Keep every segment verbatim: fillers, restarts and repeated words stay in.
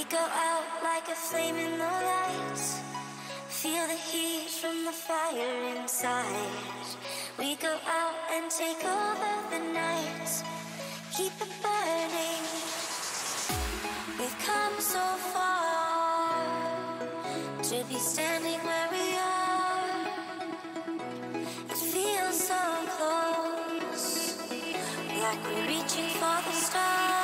go out like a flame in the lights. Feel the heat from the fire inside. We go out and take over the night. Keep it burning. We've come so far to be standing where we are. It feels so close, like we're reaching for the stars.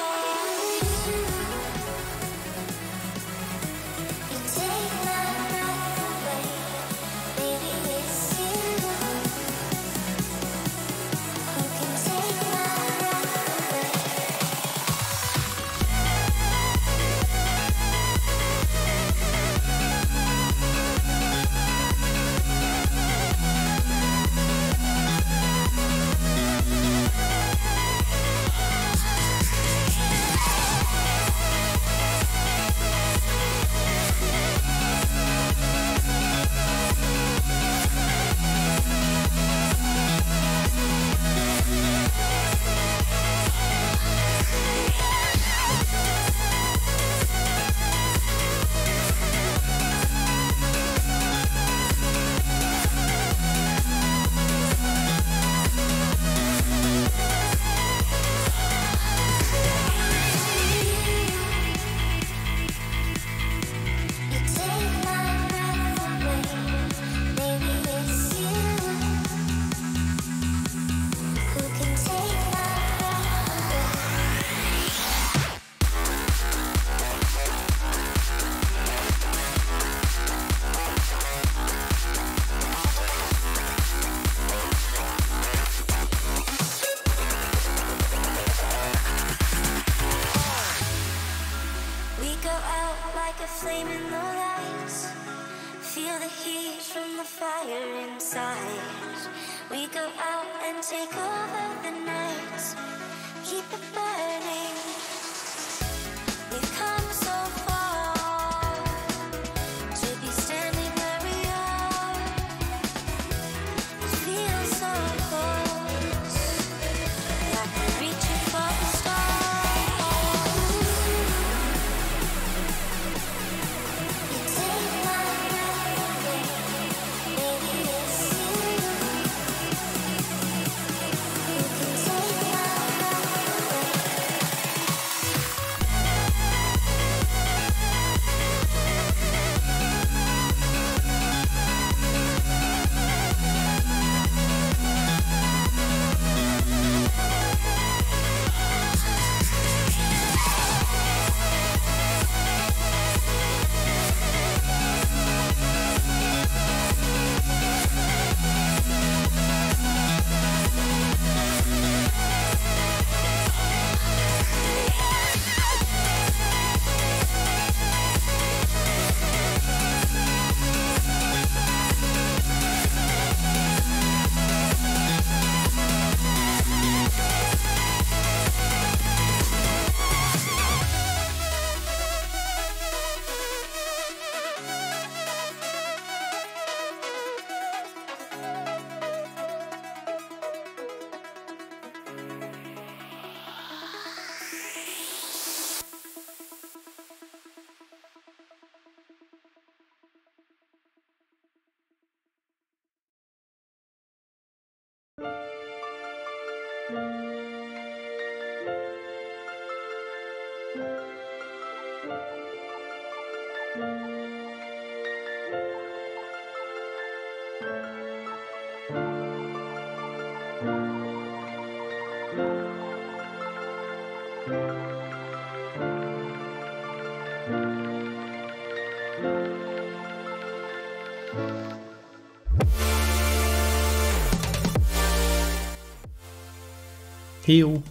Heyo,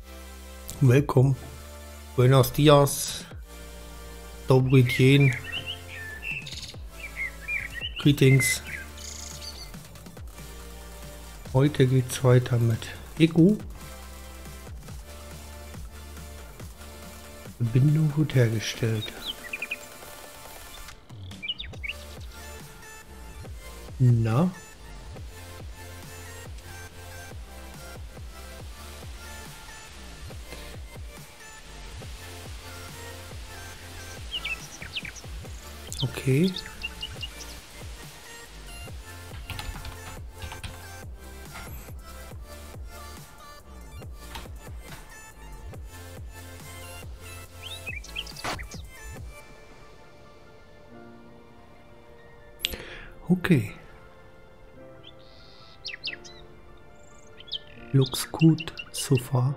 welcome, buenos dias, dobry dzień, greetings. Heute geht's weiter mit E Q. Verbindung wird hergestellt. Na? Okay. Okay. Looks good so far.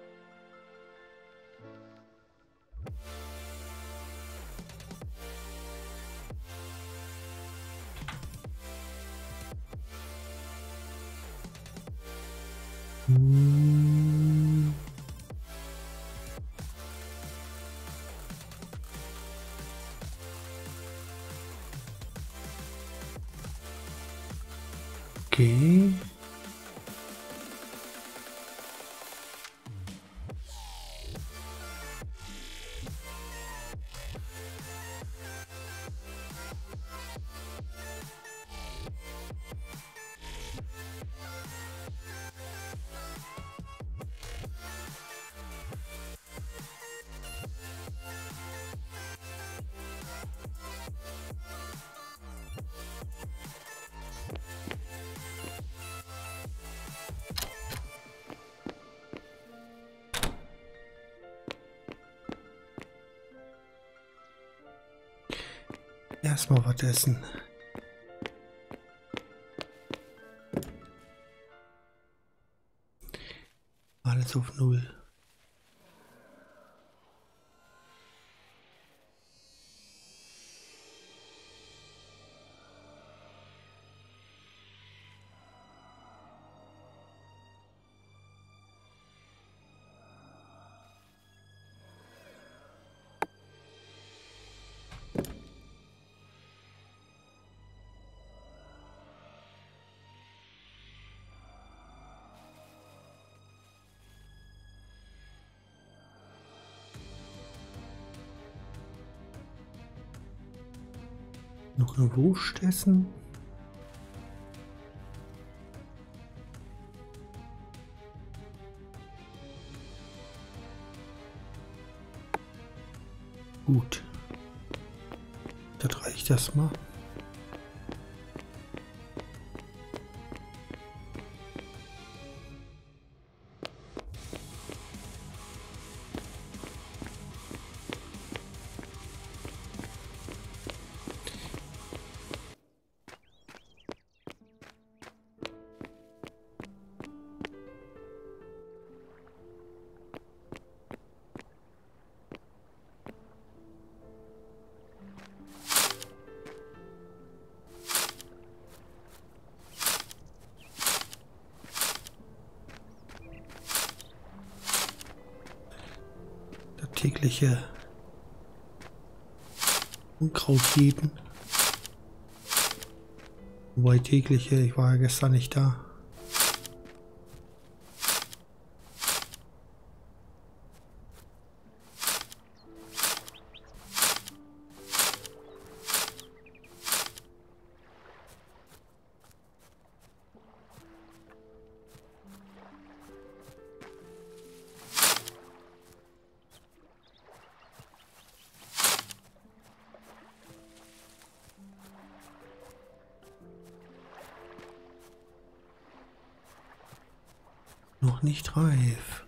Hmm. Okay. Erstmal was essen. Alles auf Null. Noch eine Wurst essen. Gut. Das reicht erstmal. Tägliche Unkraut jeden. Wobei tägliche, ich war ja gestern nicht da. Noch nicht reif.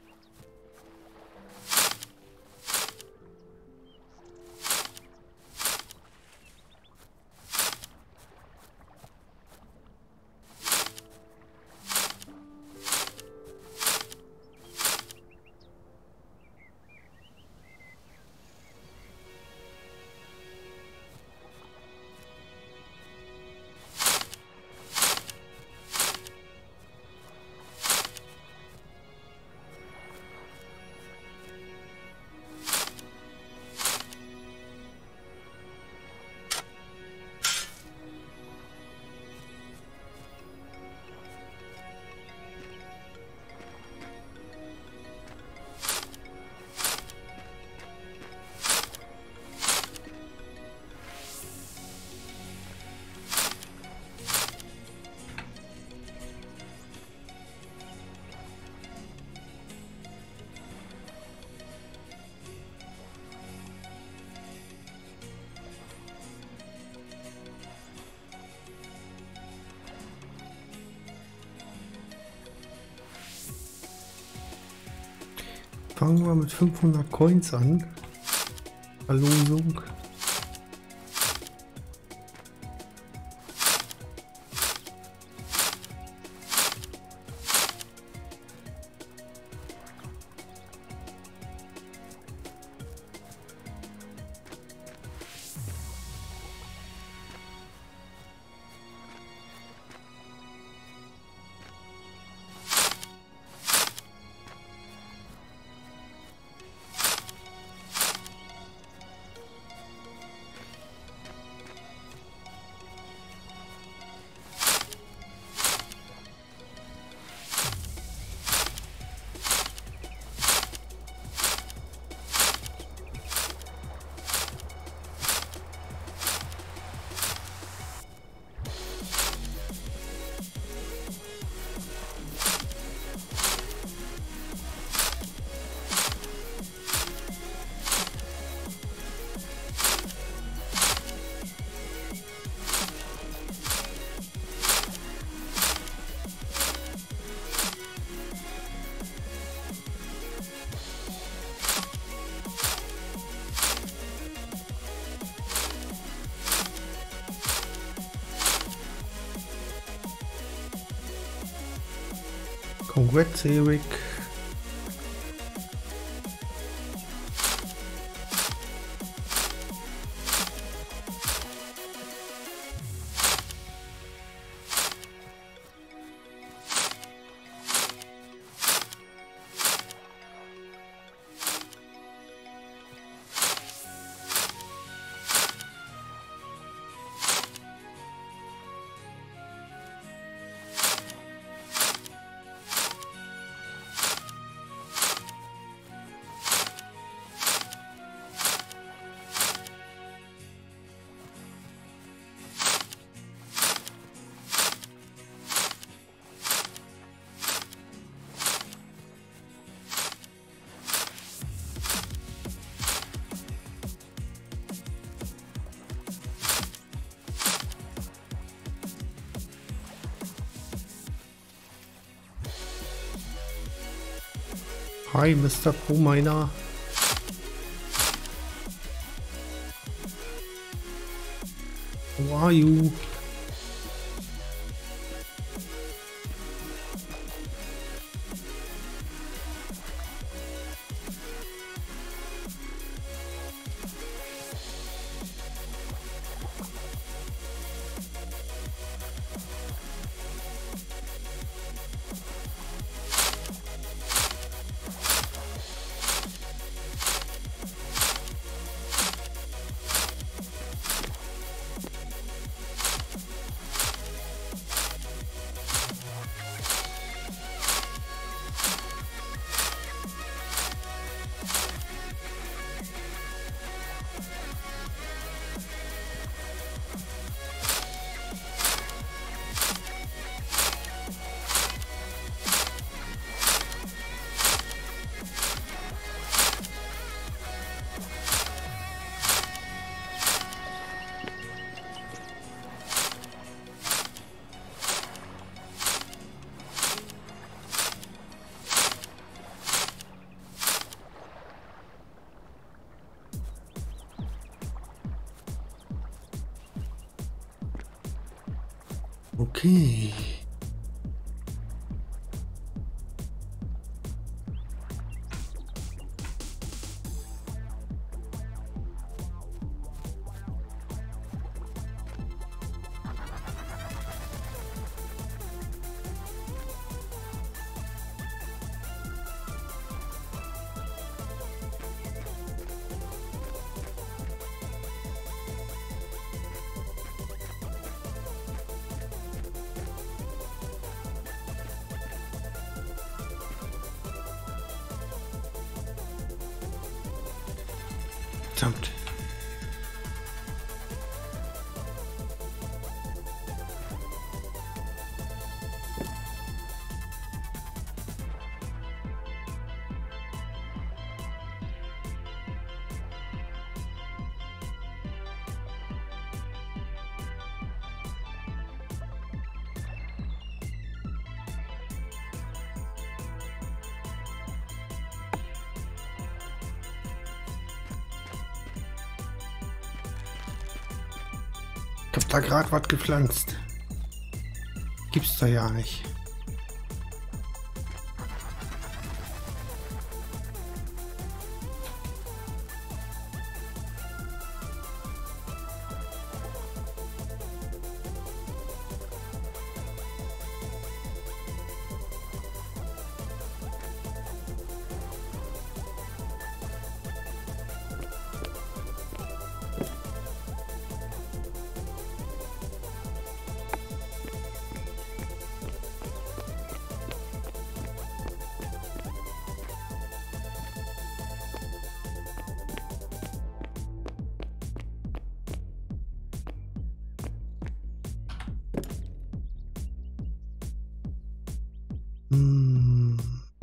Fangen wir mit fünfhundert Coins an. Verlosung. Congrats, Erik. Hi, Mister Pro-Miner. How are you? Okay. Verdammt. Ich hab da gerade was gepflanzt. Gibt's da ja nicht. Hm.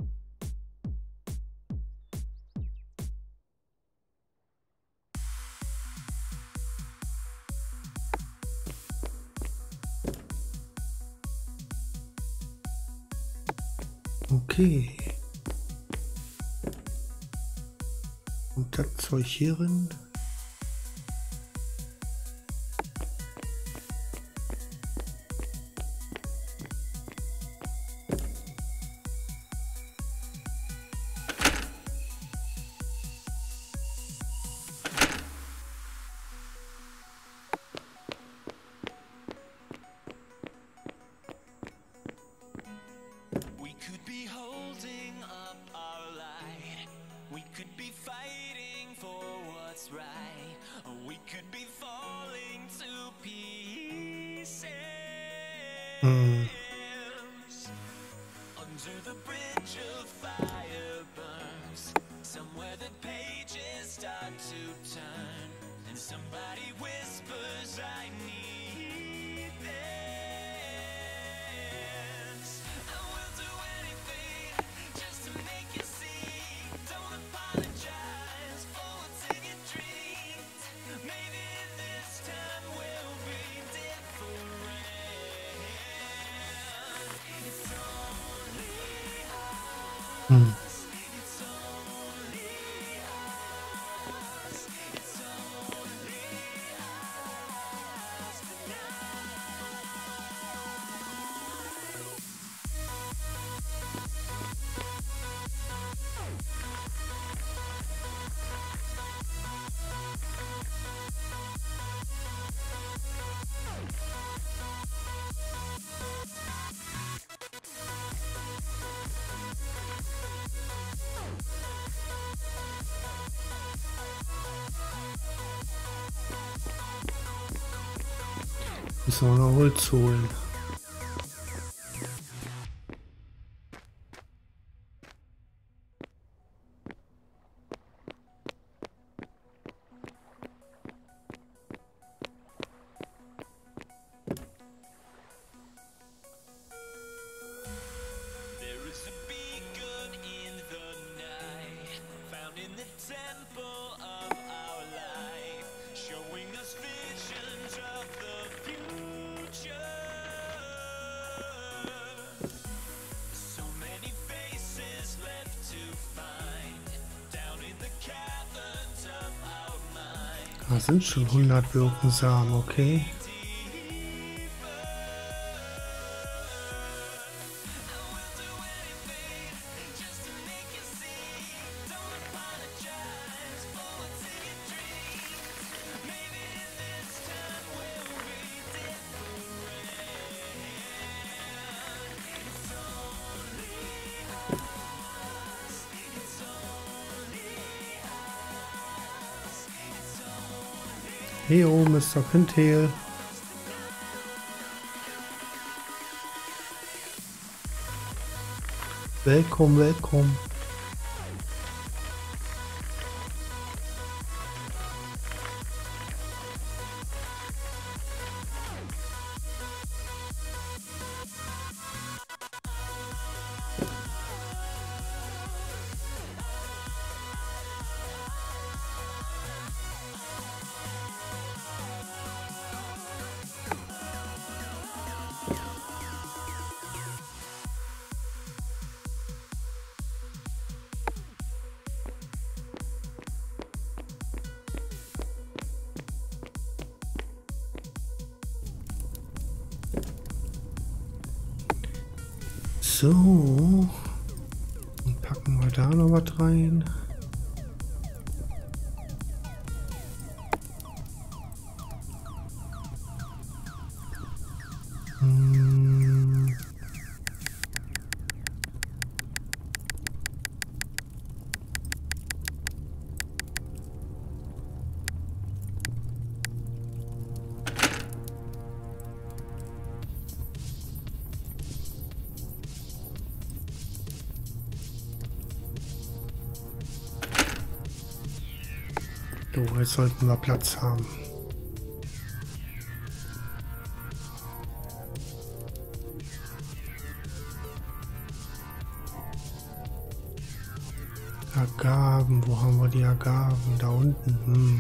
Okay. Und das Zeug hier rein. Hm. Hm. Müssen wir noch Holz holen. Da sind schon hundert Birkensamen, okay. Heyo, Mister Pintail. Willkommen, willkommen. So. Und packen wir da noch was rein. Hm. So, jetzt sollten wir Platz haben. Agaven, wo haben wir die Agaven? Da unten. Hm.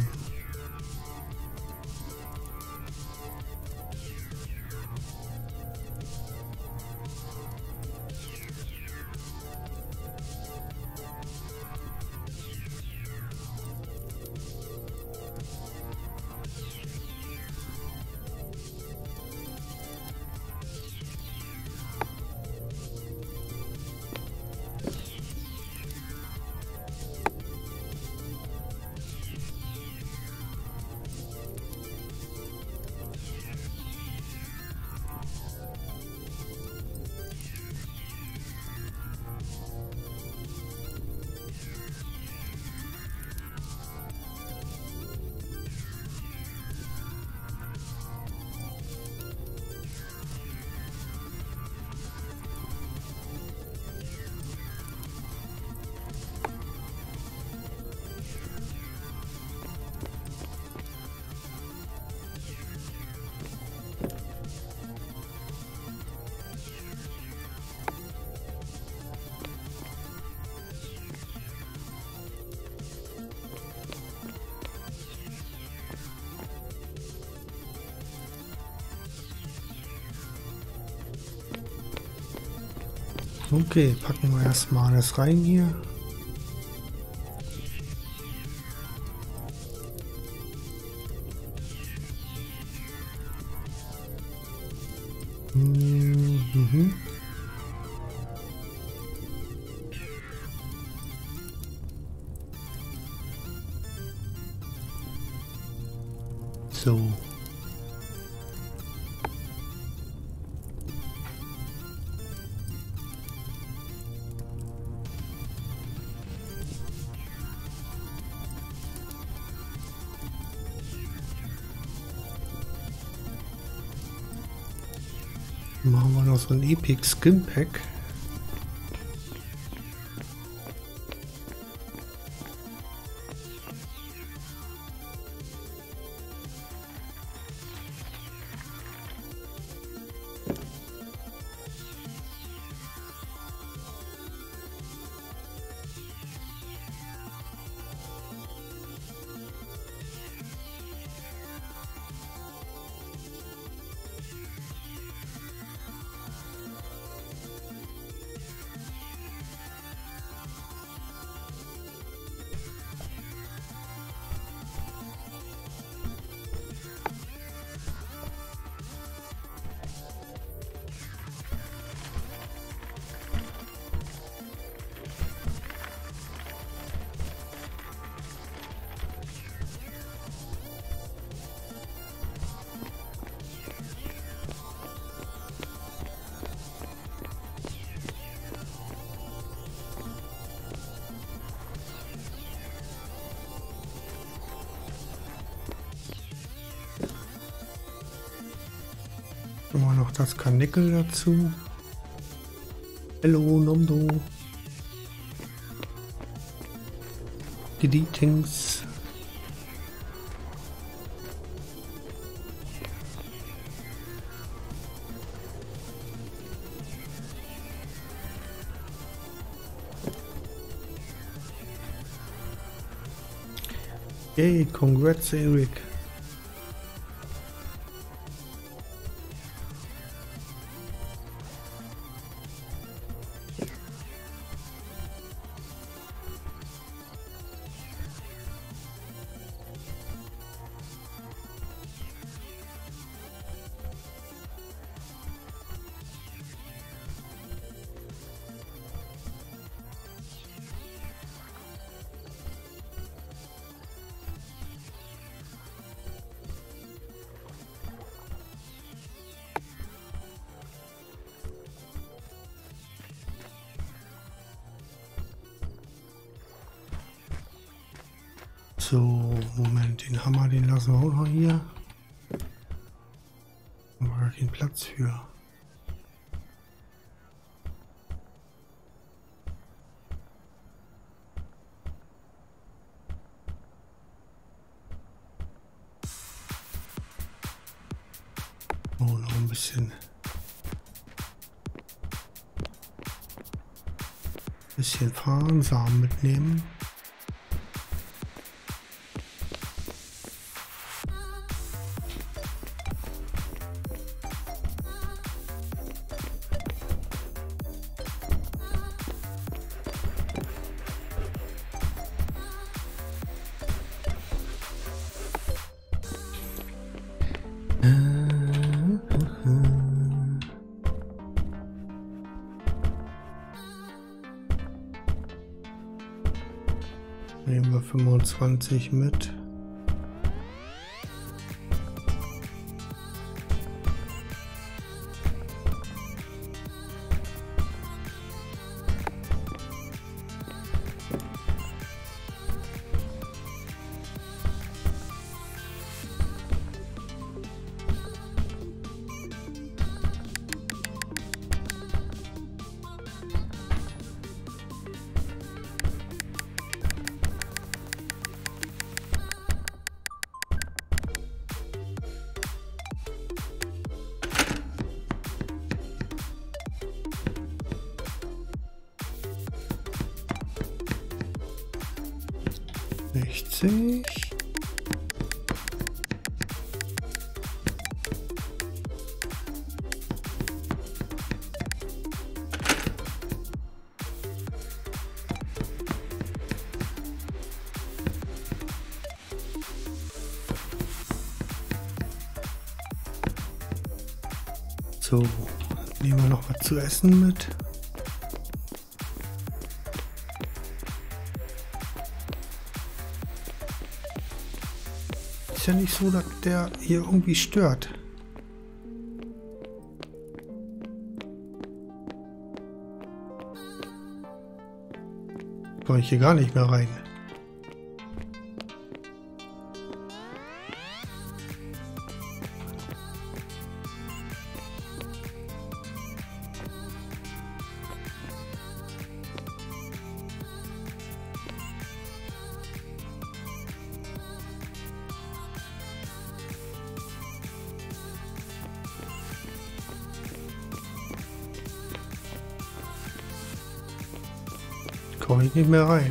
Okay, packen wir erstmal alles rein hier. Mhm. So. Machen wir noch so ein Epic Skin Pack. Immer noch das Karnickel dazu. Hello, Nomdo. Greetings. Yay, congrats, Eric. So, Moment, den Hammer, den lassen wir auch noch hier. Da haben wir gar keinen Platz für. Oh, noch ein bisschen. Bisschen Farnsamen mitnehmen. Nehmen wir fünfundzwanzig mit. sechzig. So, nehmen wir noch was zu essen mit. Ist ja nicht so, dass der hier irgendwie stört. Komme ich hier gar nicht mehr rein. Komme ich nicht mehr rein.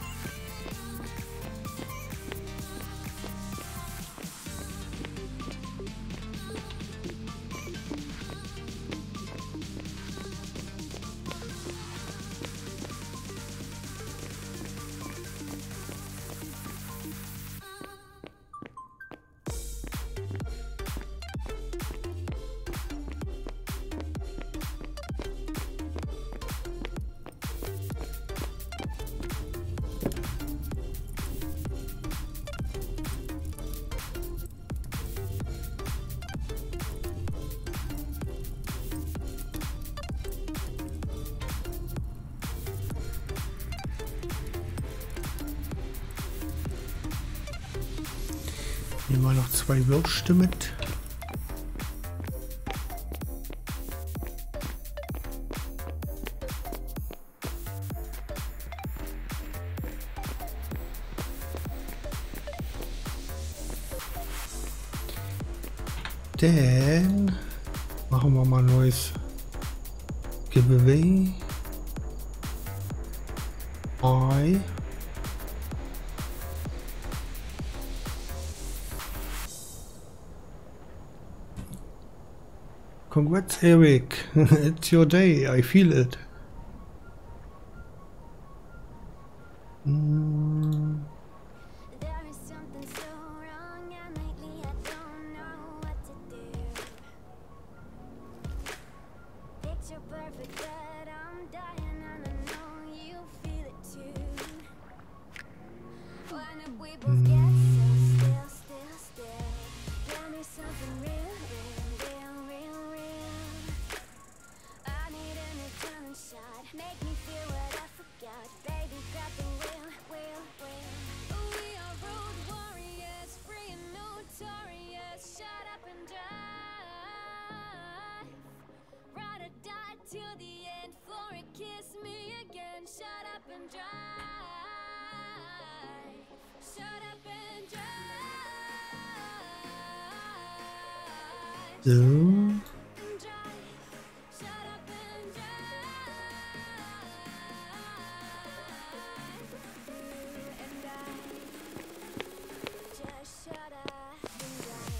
Nehmen wir noch zwei Würste mit. Dann machen wir mal ein neues Giveaway. Ei. Congrats, Eric. It's your day. I feel it. Mm. There is something so wrong, and lately I don't know what to do. Picture perfect, but I'm dying, and I know you feel it too. When did we both get so still, still, still? Tell me something real, real, real, real, real. I need an eternal shot. Make me feel what I forgot. Baby, grab the wheel, wheel, wheel. We are rules. till the end for a kiss me again. Shut up and drive. Shut up and drive. So. Shut up and drive. And I just shut up and drive.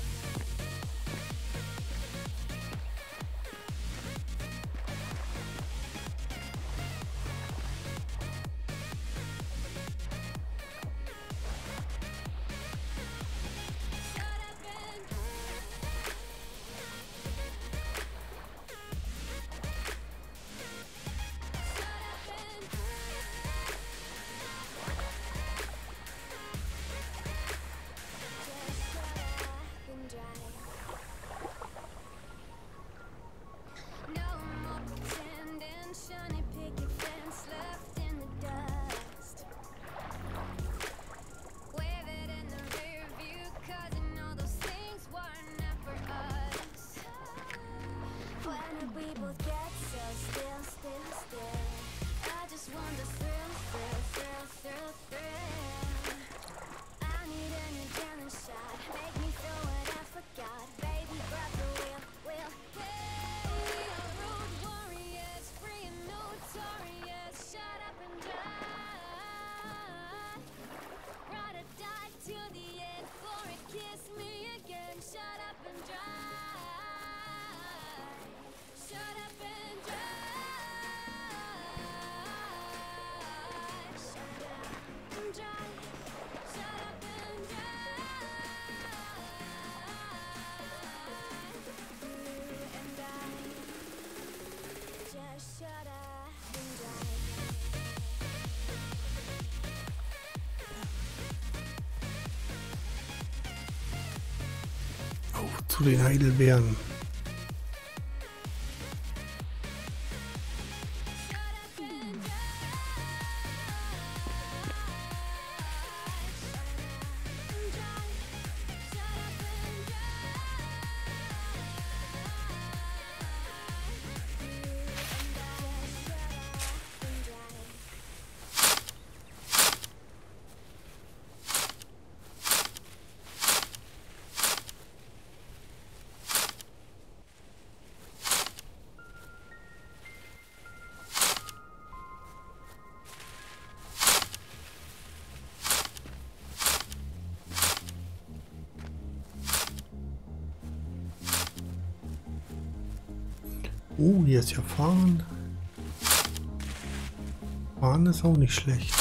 Zu den Heidelbeeren. Oh, hier ist ja Fahren. Fahren ist auch nicht schlecht.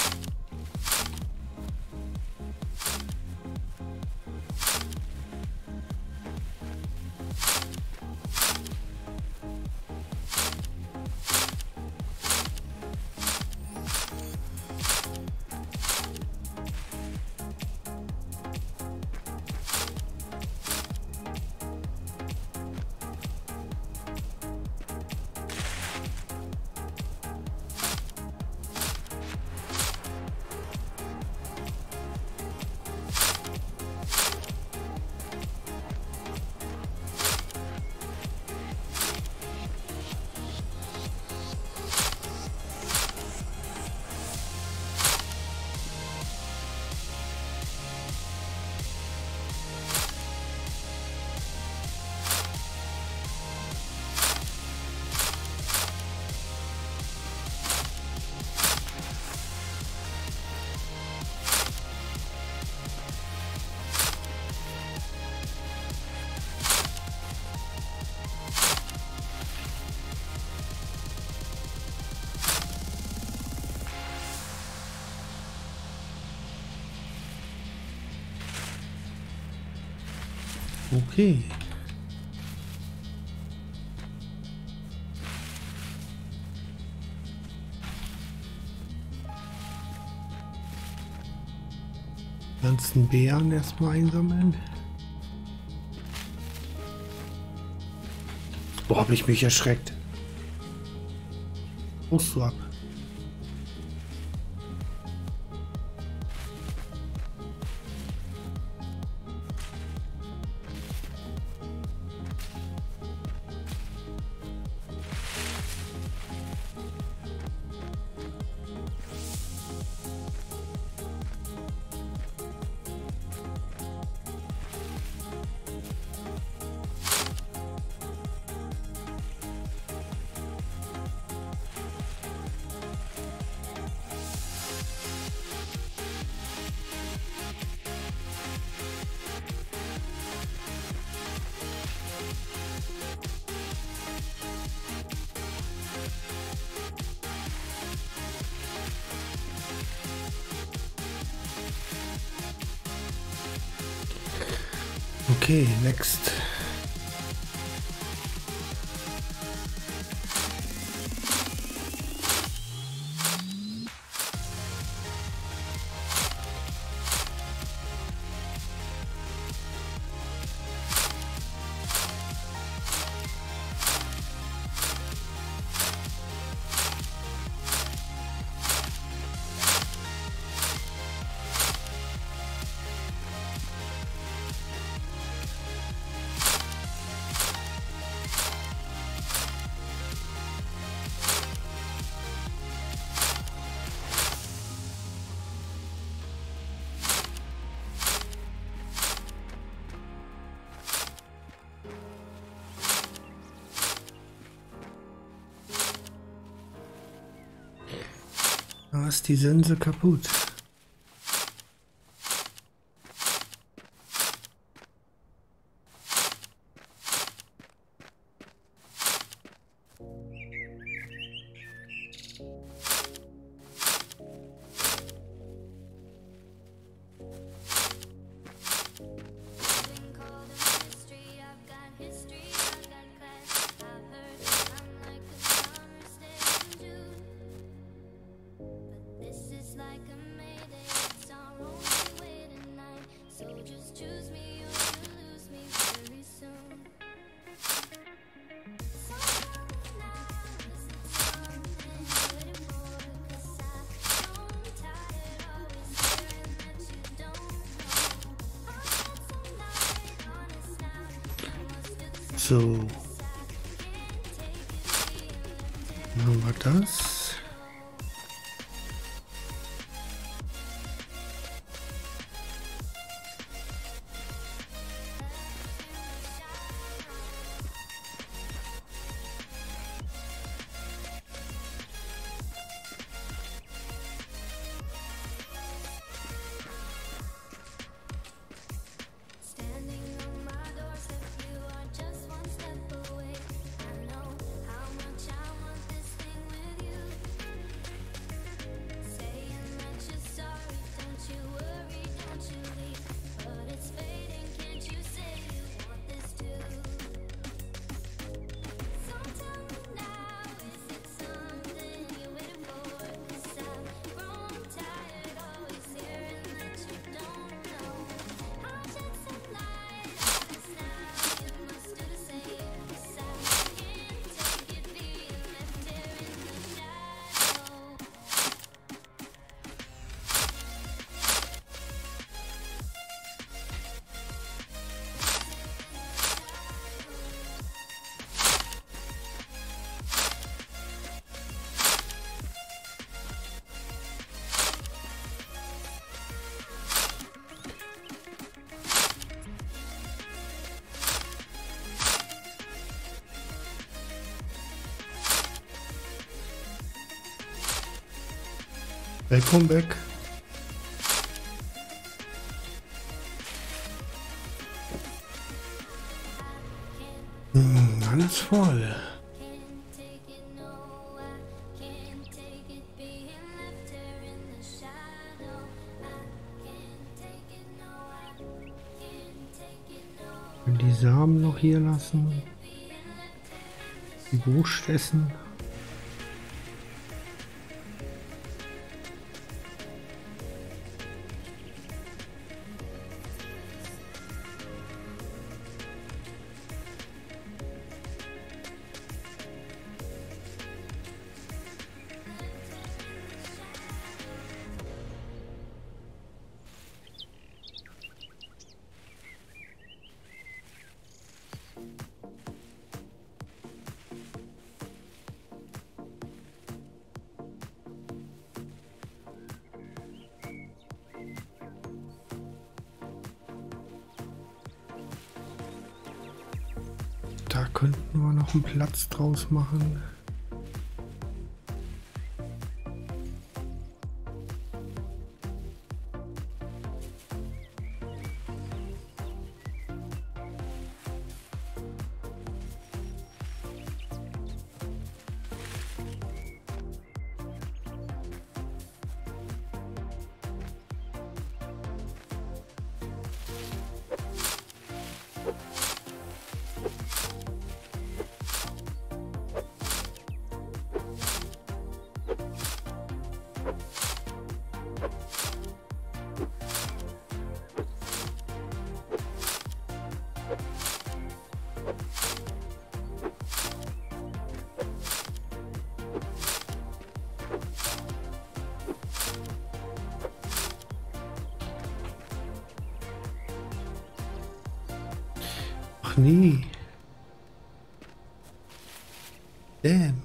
Okay. Ganzen Beeren erstmal einsammeln. Boah, habe ich mich erschreckt. Musst du ab. Okay, next. Da ist die Sense kaputt. So, machen wir das. Welcome back. Hm, alles voll. Und die Samen noch hier lassen. Die Wurst essen. Da könnten wir noch einen Platz draus machen. Ach nee. Damn.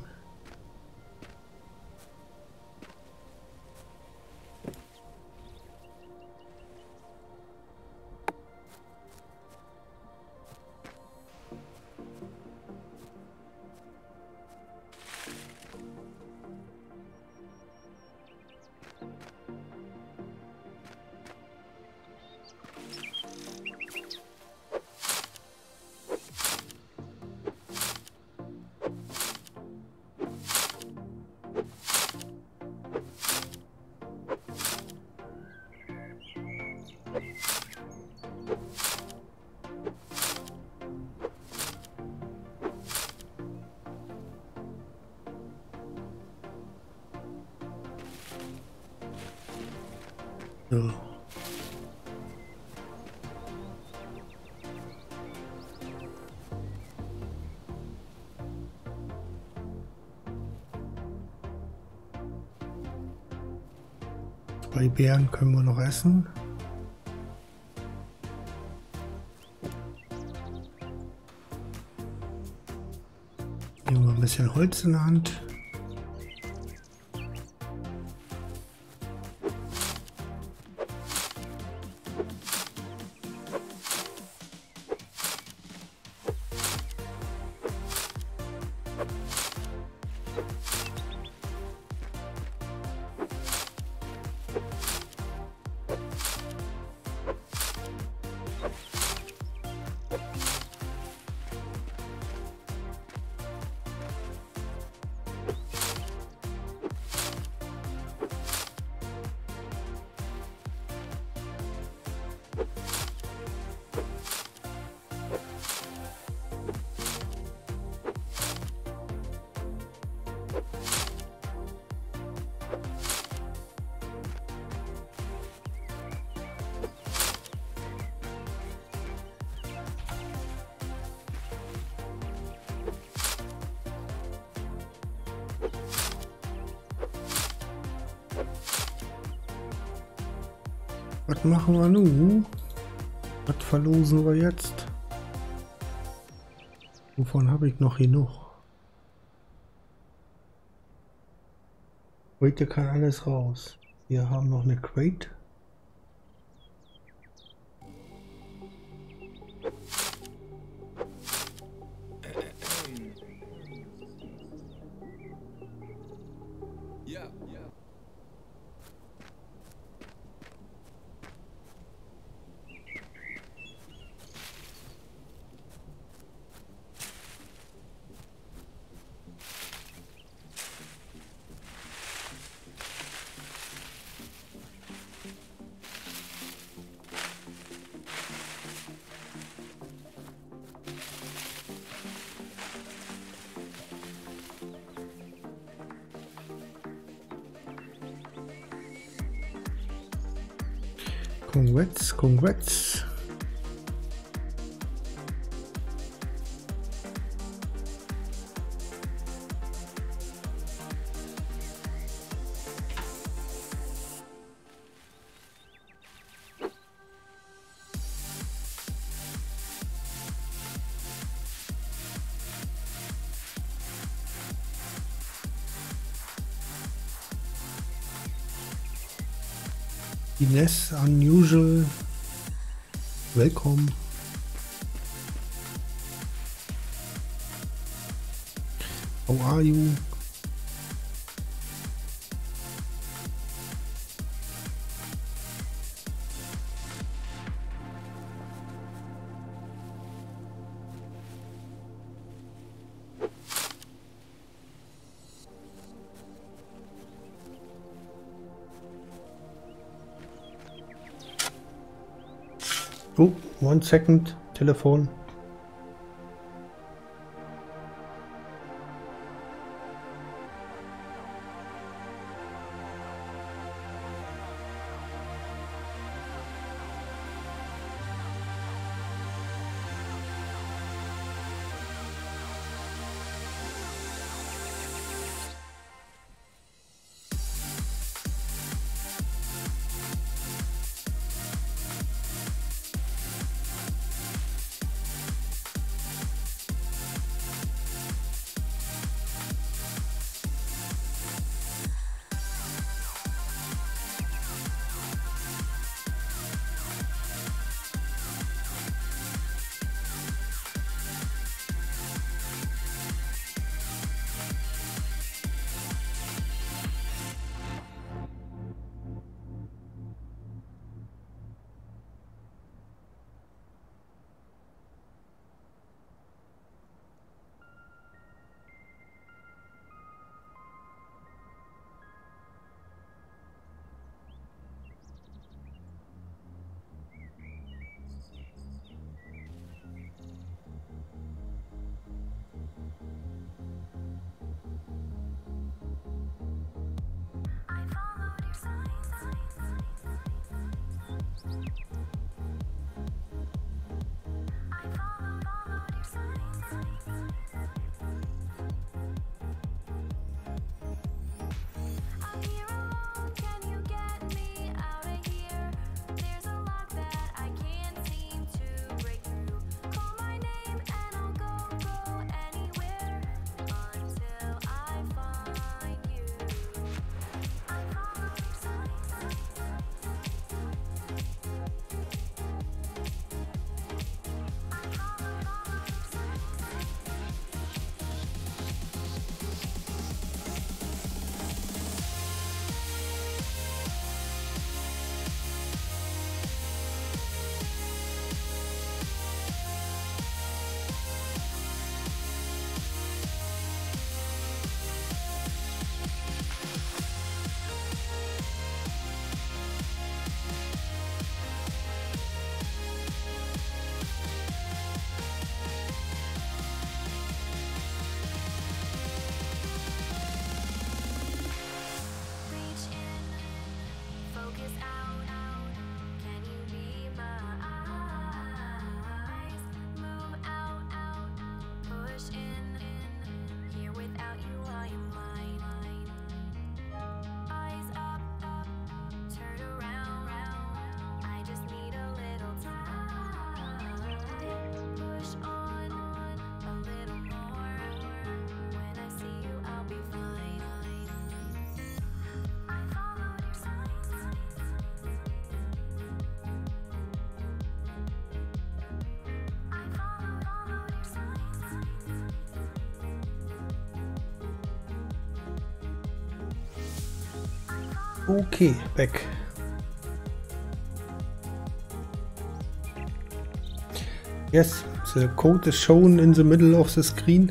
So. Zwei Beeren können wir noch essen. Nehmen wir ein bisschen Holz in der Hand. Was machen wir nun? Was verlosen wir jetzt? Wovon habe ich noch genug? Heute kann alles raus. Wir haben noch eine Crate. Congrats, congrats. Ines Unusual, welcome. How are you? Oh, one second, Telefon. Okay, back. Yes, the code is shown in the middle of the screen.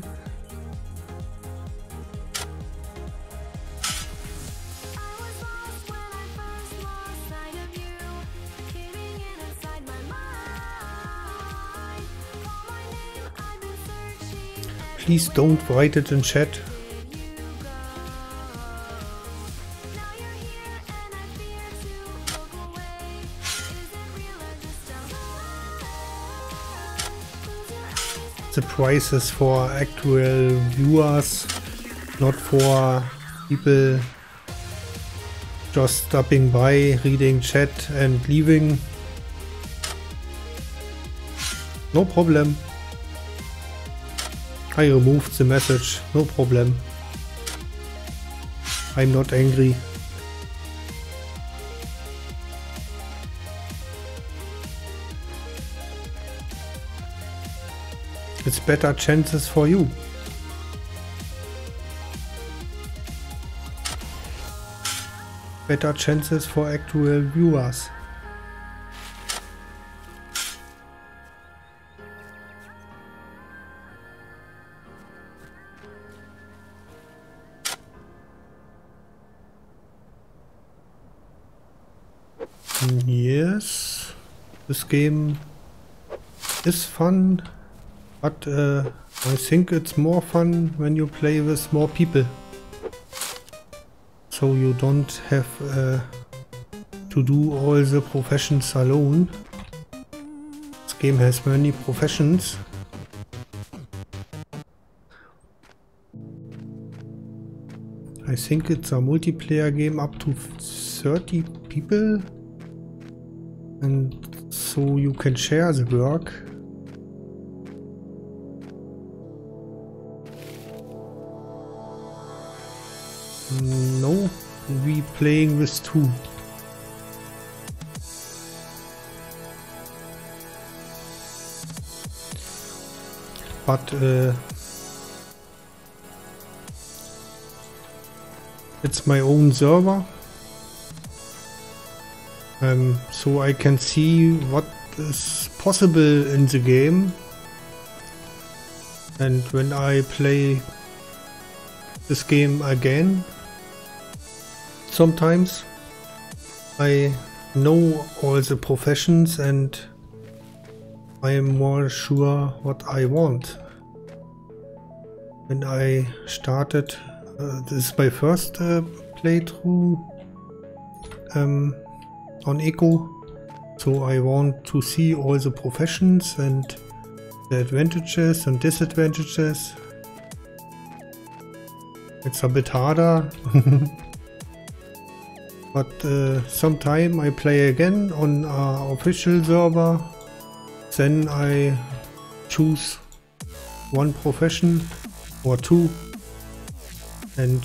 Please don't write it in chat. The price is for actual viewers, not for people just stopping by, reading chat and leaving. No problem. I removed the message, no problem. I'm not angry. It's better chances for you. Better chances for actual viewers. Yes, this game is fun. But uh, I think it's more fun when you play with more people. So you don't have uh, to do all the professions alone. This game has many professions. I think it's a multiplayer game up to thirty people. And so you can share the work. No, we playing with two. But uh, it's my own server, um, so I can see what is possible in the game, and when I play this game again, sometimes I know all the professions and I am more sure what I want. When I started, uh, this is my first uh, playthrough um, on Eco, so I want to see all the professions and the advantages and disadvantages. It's a bit harder. But uh, sometime I play again on our official server, then I choose one profession or two and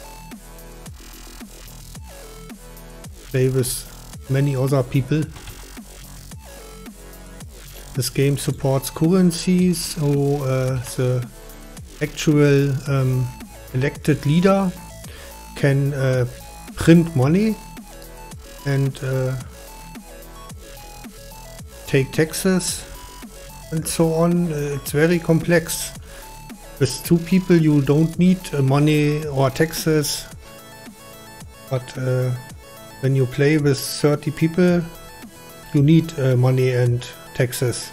play with many other people. This game supports currency, so uh, the actual um, elected leader can uh, print money and uh, take taxes and so on. Uh, it's very complex. With two people you don't need uh, money or taxes, but uh, when you play with thirty people you need uh, money and taxes.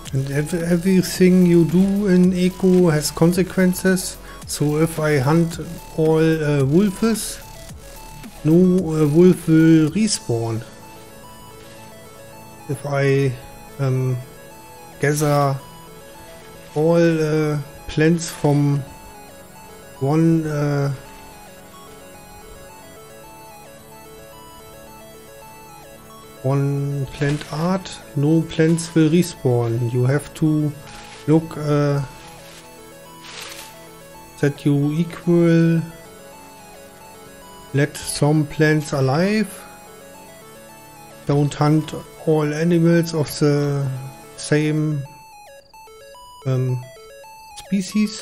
And ev everything you do in Eco has consequences. So if I hunt all uh, wolves, no uh, wolf will respawn. If I um, gather all uh, plants from one uh, one plant art, no plants will respawn. You have to look uh, that you equal let some plants alive. Don't hunt all animals of the same um, species.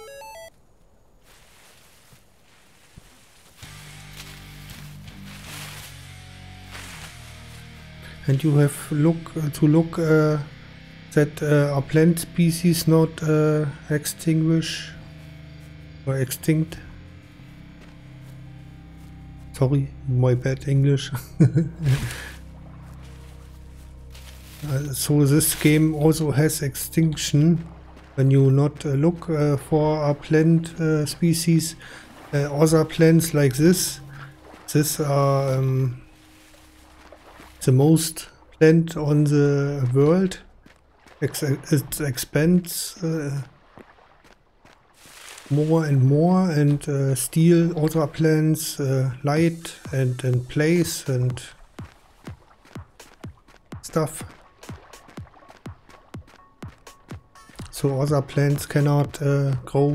And you have look uh, to look uh, that uh, a plant species not uh, extinguish or extinct. Sorry, my bad English. uh, so this game also has extinction. When you not uh, look uh, for a plant uh, species, uh, other plants like this, this are um, the most plant on the world. Ex it expands uh, more and more and uh, steal other plants uh, light and, and place and stuff. So other plants cannot uh, grow.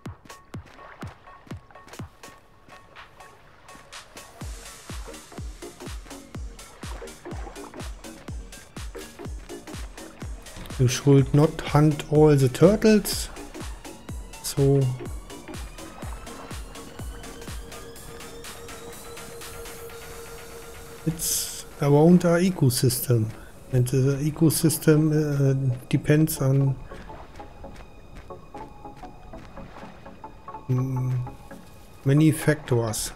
You should not hunt all the turtles. So it's around our ecosystem, and the ecosystem uh, depends on um, many factors.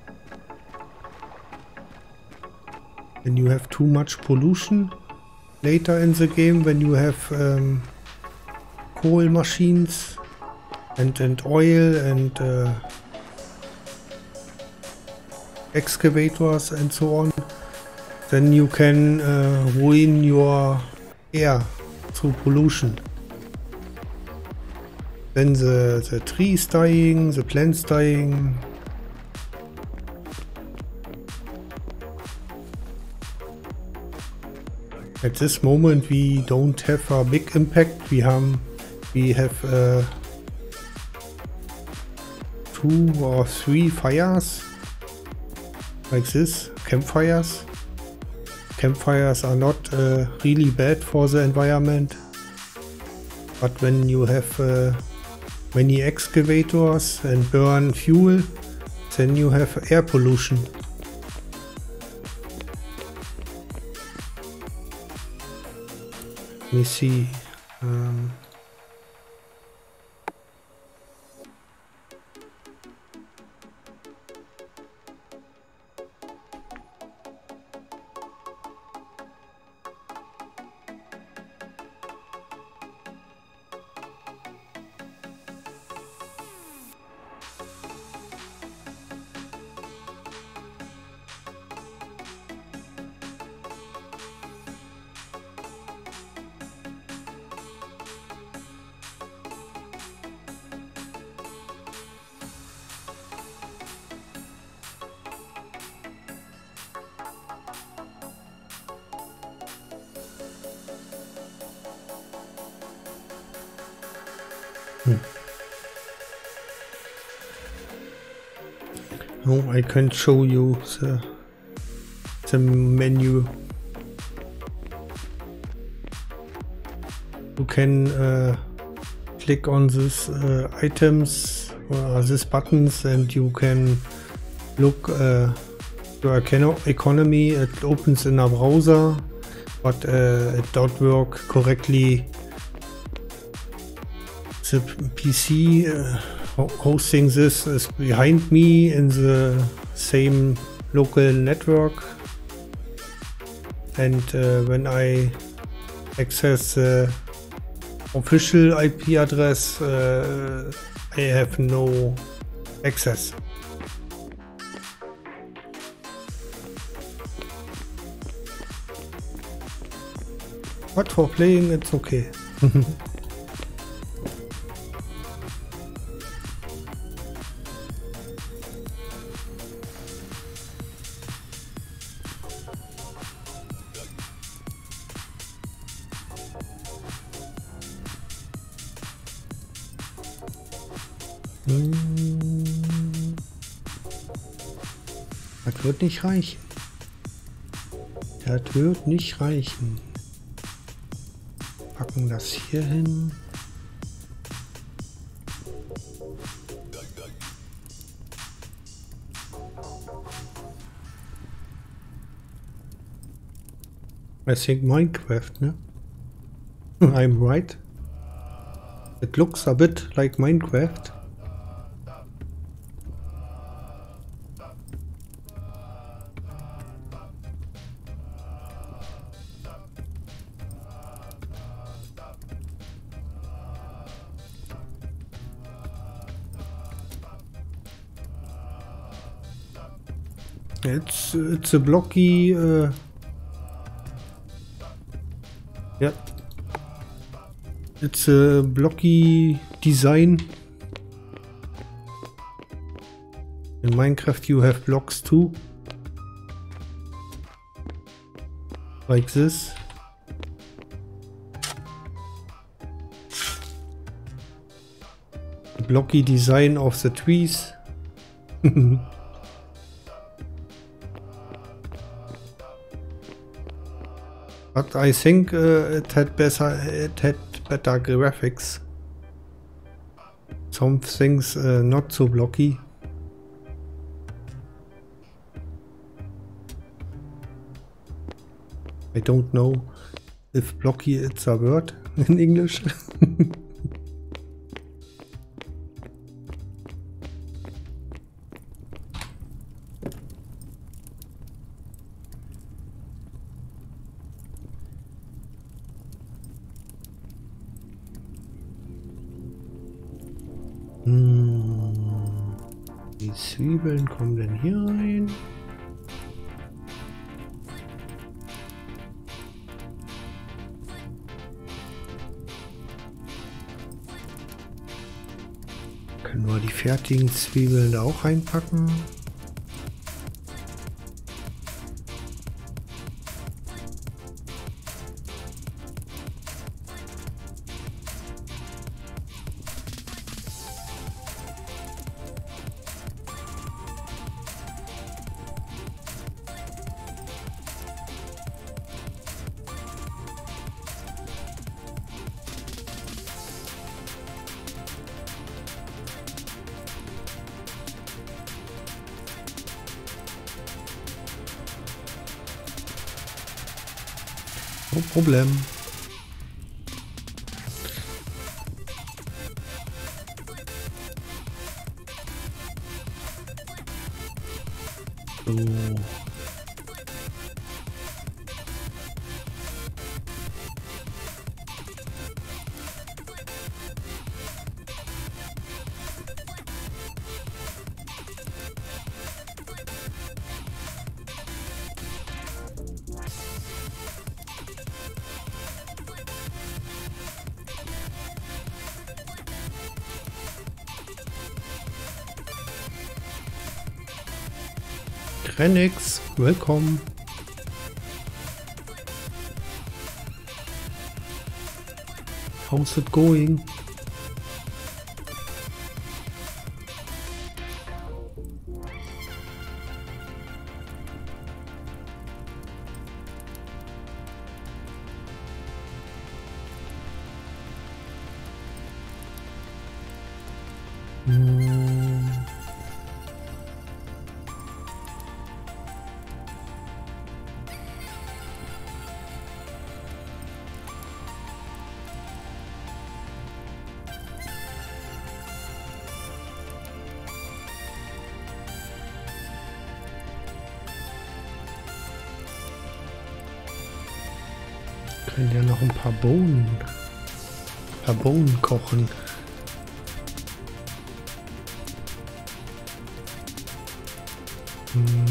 When you have too much pollution later in the game, when you have um, coal machines and, and oil and uh, excavators and so on, then you can uh, ruin your air through pollution. Then the, the trees dying, the plants dying. At this moment we don't have a big impact. We have, we have uh, two or three fires like this, campfires. Campfires are not uh, really bad for the environment, but when you have uh, many excavators and burn fuel, then you have air pollution. Let me see. Um, Oh, I can show you the, the menu. You can uh, click on these uh, items or these buttons and you can look uh, your economy. It opens in a browser, but uh, it don't work correctly. The P C uh, hosting this is behind me in the same local network, and uh, when I access the official I P address, uh, I have no access. But for playing, it's okay. Das wird nicht reichen. Das wird nicht reichen. Packen das hier hin. I think Minecraft, ne? I'm right. It looks a bit like Minecraft. It's it's a blocky. Uh, yeah, it's a blocky design. In Minecraft, you have blocks too, like this. The blocky design of the trees. But I think uh, it had better it had better graphics. Some things uh, not so blocky. I don't know if blocky it's a word in English. Die Zwiebeln kommen denn hier rein. Können wir die fertigen Zwiebeln da auch reinpacken? No Problem. So. Renix, welcome. How's it going? Können ja noch ein paar Bohnen paar Bohnen kochen. Hm.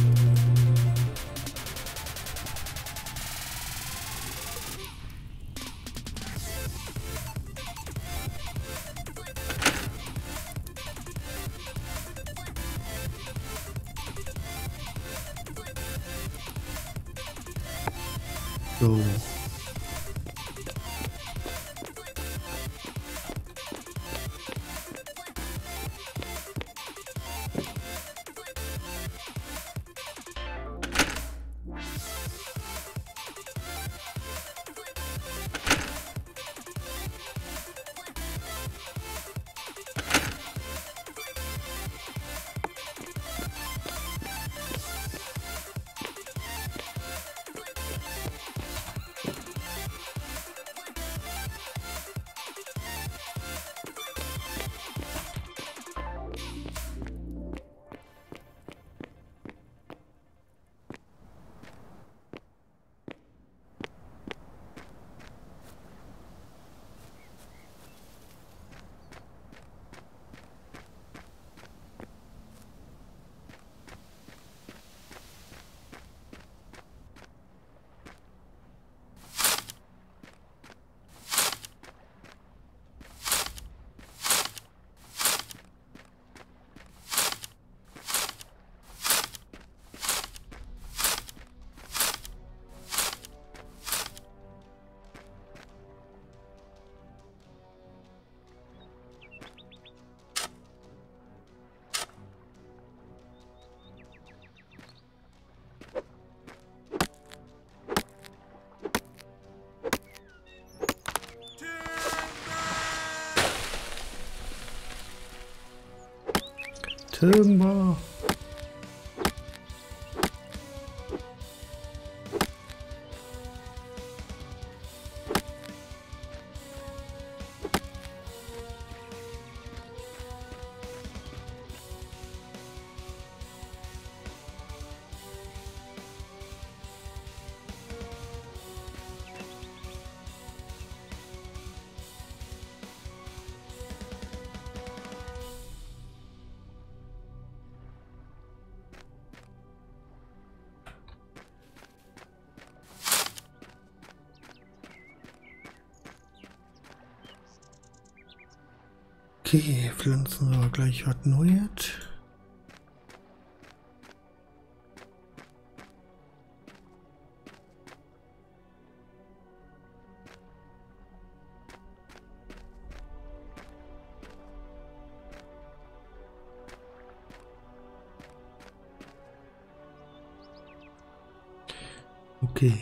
So. Timber. Okay, pflanzen wir gleich was Neues. Okay.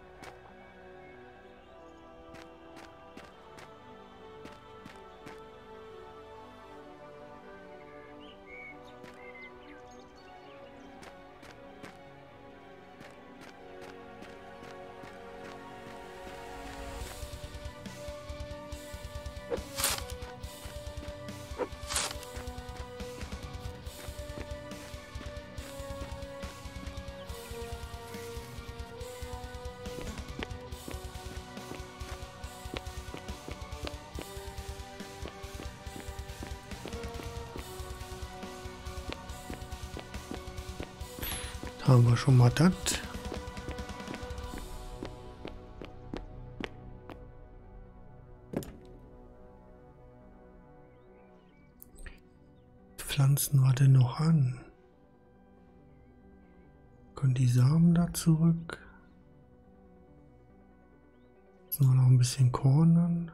Haben wir schon mal das. Pflanzen wir denn noch an? Können die Samen da zurück? Jetzt noch ein bisschen Korn an.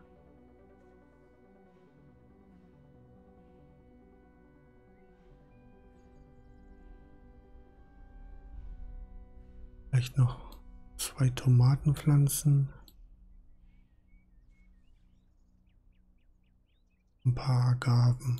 Vielleicht noch zwei Tomatenpflanzen. Ein paar Agaven.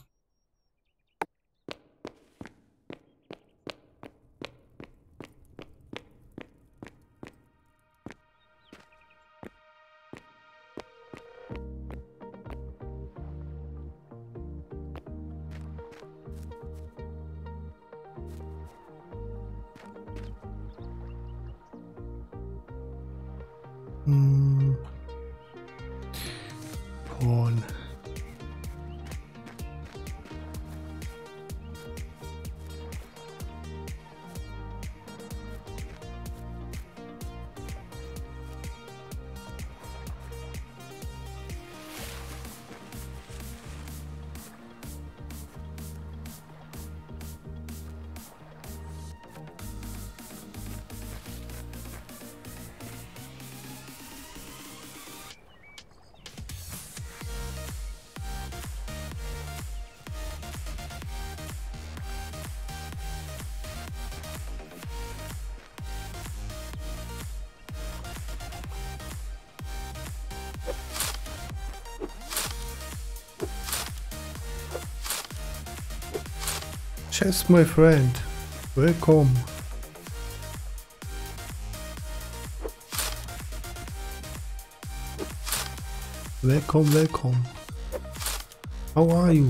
on. Chess, my friend, welcome. Welcome, welcome. How are you?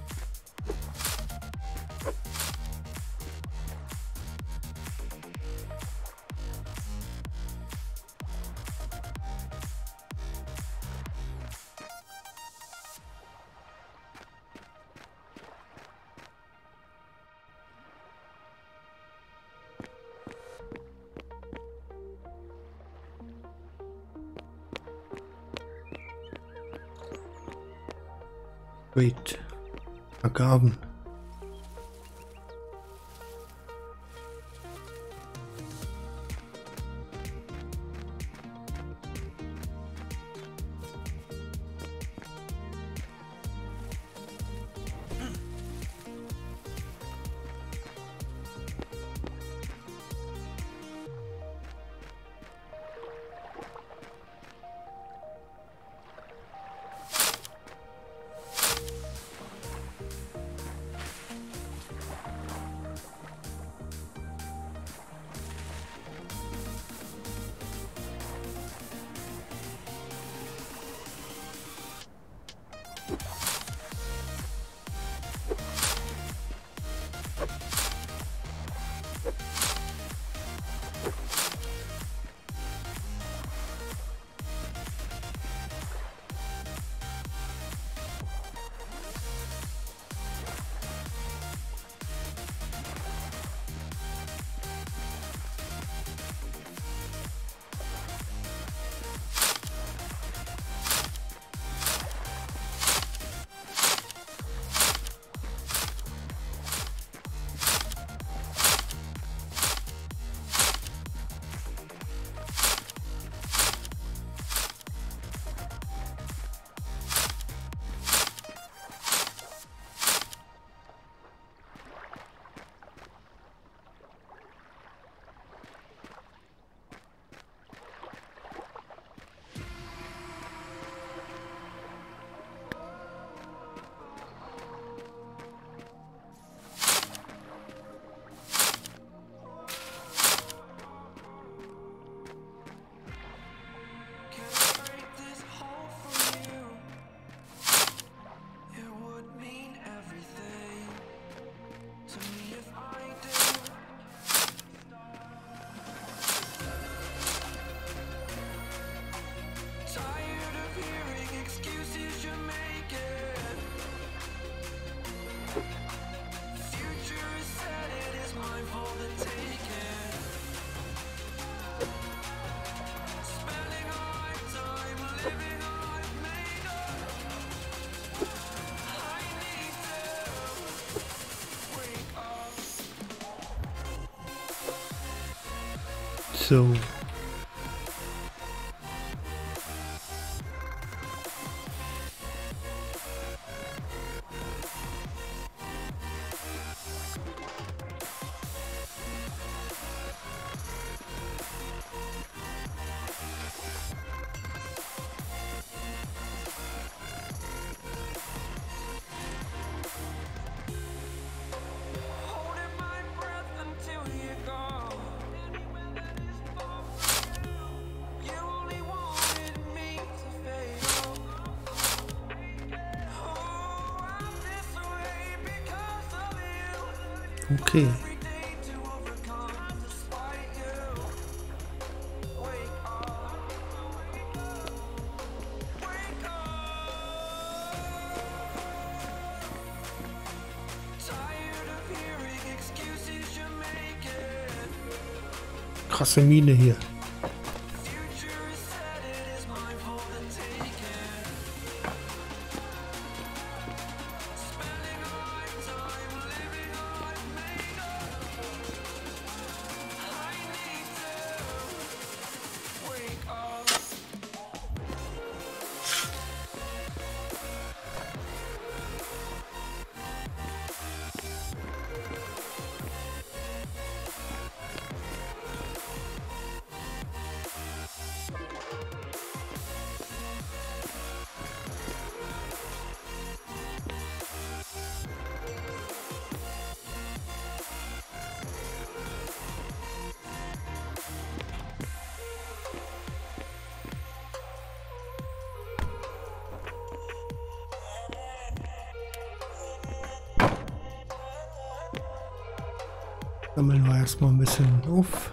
Wait, Agaven. So okay. krasse Mine hier. Sammeln wir erstmal ein bisschen auf.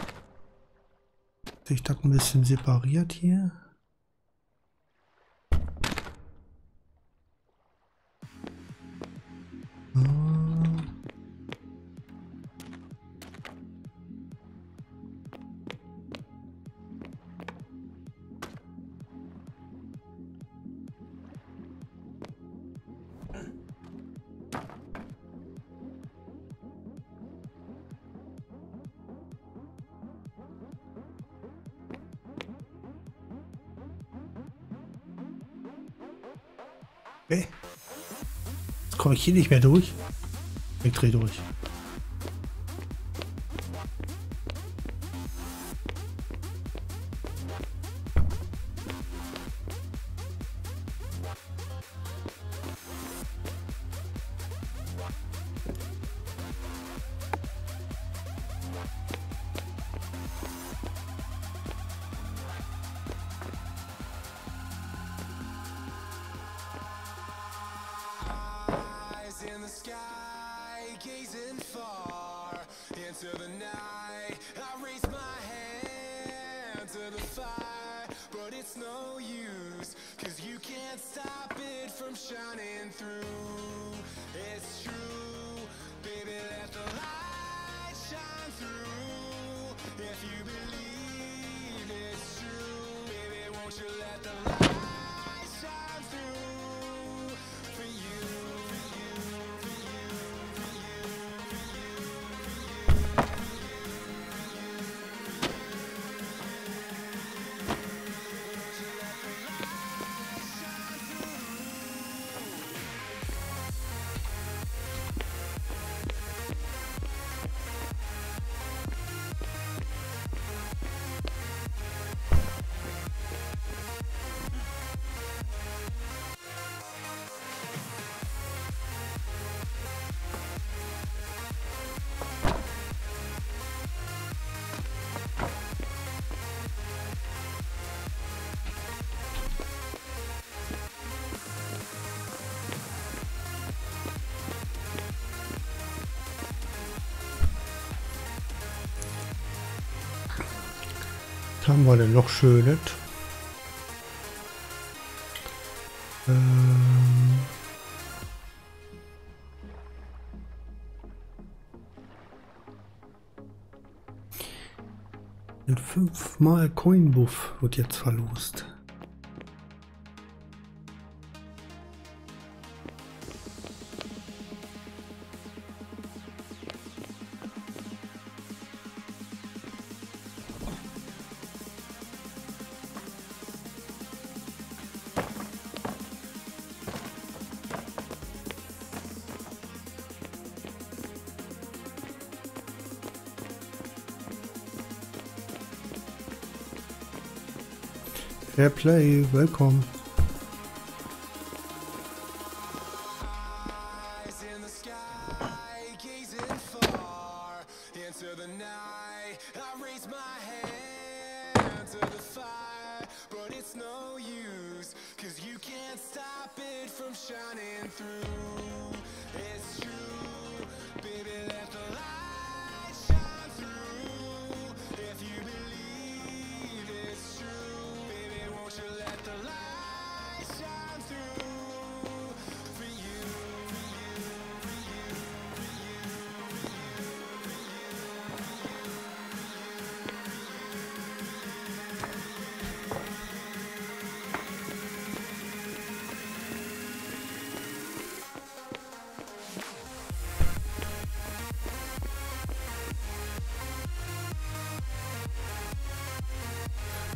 Ich das ein bisschen separiert hier. Okay. Jetzt komme ich hier nicht mehr durch. Ich drehe durch. Was haben wir denn noch Schönes? Ähm Ein fünfmal Coin-Buff wird jetzt verlost. Fair play, welcome.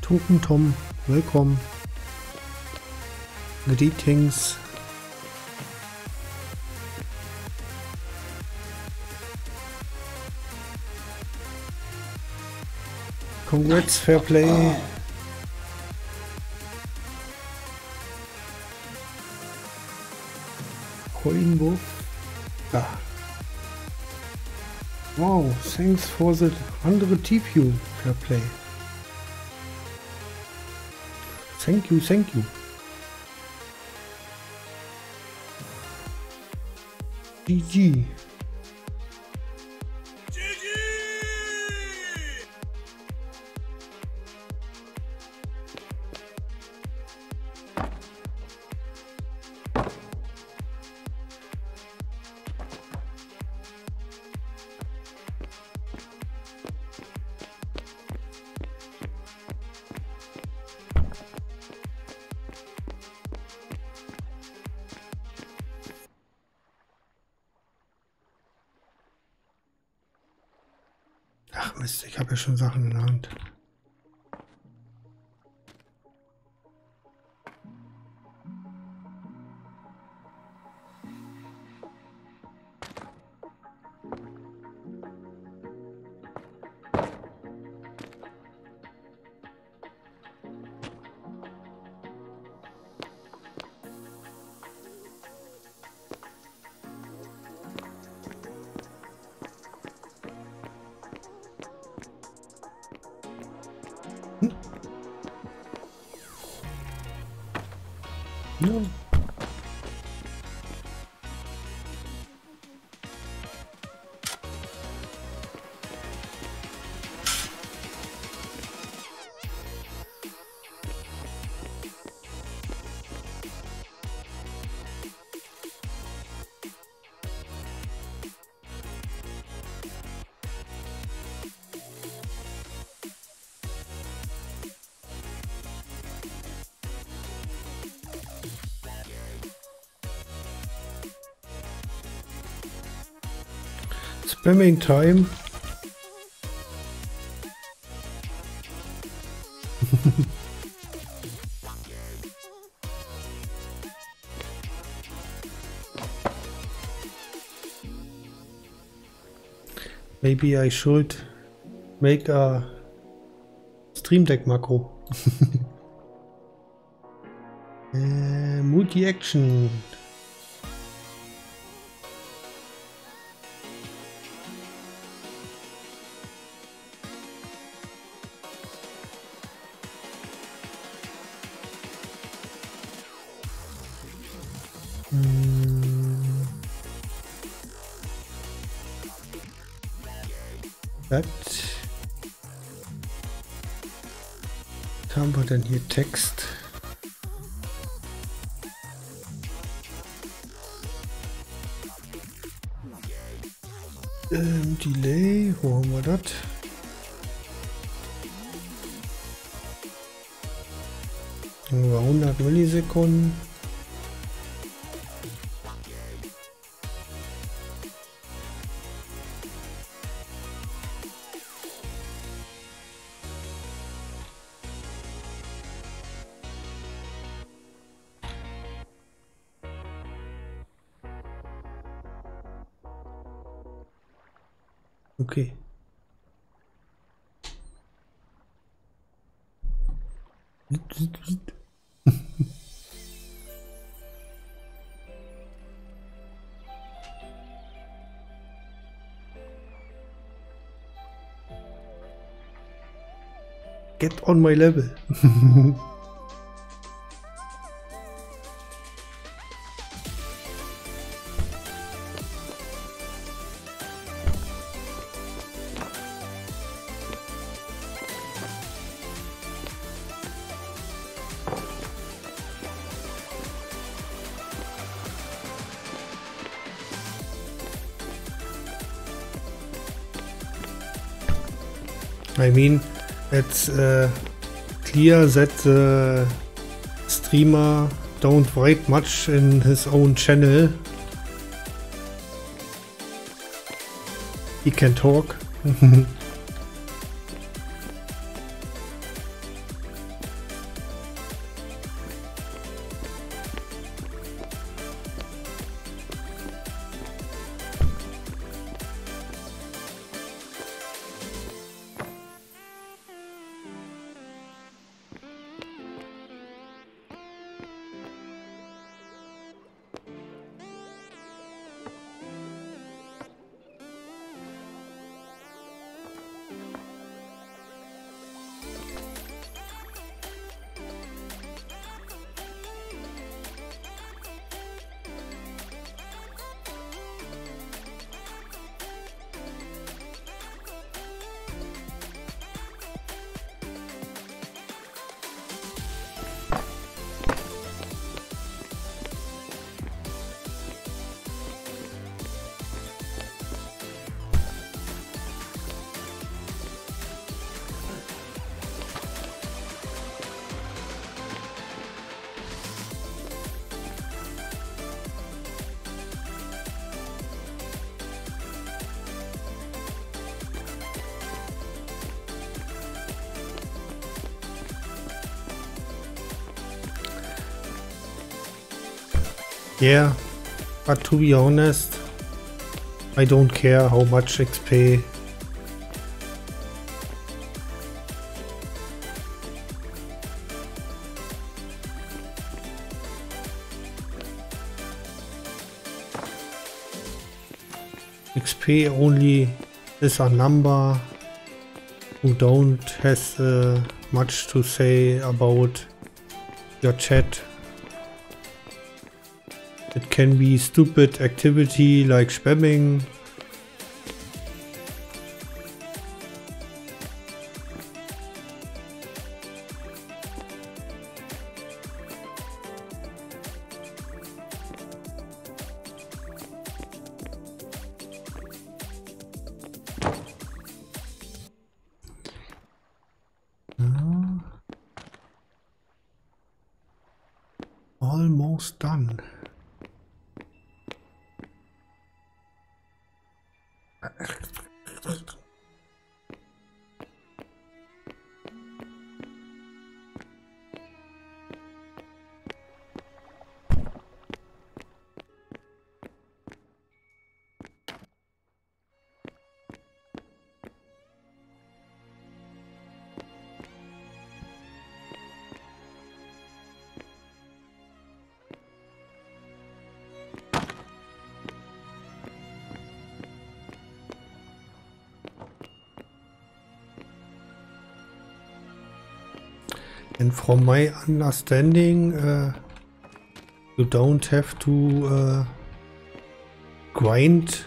Token Tom, welcome. Greetings. Congrats, fair play. Coinbo. Ah. Wow, thanks for the one hundred T P U, fair play. Thank you, thank you. G G. Ach Mist, ich habe ja schon Sachen in der Hand. No. Spamming time. Maybe I should make a Stream Deck macro. uh, Multi-action. Was haben wir denn hier? Text. Ähm, Delay, wo haben wir das? hundert Millisekunden. Okay. Get on my level. I mean, it's uh, clear that the streamer don't write much in his own channel. He can talk. Yeah, but to be honest, I don't care how much X P. X P only is a number who don't has uh, much to say about your chat. It can be stupid activity like spamming. Almost done. And from my understanding, uh, you don't have to uh, grind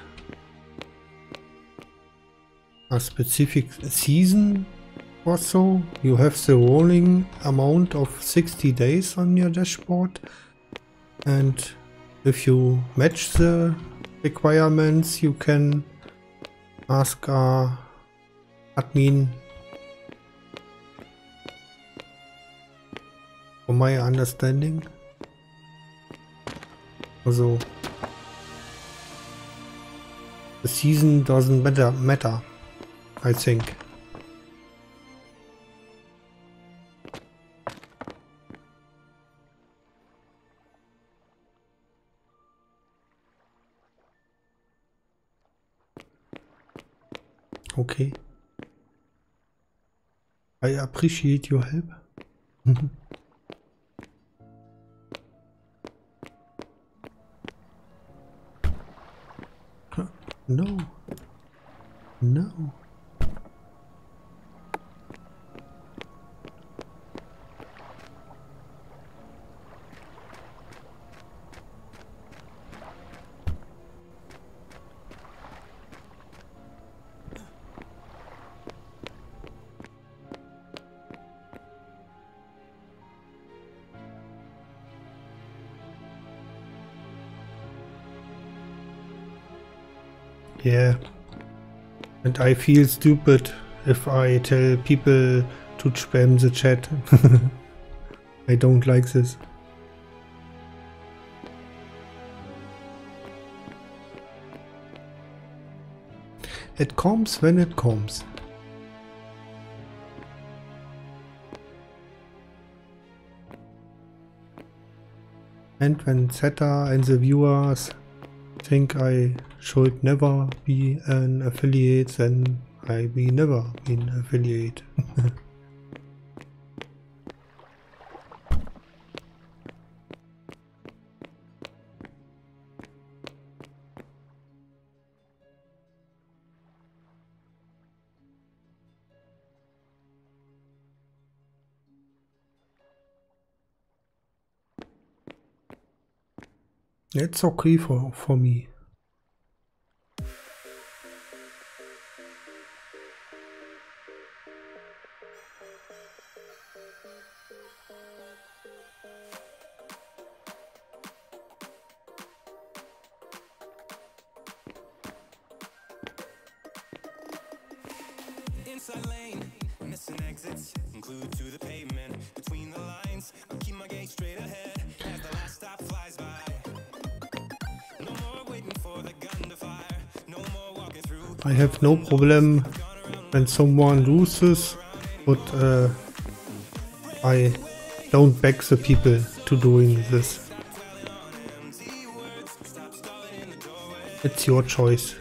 a specific season or so. You have the rolling amount of sixty days on your dashboard, and if you match the requirements, you can ask a admin. From my understanding. Also, the season doesn't matter, matter, I think. Okay. I appreciate your help. No. No. Yeah, and I feel stupid if I tell people to spam the chat. I don't like this. It comes when it comes. And when Zeta and the viewers think I should never be an affiliate, then I be never be an affiliate. It's okay for, for me. Inside lane, missing exits, glued to the pavement. Between the lines, I'll keep my gaze straight ahead as the last stop flies by. No more waiting for the gun to fire. No more walking through. I have no problem when someone loses, but uh, I don't back the people to doing this. It's your choice.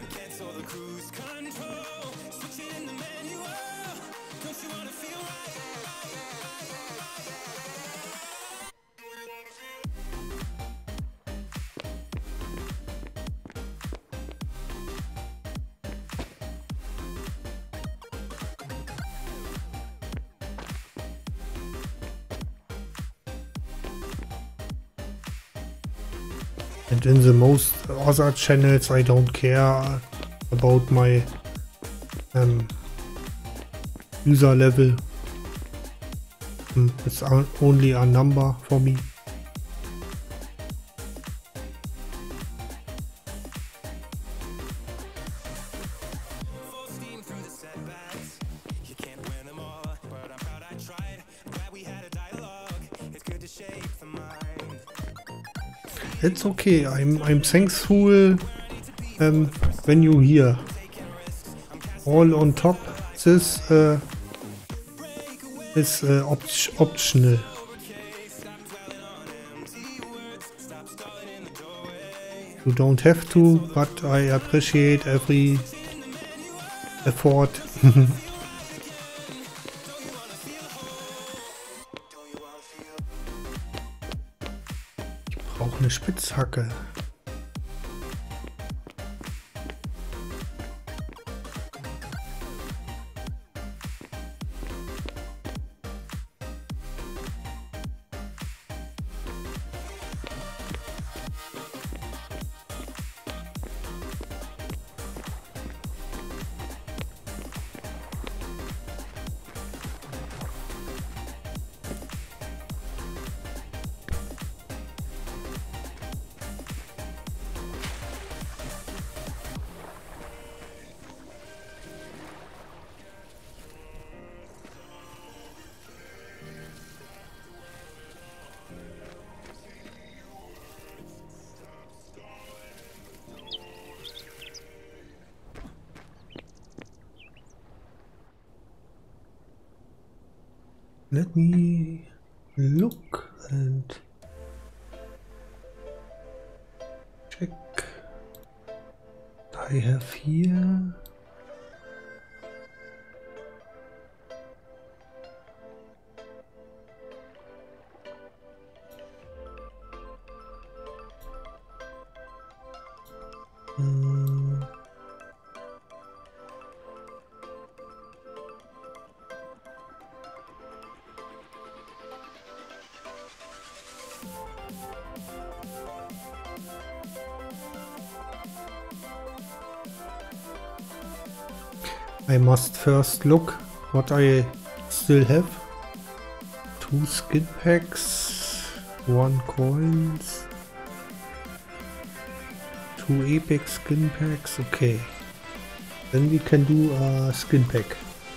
And in the most other channels I don't care about my um, user level. Um, it's only a number for me. It's okay. I'm I'm thankful um, when you hear. All on top. This uh, is uh, op optional. You don't have to, but I appreciate every effort. Auch eine Spitzhacke. Let me look and check what I have here. Hmm. I must first look what I still have. Two skin packs, one coins, two epic skin packs. Okay, then we can do a skin pack.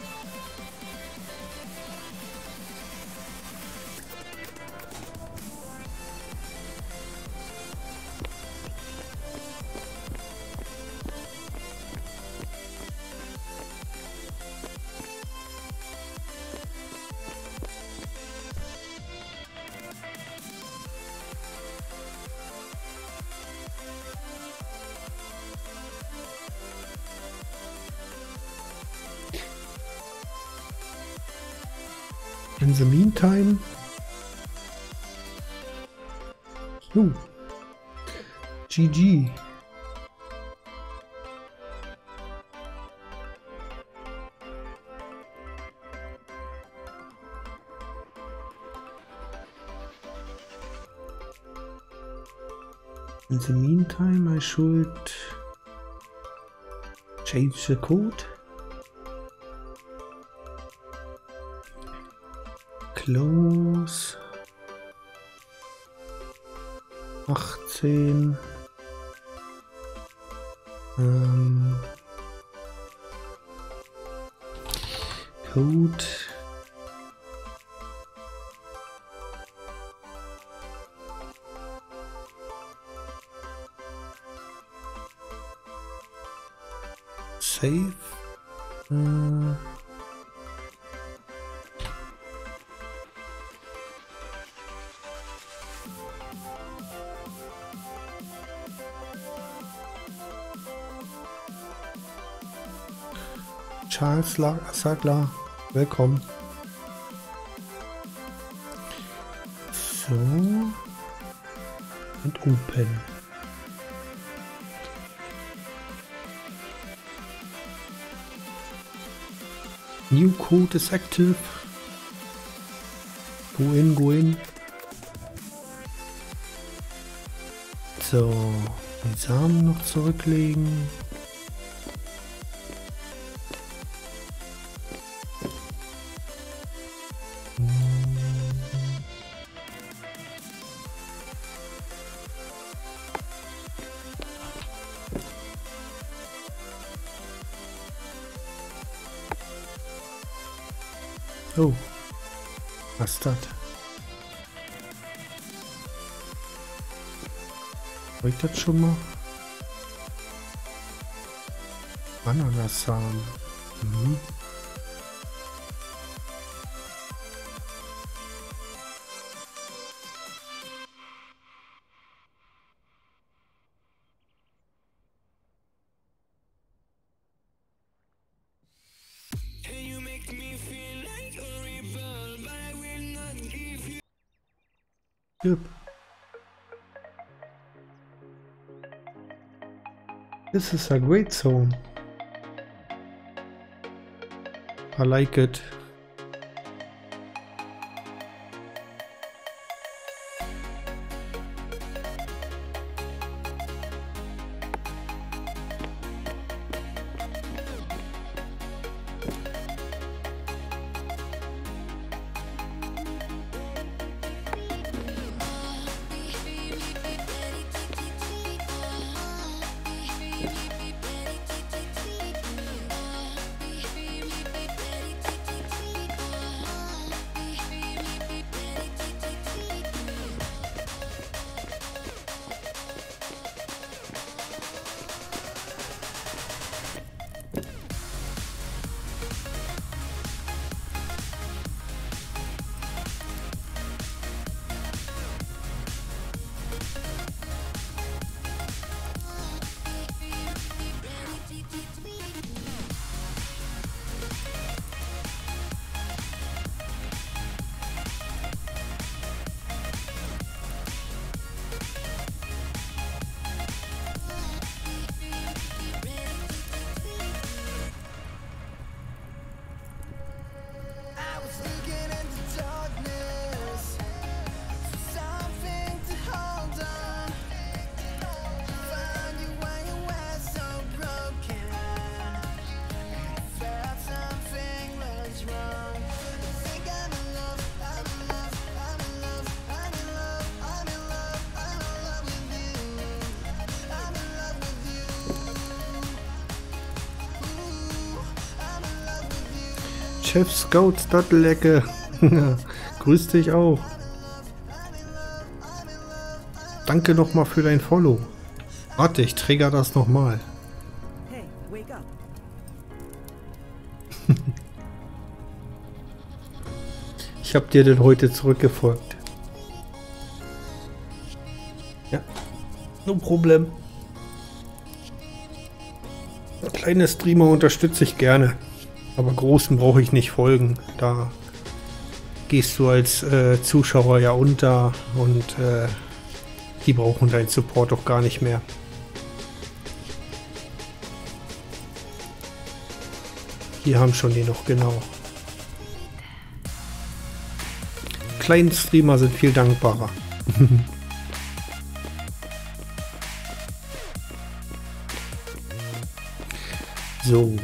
In the meantime, oh, G G. In the meantime, I should change the code. Close. achtzehn. Ähm, Code. Save. Äh, Charles Sagler, willkommen. So. Und Open. New code is active. Go in, go in. So, den Samen noch zurücklegen. Oh, was ist das? Habe ich das schon mal? Ananassamen. Mhm. Yep. This is a great zone. I like it. Chef Scout Stadtlecke. Grüß dich auch. Danke nochmal für dein Follow. Warte, ich trigger das nochmal. Hey, wake up. Ich hab dir denn heute zurückgefolgt. Ja, no problem. Kleine Streamer unterstütze ich gerne. Aber großen brauche ich nicht folgen. Da gehst du als äh, Zuschauer ja unter und äh, die brauchen deinen Support doch gar nicht mehr. Hier haben schon die noch, genau. Kleine Streamer sind viel dankbarer. So.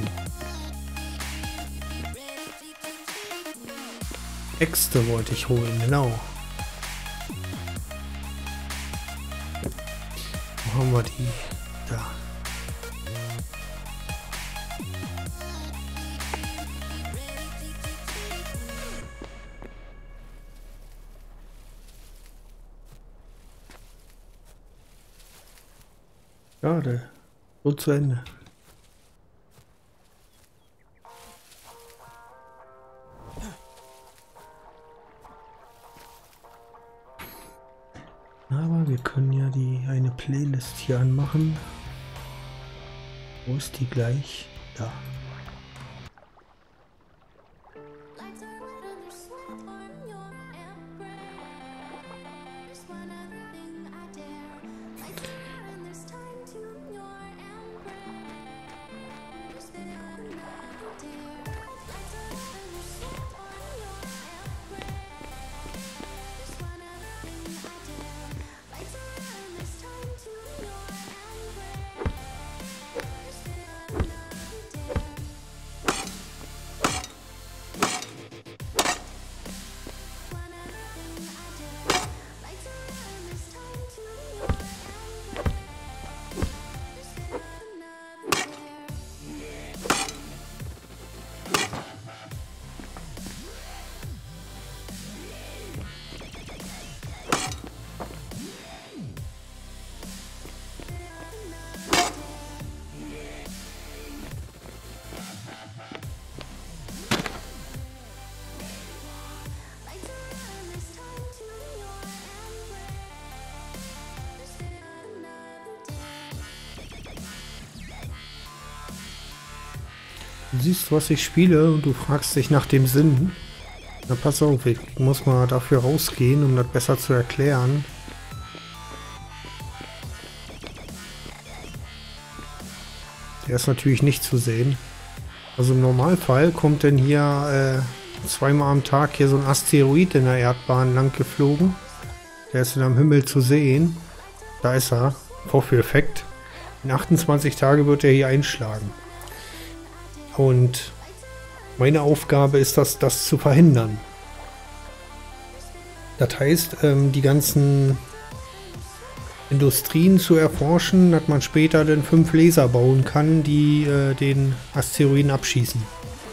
Äxte wollte ich holen, genau. Wo haben wir die? Da. Schade. So zu Ende. Aber wir können ja die eine Playlist hier anmachen. Wo ist die gleich? Da. Du siehst, was ich spiele und du fragst dich nach dem Sinn. Na pass auf, ich muss mal dafür rausgehen, um das besser zu erklären. Der ist natürlich nicht zu sehen. Also im Normalfall kommt denn hier äh, zweimal am Tag hier so ein Asteroid in der Erdbahn lang geflogen. Der ist dann am Himmel zu sehen. Da ist er. Vorführeffekt. In achtundzwanzig Tagen wird er hier einschlagen. Und meine Aufgabe ist das, das zu verhindern. Das heißt, ähm, die ganzen Industrien zu erforschen, dass man später dann fünf Laser bauen kann, die äh, den Asteroiden abschießen.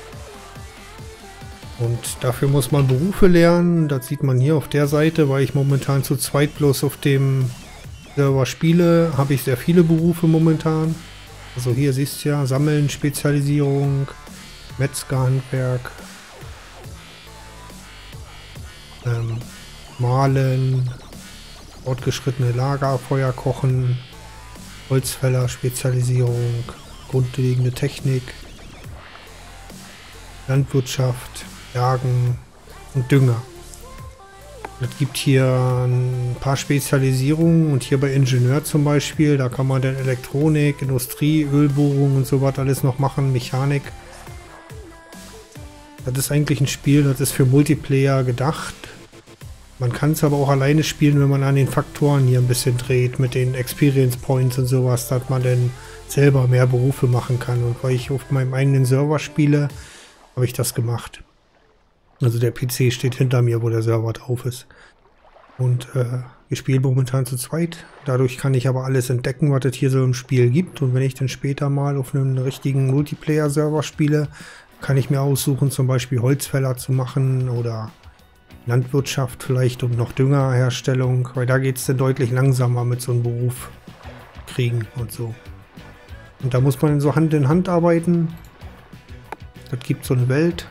Und dafür muss man Berufe lernen. Das sieht man hier auf der Seite, weil ich momentan zu zweit bloß auf dem Server spiele, habe ich sehr viele Berufe momentan. Also hier siehst du ja, Sammeln, Spezialisierung, Metzgerhandwerk, ähm, Malen, fortgeschrittene Lagerfeuer kochen, Holzfäller, Spezialisierung, grundlegende Technik, Landwirtschaft, Jagen und Dünger. Es gibt hier ein paar Spezialisierungen und hier bei Ingenieur zum Beispiel, da kann man dann Elektronik, Industrie, Ölbohrung und so was alles noch machen, Mechanik. Das ist eigentlich ein Spiel, das ist für Multiplayer gedacht. Man kann es aber auch alleine spielen, wenn man an den Faktoren hier ein bisschen dreht, mit den Experience Points und sowas, dass man dann selber mehr Berufe machen kann. Und weil ich auf meinem eigenen Server spiele, habe ich das gemacht. Also der P C steht hinter mir, wo der Server drauf ist. Und äh, ich spiele momentan zu zweit. Dadurch kann ich aber alles entdecken, was es hier so im Spiel gibt. Und wenn ich dann später mal auf einem richtigen Multiplayer-Server spiele, kann ich mir aussuchen, zum Beispiel Holzfäller zu machen oder Landwirtschaft vielleicht und noch Düngerherstellung. Weil da geht es dann deutlich langsamer mit so einem Beruf kriegen und so. Und da muss man so Hand in Hand arbeiten. Das gibt so eine Welt.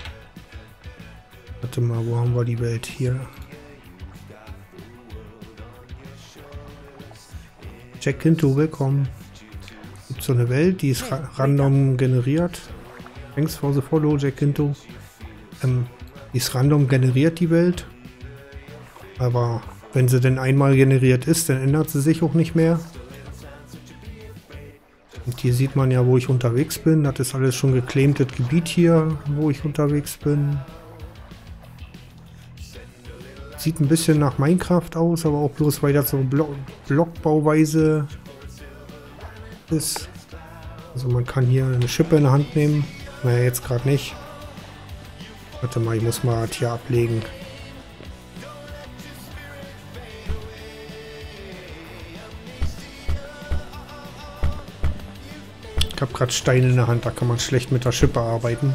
Warte mal, wo haben wir die Welt hier? Jack Hinto, willkommen. Gibt so eine Welt, die ist ra random generiert. Thanks for the follow, Jack Hinto. Ähm, die ist random generiert, die Welt. Aber wenn sie denn einmal generiert ist, dann ändert sie sich auch nicht mehr. Und hier sieht man ja, wo ich unterwegs bin. Das ist alles schon geclaimtes Gebiet hier, wo ich unterwegs bin. Sieht ein bisschen nach Minecraft aus, aber auch bloß, weil das so Blo Blockbauweise ist. Also man kann hier eine Schippe in der Hand nehmen. Naja, jetzt gerade nicht. Warte mal, ich muss mal das hier ablegen. Ich habe gerade Steine in der Hand, da kann man schlecht mit der Schippe arbeiten.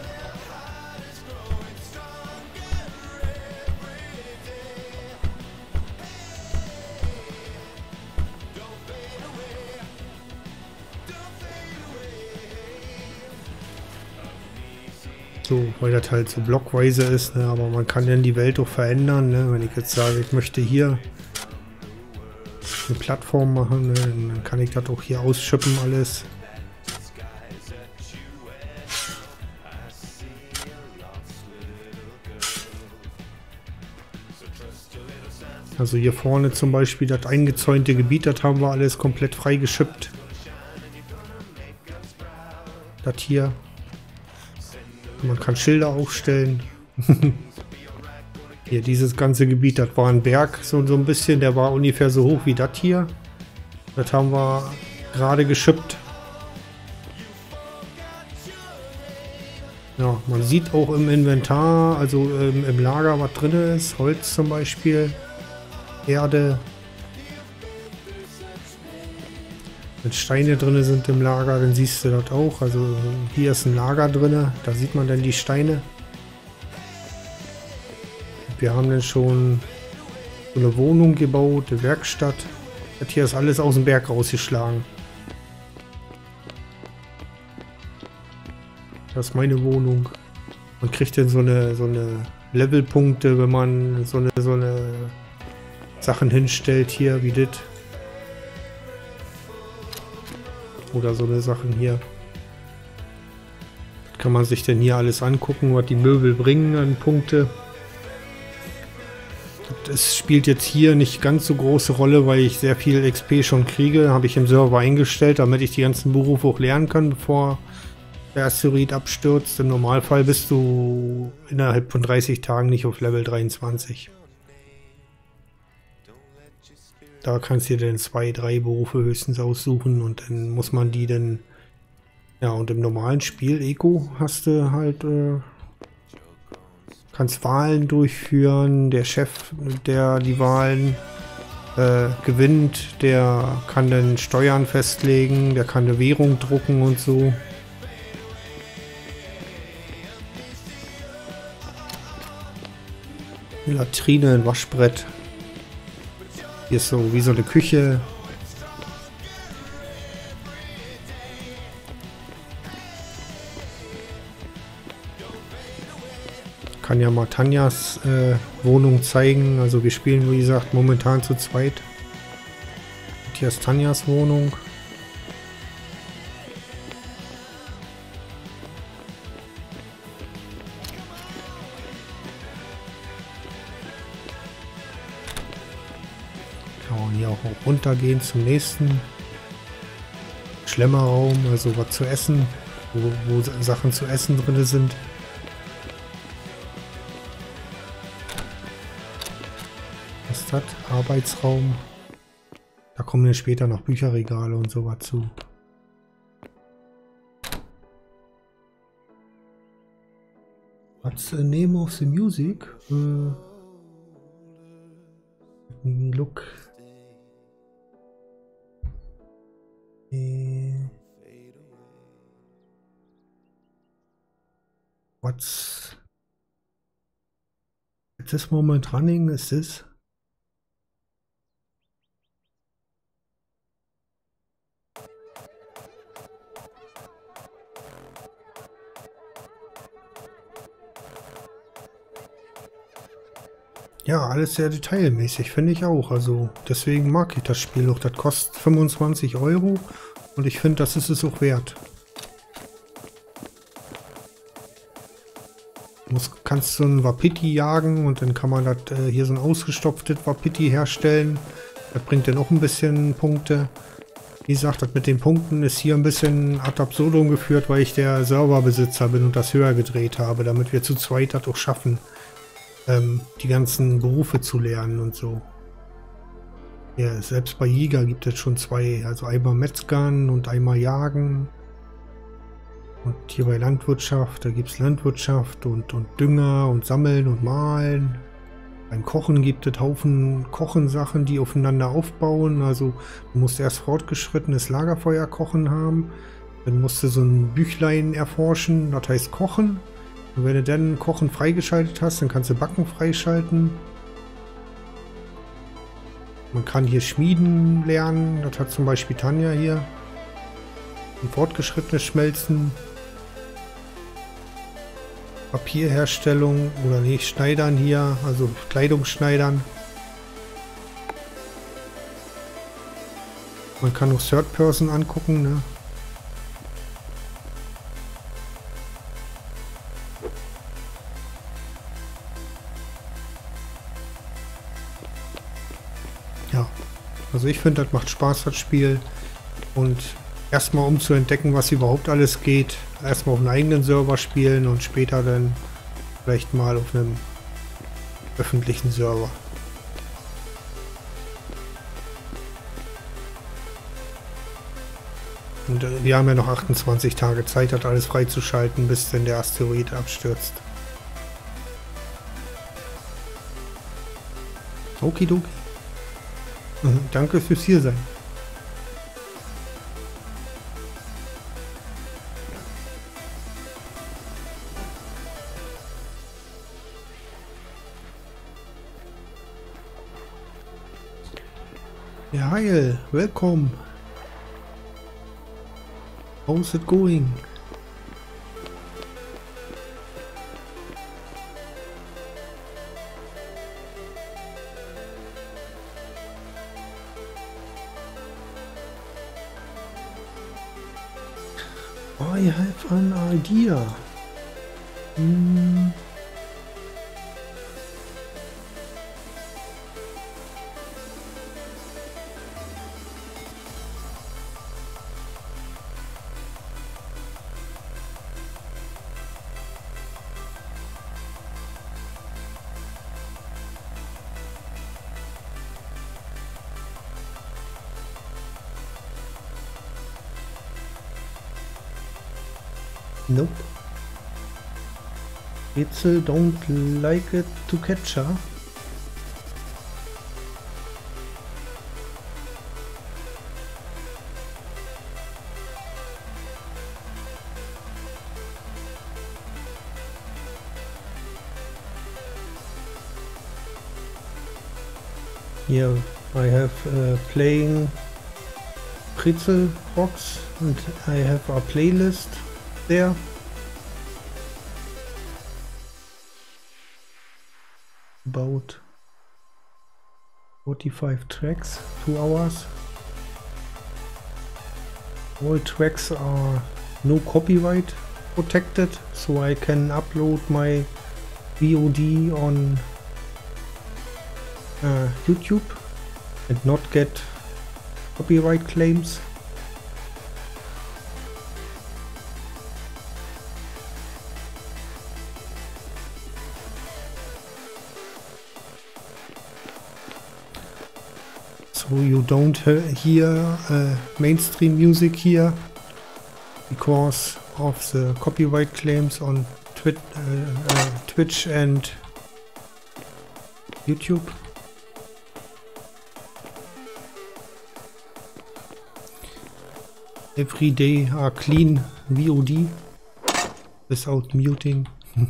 So, weil das halt so blockweise ist, ne? Aber man kann dann die Welt auch verändern, ne? Wenn ich jetzt sage, ich möchte hier eine Plattform machen, ne? Dann kann ich das auch hier ausschippen alles. Also hier vorne zum Beispiel das eingezäunte Gebiet, das haben wir alles komplett frei geschippt. Das hier. Man kann Schilder aufstellen. Hier, dieses ganze Gebiet, das war ein Berg, so, so ein bisschen, der war ungefähr so hoch wie das hier. Das haben wir gerade geschippt. Ja, man sieht auch im Inventar, also ähm, im Lager, was drin ist. Holz zum Beispiel, Erde. Wenn Steine drin sind im Lager, dann siehst du das auch. Also hier ist ein Lager drin, da sieht man dann die Steine. Wir haben dann schon so eine Wohnung gebaut, eine Werkstatt. Das hier ist alles aus dem Berg rausgeschlagen. Das ist meine Wohnung. Man kriegt dann so eine, so eine Levelpunkte, wenn man so eine, so eine Sachen hinstellt hier, wie das. Oder so eine Sachen hier. kann man sich denn hier alles angucken, was die Möbel bringen an Punkte. Es spielt jetzt hier nicht ganz so große Rolle, weil ich sehr viel X P schon kriege. Habe ich im Server eingestellt, damit ich die ganzen Berufe auch lernen kann, bevor der Asteroid abstürzt. Im Normalfall bist du innerhalb von dreißig Tagen nicht auf Level dreiundzwanzig. Da kannst du dir dann zwei, drei Berufe höchstens aussuchen und dann muss man die dann... Ja, und im normalen Spiel Eco hast du halt... Äh, kannst Wahlen durchführen. Der Chef, der die Wahlen äh, gewinnt, der kann dann Steuern festlegen, der kann eine Währung drucken und so. Latrine, ein Waschbrett. Hier ist so wie so eine Küche. Kann ja mal Tanjas äh, Wohnung zeigen. Also wir spielen, wie gesagt, momentan zu zweit. Und hier ist Tanjas Wohnung. Kann man hier auch runtergehen zum nächsten Schlemmerraum, also was zu essen, wo, wo Sachen zu essen drin sind. Was hat Arbeitsraum? Da kommen dann später noch Bücherregale und sowas zu. What's the name of the music? Uh, let me look. Uh, what's at this moment running? Is this? Ja, alles sehr detailmäßig, finde ich auch. Also deswegen mag ich das Spiel auch. Das kostet fünfundzwanzig Euro und ich finde, das ist es auch wert. Du musst, kannst so ein Wapiti jagen und dann kann man das äh, hier so ein ausgestopftes Wapiti herstellen. Das bringt dann auch ein bisschen Punkte. Wie gesagt, das mit den Punkten ist hier ein bisschen ad absurdum geführt, weil ich der Serverbesitzer bin und das höher gedreht habe, damit wir zu zweit das auch schaffen, die ganzen Berufe zu lernen und so. Ja, selbst bei Jäger gibt es schon zwei, also einmal Metzgern und einmal Jagen. Und hier bei Landwirtschaft, da gibt es Landwirtschaft und, und Dünger und Sammeln und Mahlen. Beim Kochen gibt es Haufen Kochensachen, die aufeinander aufbauen. Also du musst erst fortgeschrittenes Lagerfeuerkochen haben. Dann musst du so ein Büchlein erforschen, das heißt Kochen. Und wenn du dann Kochen freigeschaltet hast, dann kannst du Backen freischalten. Man kann hier Schmieden lernen. Das hat zum Beispiel Tanja hier. Ein fortgeschrittenes Schmelzen. Papierherstellung oder nee, Schneidern hier, also Kleidungsschneidern. Man kann auch Third Person angucken, ne? Ja, also ich finde, das macht Spaß, das Spiel. Und erstmal um zu entdecken, was überhaupt alles geht, erstmal auf einem eigenen Server spielen und später dann vielleicht mal auf einem öffentlichen Server. Und äh, wir haben ja noch achtundzwanzig Tage Zeit, das alles freizuschalten, bis denn der Asteroid abstürzt. Okidoki. Mhm, danke fürs Hiersein. Ja, heil, welcome. How's it going? I have an idea. Hm. Nope. Rätsel don't like it to catch her. Here I have uh, playing Pretzel Box and I have a playlist there. About forty-five tracks, two hours. All tracks are no copyright protected, so I can upload my V O D on uh, YouTube and not get copyright claims. So you don't hear uh, mainstream music here because of the copyright claims on Twi uh, uh, Twitch and YouTube. Every day are clean V O D without muting.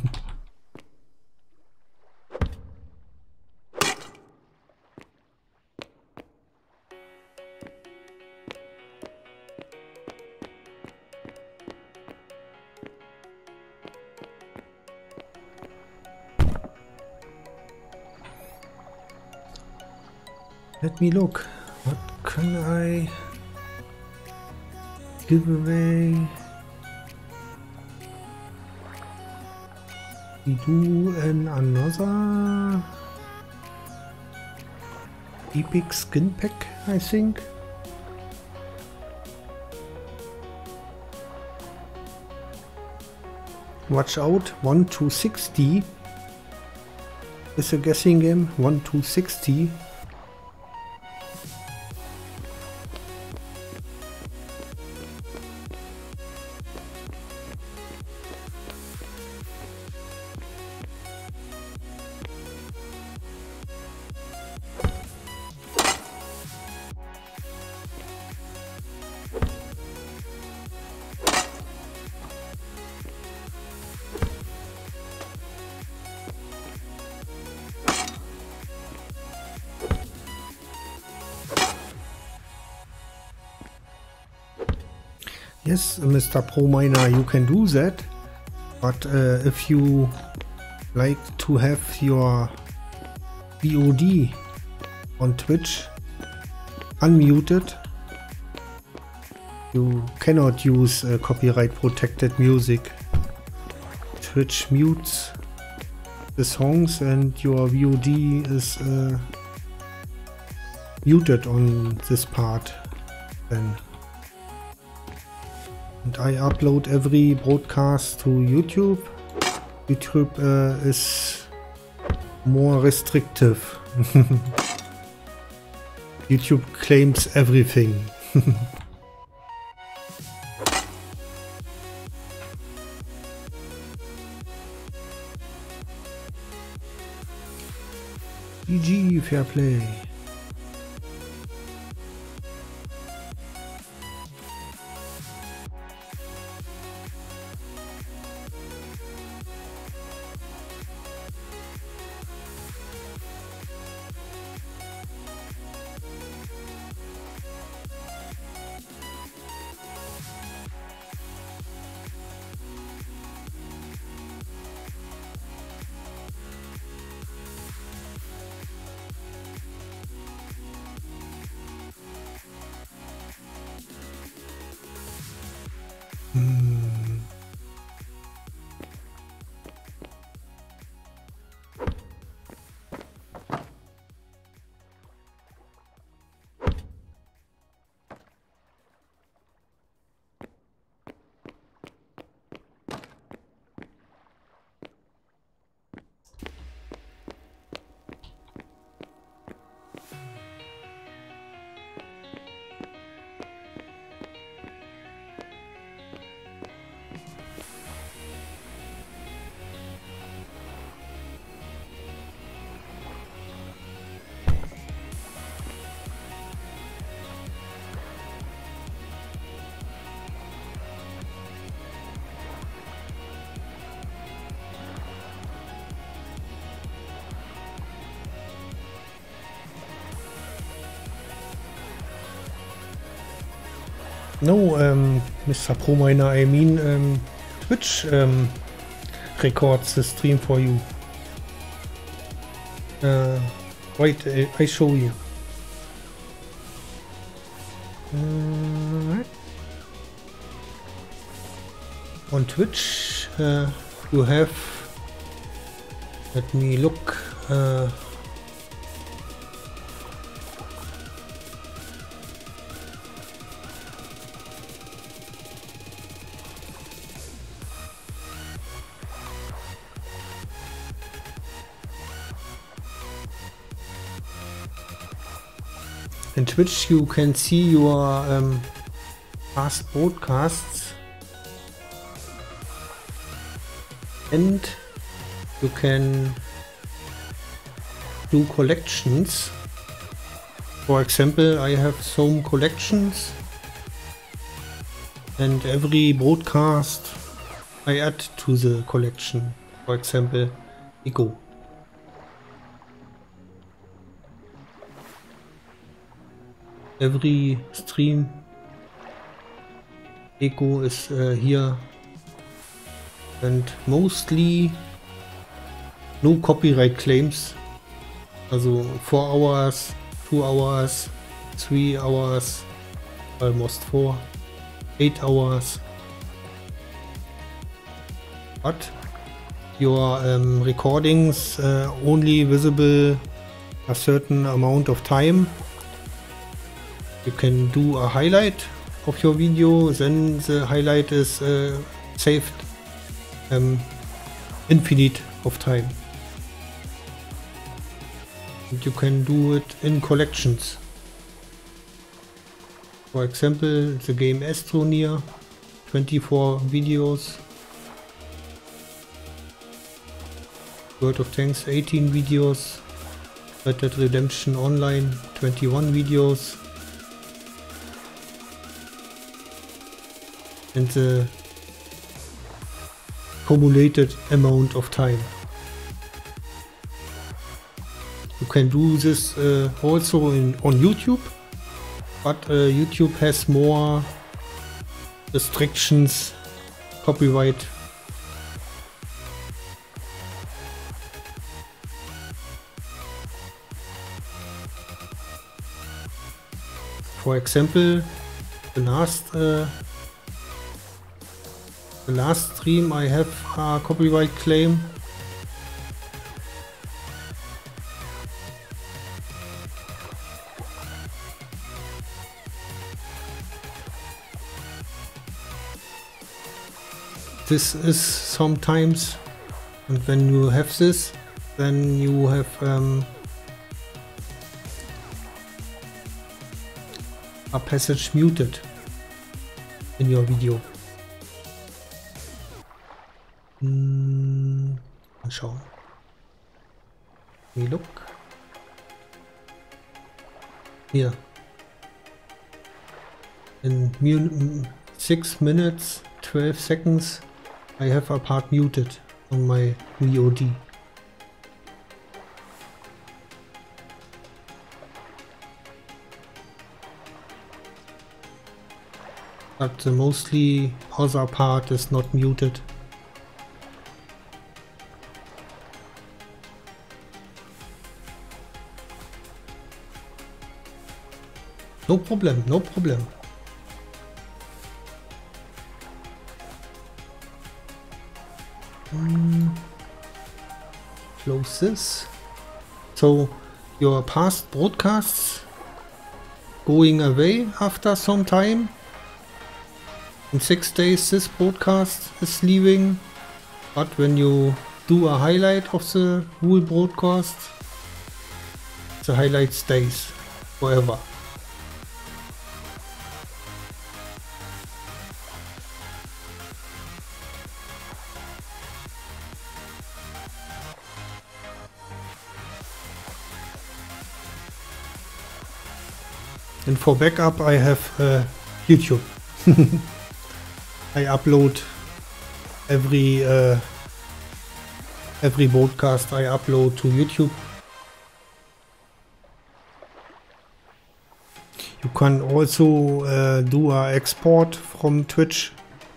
Let me look. What can I give away? We do an another epic skin pack, I think. Watch out, one to sixty is a guessing game. one to sixty. Yes, Mister Pro Miner, you can do that, but uh, if you like to have your V O D on Twitch unmuted, you cannot use uh, copyright protected music. Twitch mutes the songs and your V O D is uh, muted on this part then. And I upload every broadcast to YouTube. YouTube uh, is more restrictive. YouTube claims everything. G G, fair play. No, um, Mister ProMiner, I mean um, Twitch um, records the stream for you. Uh, wait, I, I show you. Uh, on Twitch uh, you have, let me look, uh, in Twitch you can see your um, past broadcasts, and you can do collections. For example, I have some collections, and every broadcast I add to the collection. For example, Eco. Every stream Eco is uh, here, and mostly no copyright claims. Also four hours, two hours, three hours, almost four, eight hours. But your um, recordings uh, only visible a certain amount of time. You can do a highlight of your video, then the highlight is uh, saved um, infinite of time. And you can do it in collections. For example, the game Astroneer, twenty-four videos. World of Tanks, eighteen videos. Red Dead Redemption Online, twenty-one videos. And the cumulated amount of time. You can do this uh, also in, on YouTube, but uh, YouTube has more restrictions, copyright. For example, the last uh, the last stream I have a copyright claim. This is sometimes, and when you have this, then you have um, a passage muted in your video. Hm, mal schauen. We look. Here. In six minutes, twelve seconds, I have a part muted on my V O D. But the mostly other part is not muted. No problem, no problem. Mm. Close this. So your past broadcasts going away after some time. In six days this broadcast is leaving, but when you do a highlight of the whole broadcast, the highlight stays forever. And for backup I have uh, YouTube. I upload every uh, every broadcast I upload to YouTube. You can also uh, do a export from Twitch.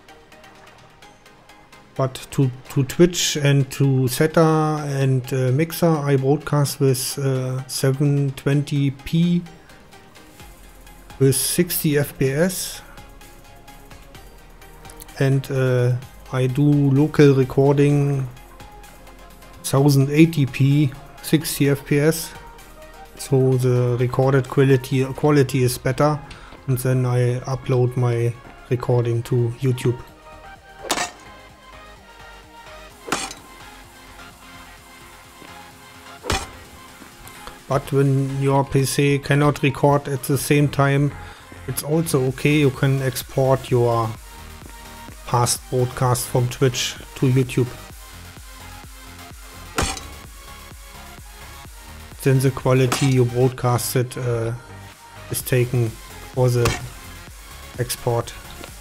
But to, to Twitch and to Zeta and uh, Mixer, I broadcast with uh, seven twenty p with sixty F P S. And uh, I do local recording ten eighty p, sixty F P S. So the recorded quality quality is better, and then I upload my recording to YouTube. But when your P C cannot record at the same time, it's also okay. You can export your past broadcast from Twitch to YouTube. Then the quality you broadcasted uh, is taken for the export.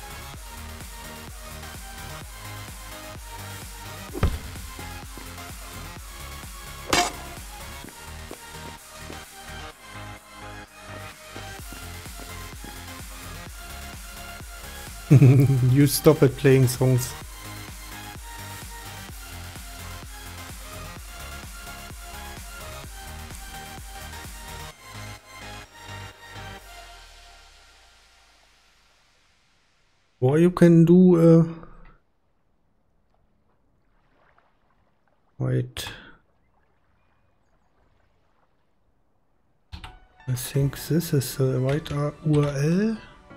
You stop at playing songs. Or you can do uh wait. I think this is the right U R L.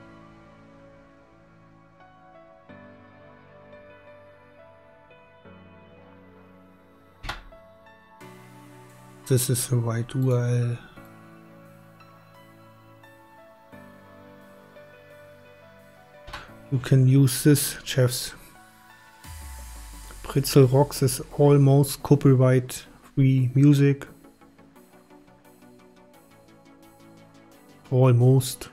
This is the right U R L. You can use this, Chefs. Pretzel Rocks is almost copyright free music. Almost.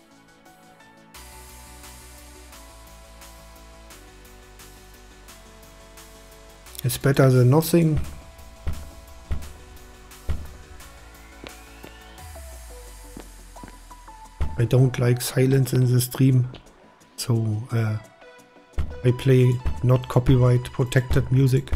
It's better than nothing. I don't like silence in the stream, so uh, I play not copyright protected music.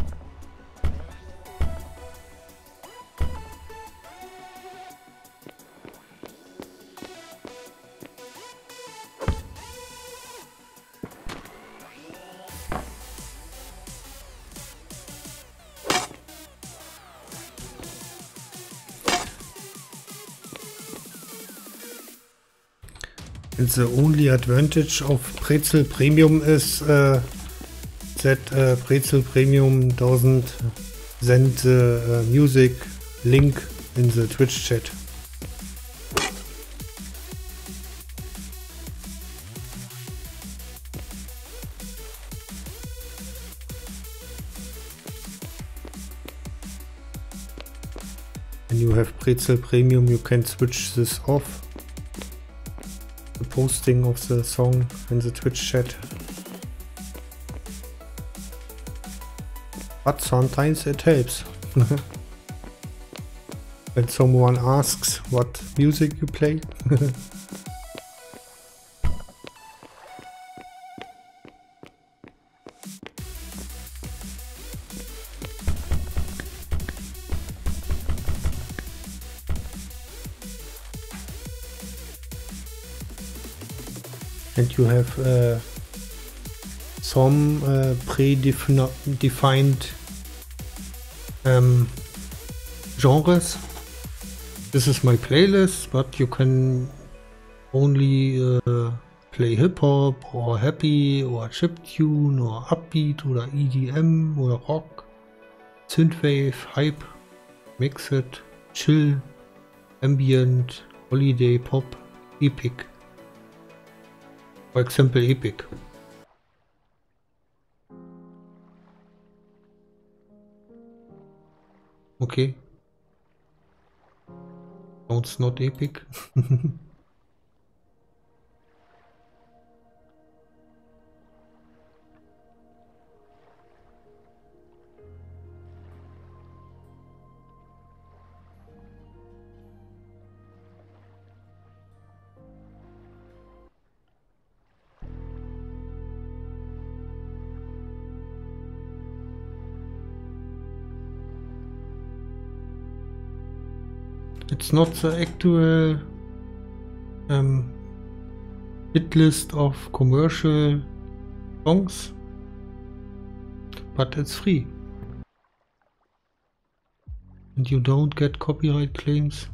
And the only advantage of Pretzel Premium is uh, that uh, Pretzel Premium doesn't send the uh, music link in the Twitch chat. When you have Pretzel Premium, you can switch this off. The posting of the song in the Twitch chat. But sometimes it helps. When someone asks what music you play. And you have uh, some uh, predefined um, genres. This is my playlist, but you can only uh, play hip hop or happy or chiptune or upbeat or E D M or rock, synthwave, hype, mixed, chill, ambient, holiday, pop, epic. For example, epic. Okay. Sounds not epic. It's not the actual um, hit list of commercial songs, but it's free. And you don't get copyright claims.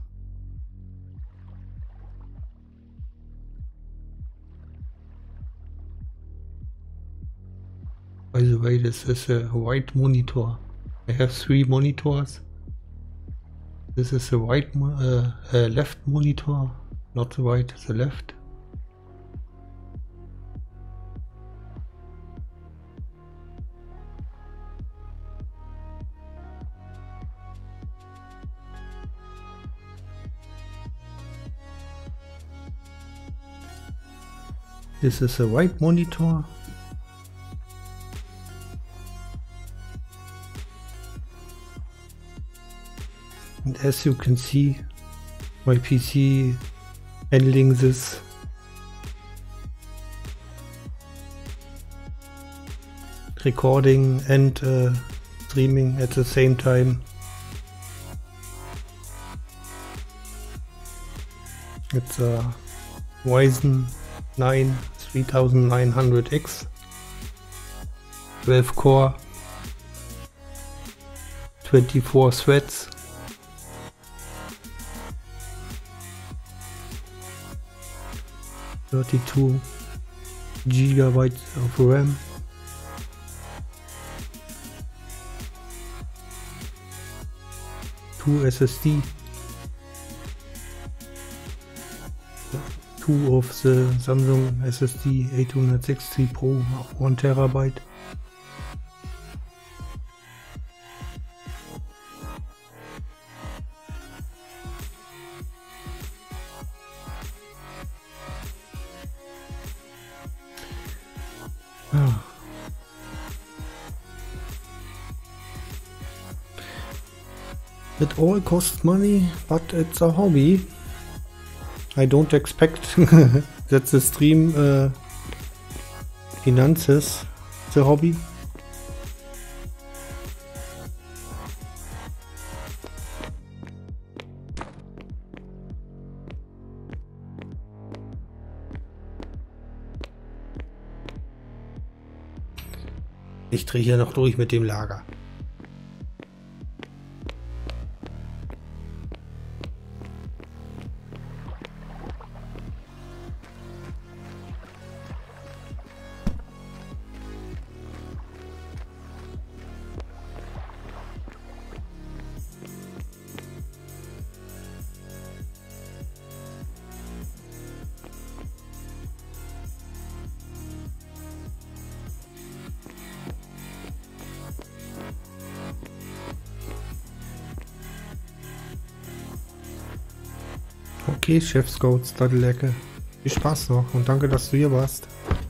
By the way, this is a white monitor. I have three monitors. This is the right mo uh, uh, left monitor, not the right, the left. This is the right monitor. And as you can see, my P C handling this. Recording and uh, streaming at the same time. It's a Ryzen nine thirty-nine hundred X, twelve core, twenty-four threads. thirty-two gigabytes of RAM. Two S S D. Two of the Samsung S S D eight sixty Pro, one terabyte. Ah. It all costs money, but it's a hobby. I don't expect that the stream uh, finances the hobby. Ich drehe hier noch durch mit dem Lager. Okay, Chef Scouts, Dadelecke. Viel Spaß noch und danke, dass du hier warst.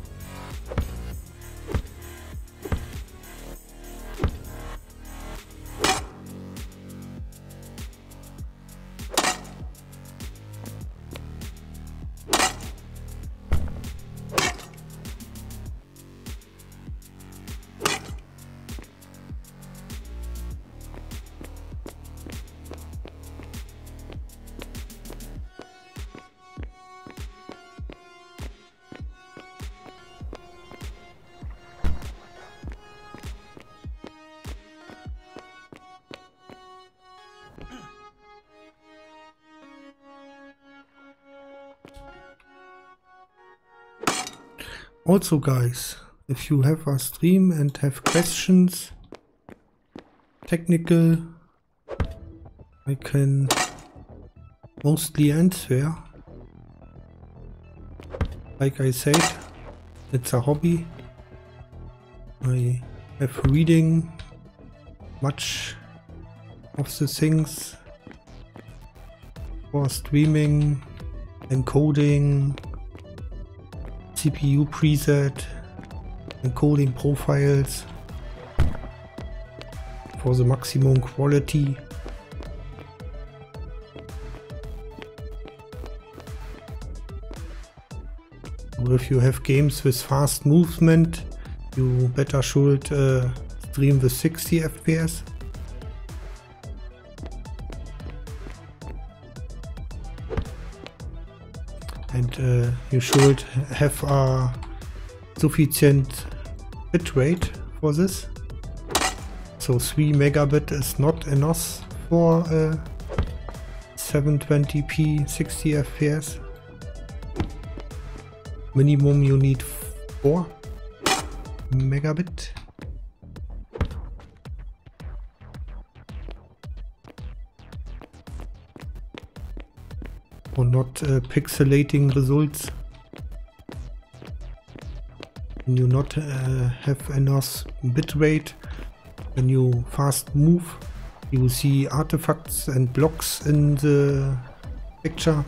Also guys, if you have a stream and have questions, technical, I can mostly answer. Like I said, it's a hobby. I have reading much of the things for streaming, encoding, C P U preset, encoding profiles for the maximum quality. Or if you have games with fast movement, you better should uh, stream with sixty F P S. and uh, you should have a sufficient bitrate for this. So three megabit is not enough for uh, seven twenty p sixty F P S. Minimum you need four megabit. For not uh, pixelating results. When you not uh, have enough bitrate, when you fast move, you see artifacts and blocks in the picture.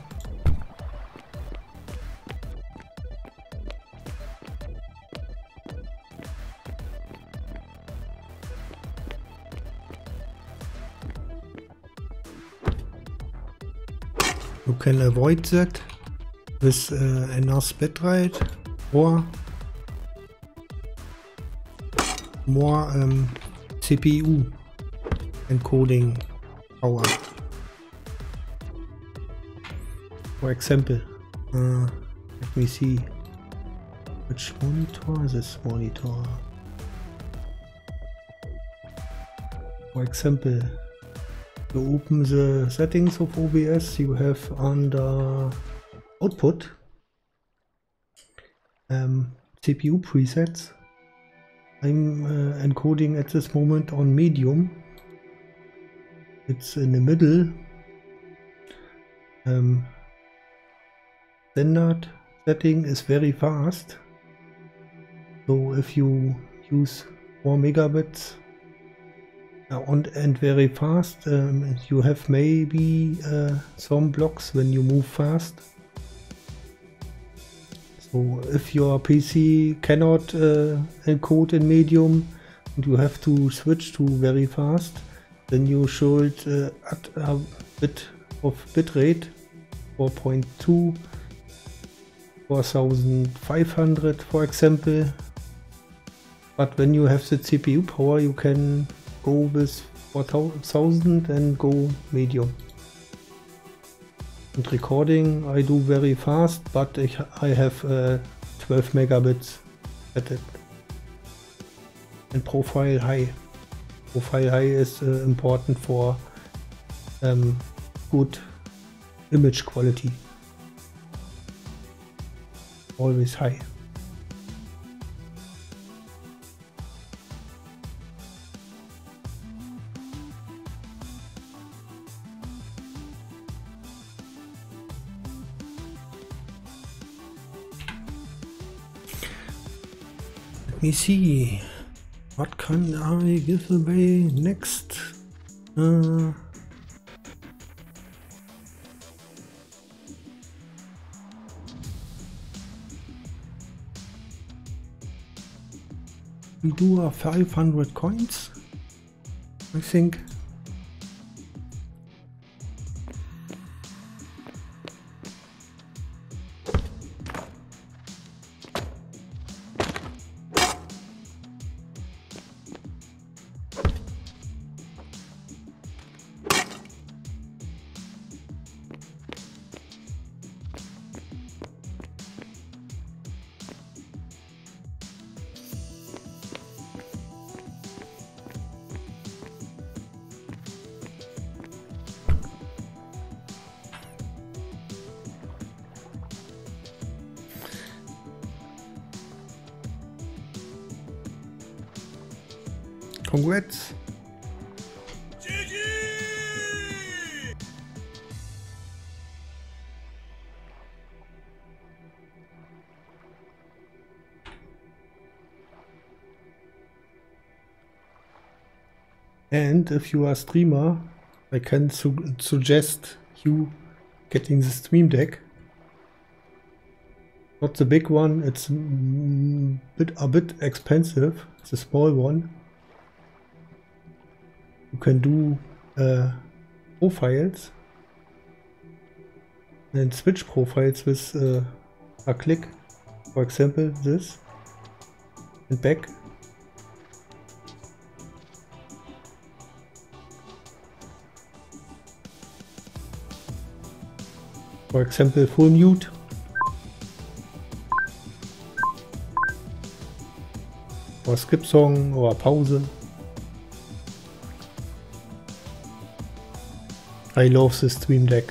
You can avoid that with uh, enough bitrate or more um, C P U encoding power. For example, uh, let me see which monitor is this monitor. For example, you open the settings of O B S, you have under output um, C P U presets. I'm uh, encoding at this moment on medium. It's in the middle. Um, standard setting is very fast. So if you use four megabits uh, and, and very fast, um, you have maybe uh, some blocks when you move fast. So if your P C cannot uh, encode in medium and you have to switch to very fast, then you should uh, add a bit of bitrate, four point two, four thousand five hundred for example. But when you have the C P U power, you can go with four thousand and go medium. And recording I do very fast, but I, I have uh, twelve megabits at it. And profile high. Profile high is uh, important for um, good image quality. Always high. Let me see, what can I give away next? Uh, we do a five hundred coins, I think. Congrats. And if you are a streamer, I can su suggest you getting the Stream Deck. Not the big one, it's mm, bit, a bit expensive, it's a small one. You can do uh, profiles and switch profiles with uh, a click, for example this, and back. For example full mute. or skip song or Pause. I love the Stream Deck.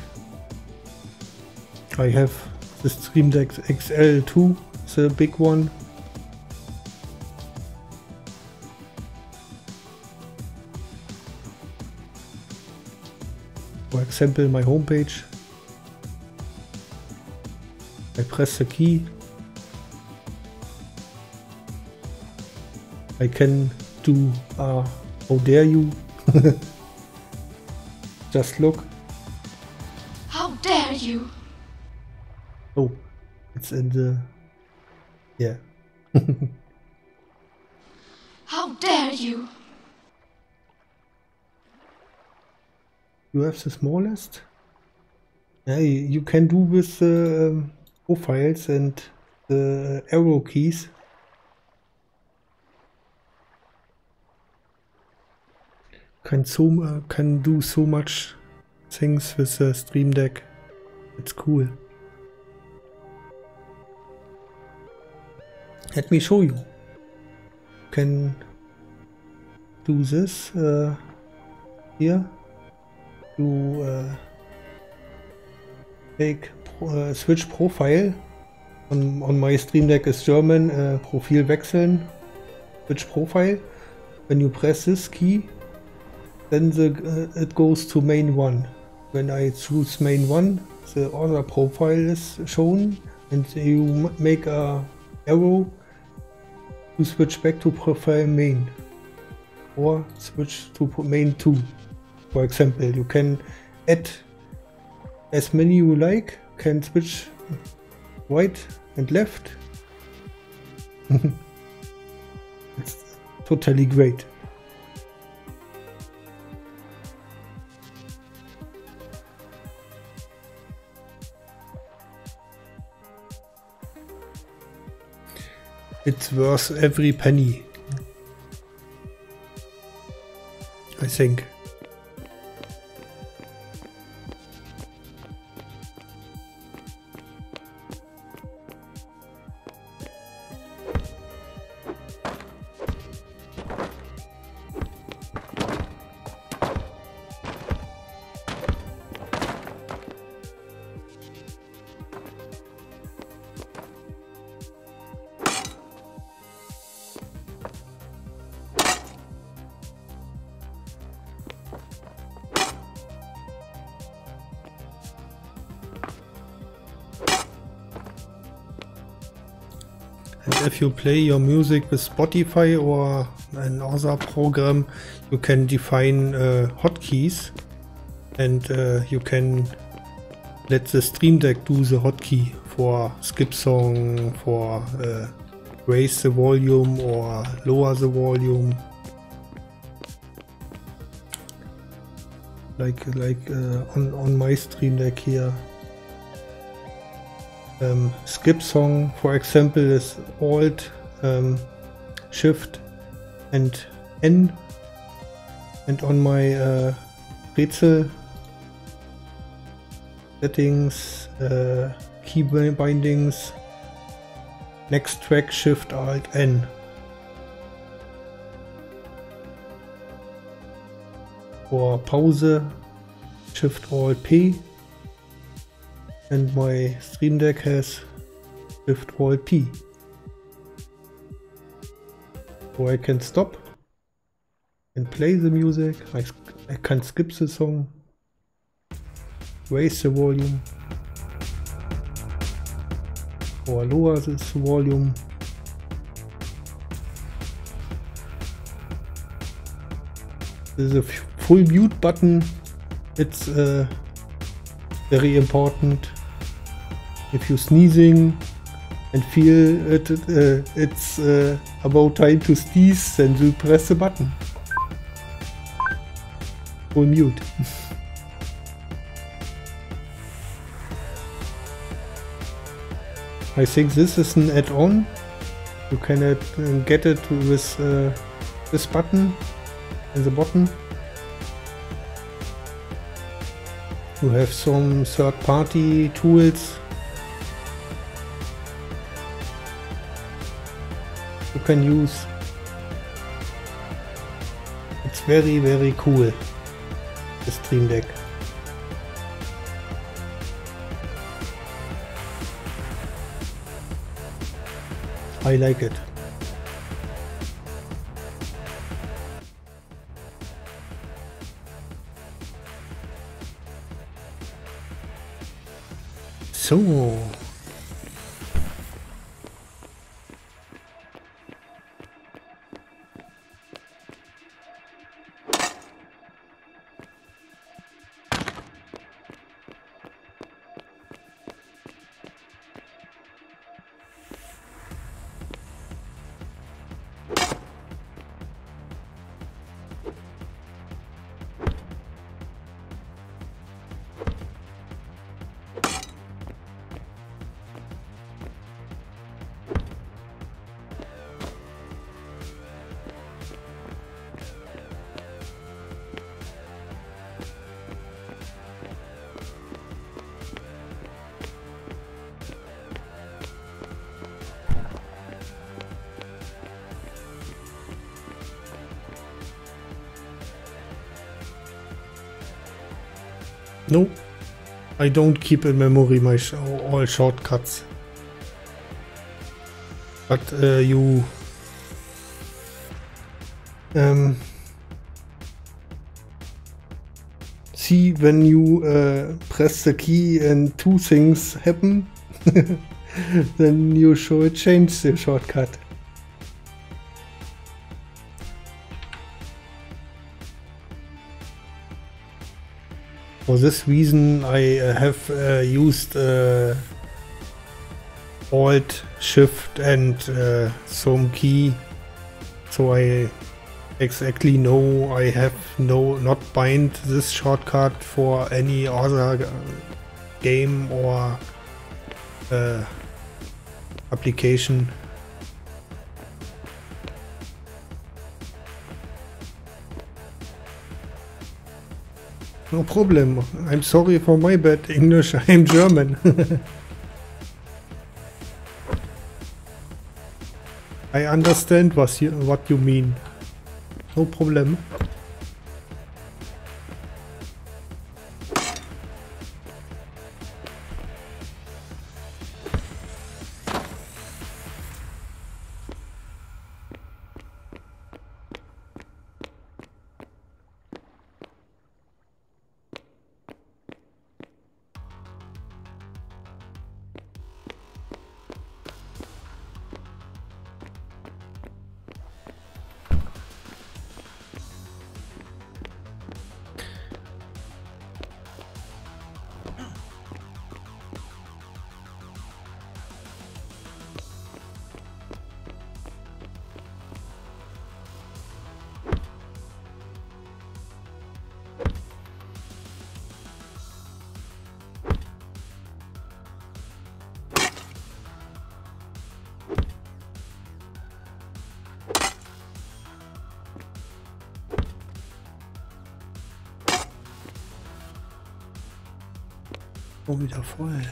I have the Stream Deck X L too, the big one. For example, my homepage. I press the key. I can do uh, how dare you. Just look. How dare you? Oh, it's in the... yeah. How dare you? You have the smallest? Yeah, you, you can do with the um, profiles and the arrow keys. Can so uh, can do so much things with the Stream Deck. It's cool. Let me show you. Can do this uh, here. To uh, make uh, switch profile. On, on my Stream Deck is German. Uh, Profil wechseln. Switch profile. When you press this key, then the, uh, it goes to main one. When I choose main one, the other profile is shown, and you make a arrow to switch back to profile main, or switch to main two. For example, you can add as many you like, can switch right and left. It's totally great. It's worth every penny, I think. And if you play your music with Spotify or another program, you can define uh, hotkeys, and uh, you can let the Stream Deck do the hotkey for skip song, for uh, raise the volume or lower the volume. Like like uh, on, on my Stream Deck here. Um, skip song, for example, is Alt, um, Shift and N, and on my uh, Rätsel settings, uh, key bindings, next track, Shift Alt N. For Pause, Shift Alt P. And my Stream Deck has Shift Alt P. So I can stop and play the music. I, I can skip the song, raise the volume, or lower this volume. There's a full mute button. It's uh, very important. If you're sneezing and feel it, uh, it's uh, about time to sneeze, then you press the button. Full mute. I think this is an add-on. You can uh, get it with uh, this button and the button. You have some third-party tools. You can use very, very cool. The Stream Deck. I like it. So. No, I don't keep in memory my sh all shortcuts. But uh, you um, see when you uh, press the key and two things happen, then you should change the shortcut. For this reason, I uh, have uh, used uh, Alt, Shift and uh, some key, so I exactly know I have no not bind this shortcut for any other game or uh, application. No problem. I'm sorry for my bad English. I'm German. I understand what you, what you mean. No problem. Oh, wieder voll.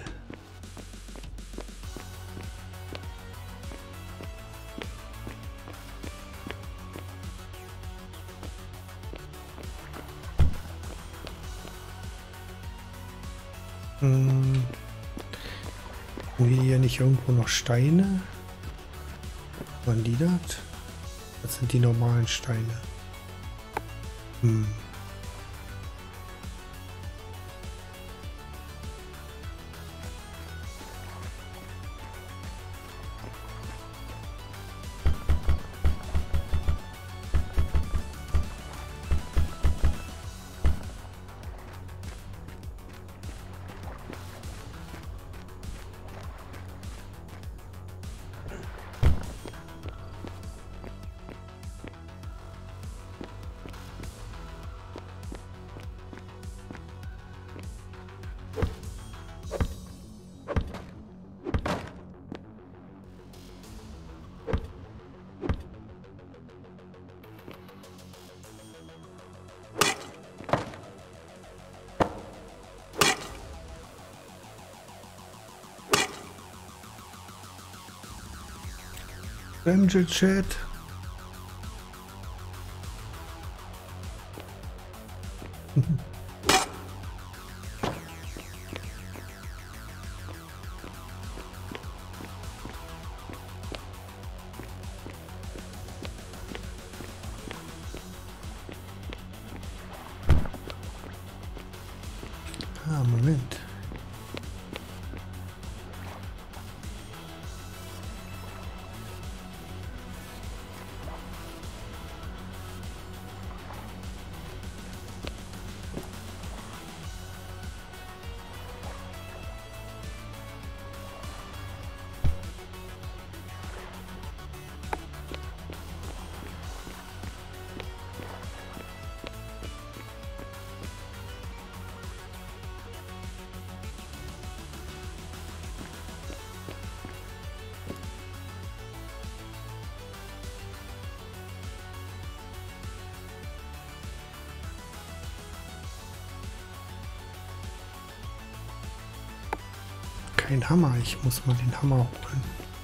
Hm. Haben wir hier nicht irgendwo noch Steine? Waren die das? Das sind die normalen Steine. Hm. Angel Chat. keinen Hammer. Ich muss mal den Hammer holen.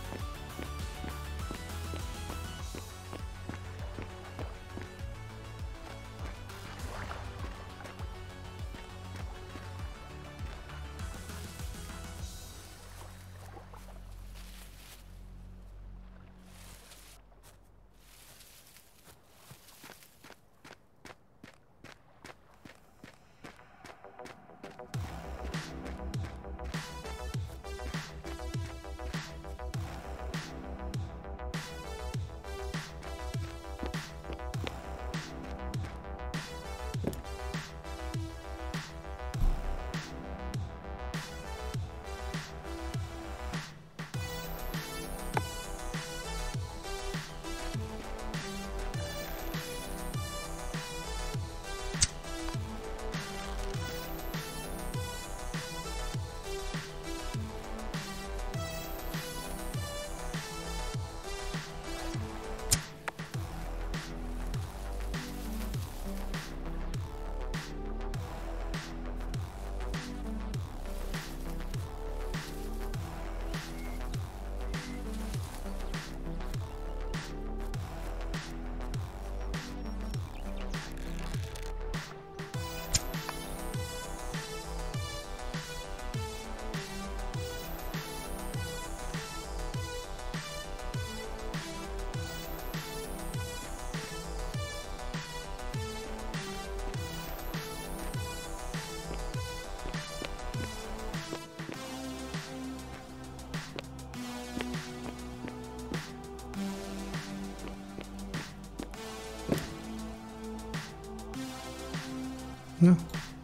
Ja.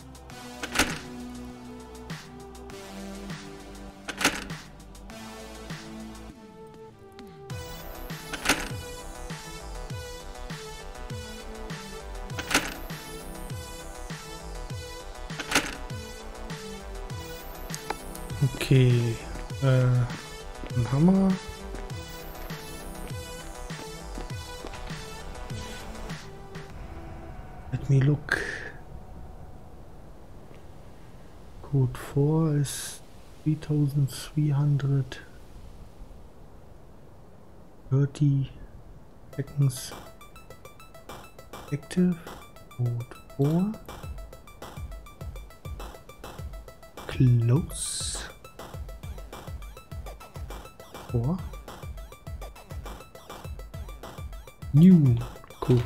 Okay, äh, ein Hammer. Let me look. Code four is three thousand three hundred thirty seconds active. Code four. Close. Four. New code.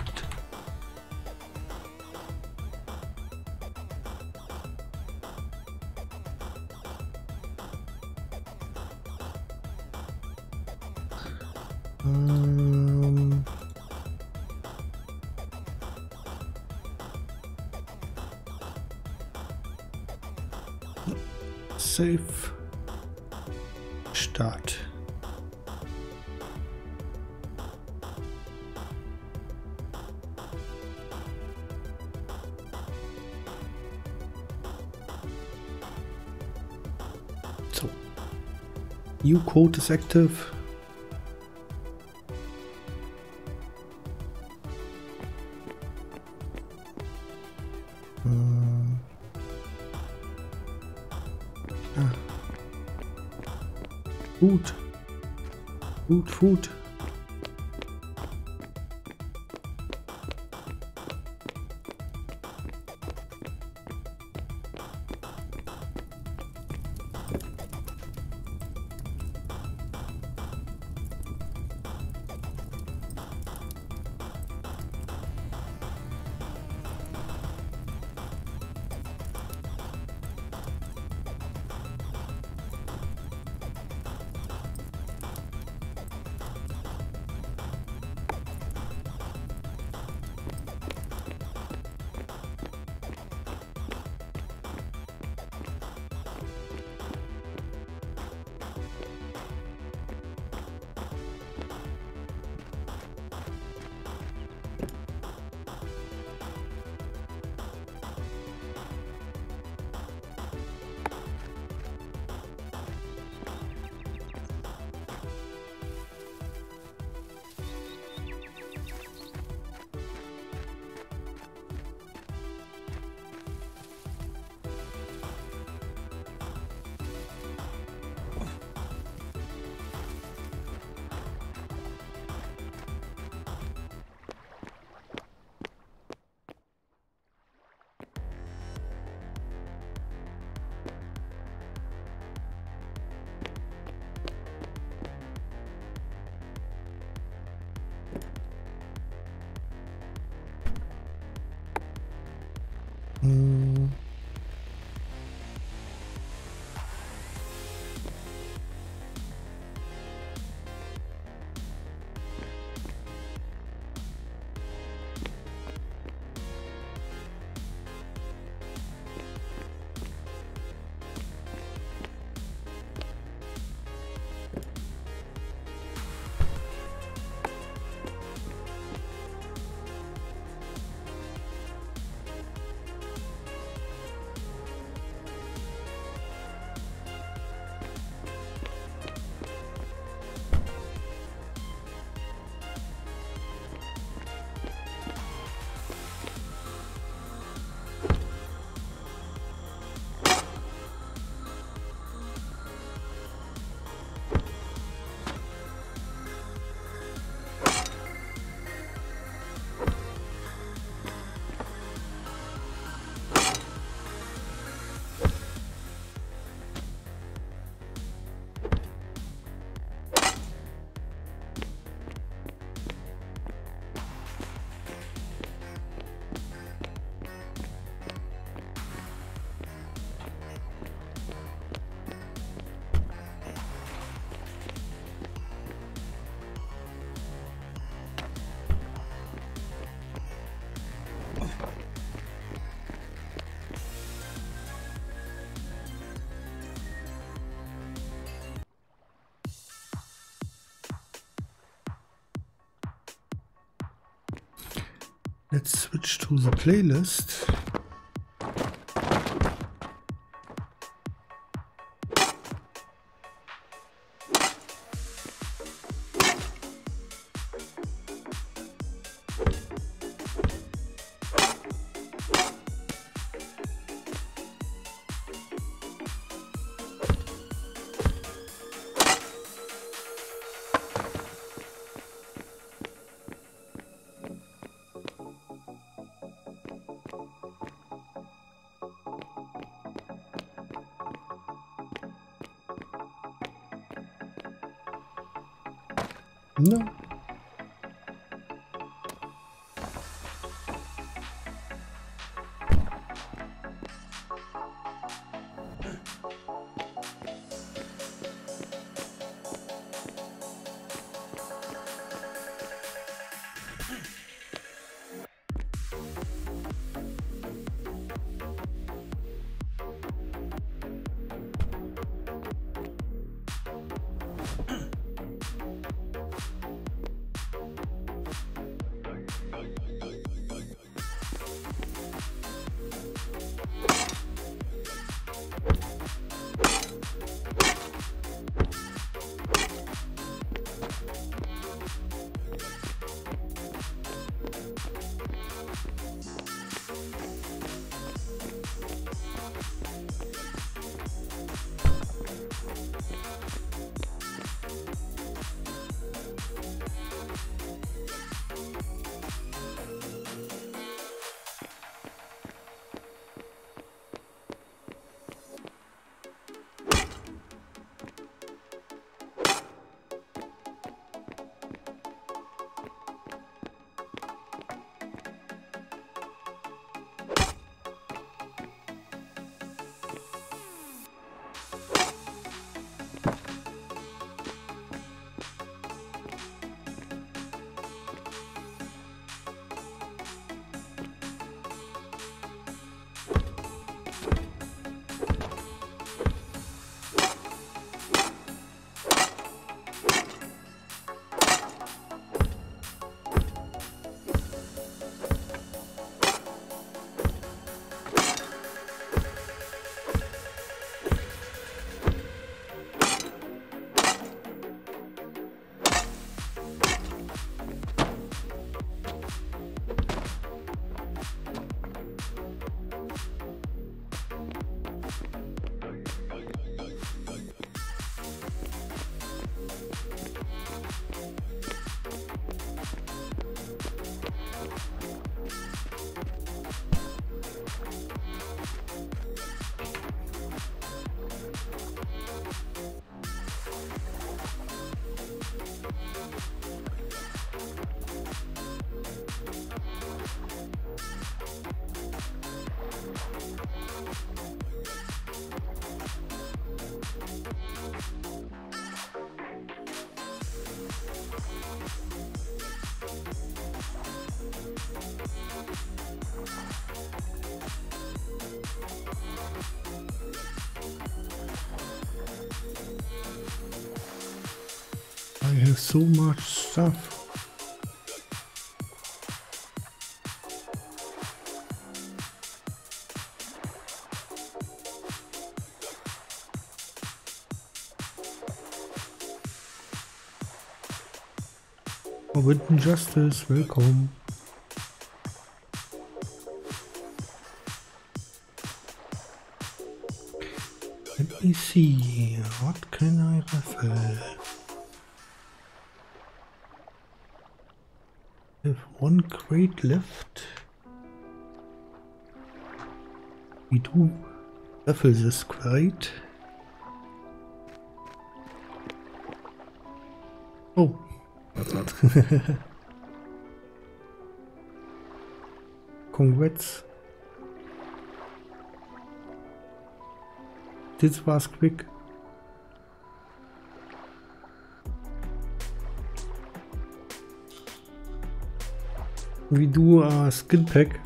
Um, save. Start. So. New code is active. Hm. Ah. Food. Food, food. Hm. Let's switch to the playlist. No. There's so much stuff. Forbidden Justice, welcome. Let me see, what can I raffle? I have one crate left. We do raffle this crate. Oh. Congrats. This was quick. We do a skin pack.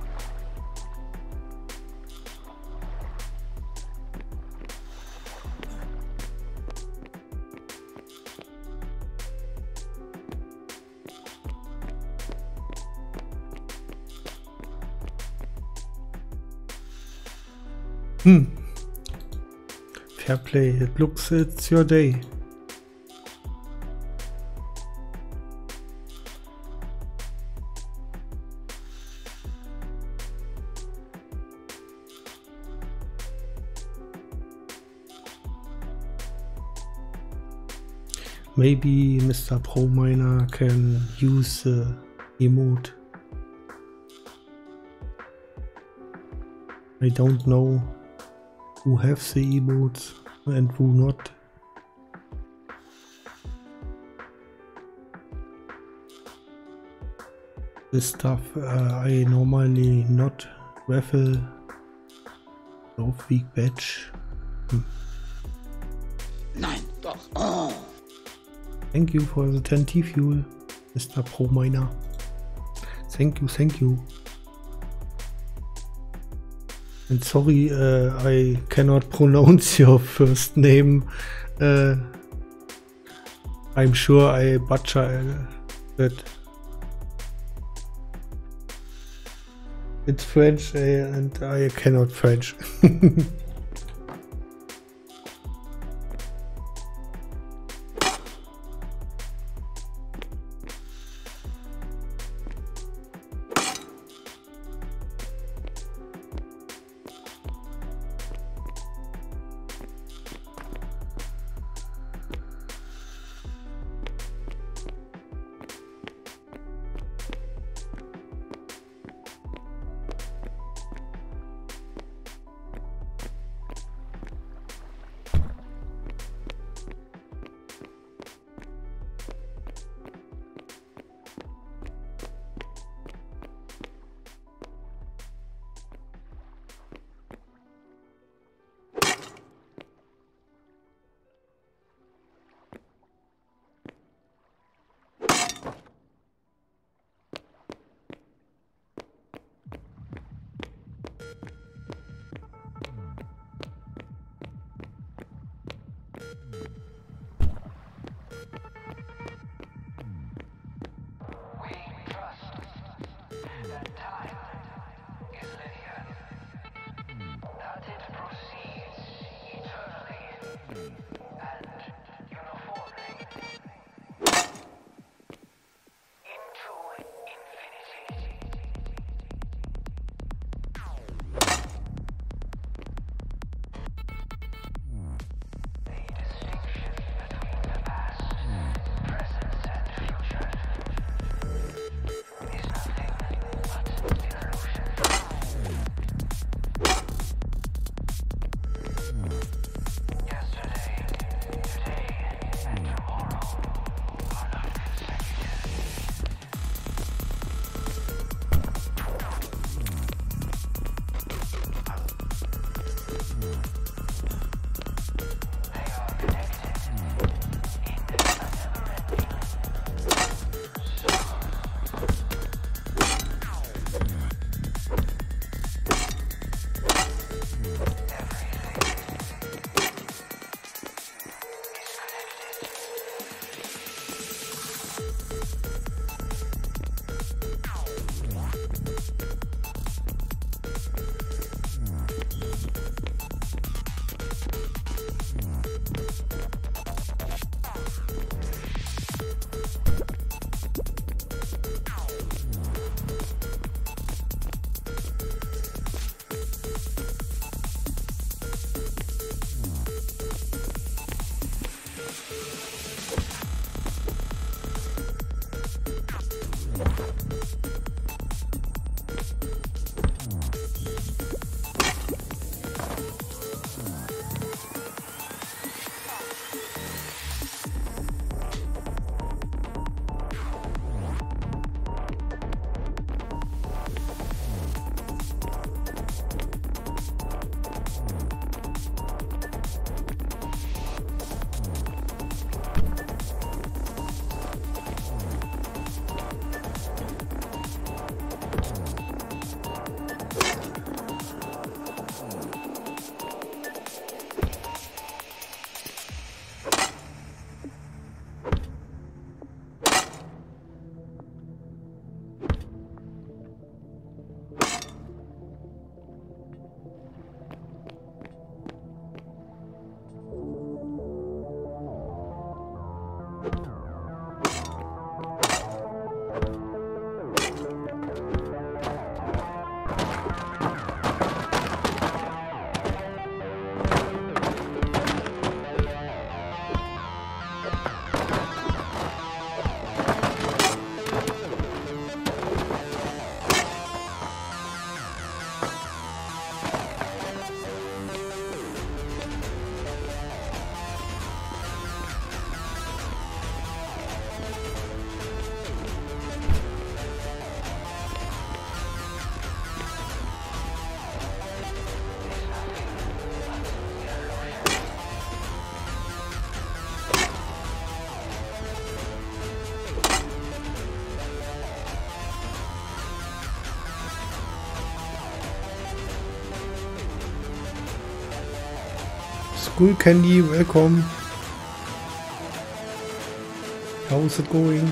Hmm. Fair play. It looks it's your day. Maybe Mister Pro Miner can use the emote. I don't know who have the emotes and who not. This stuff uh, I normally not raffle. Auf Week Badge. Hm. Nein, doch. Oh. Thank you for the ten T fuel, Mister Pro Miner. Thank you, thank you. And sorry, uh, I cannot pronounce your first name. Uh, I'm sure I butcher that. It's French uh, and I cannot French. School Candy, welcome. How's it going?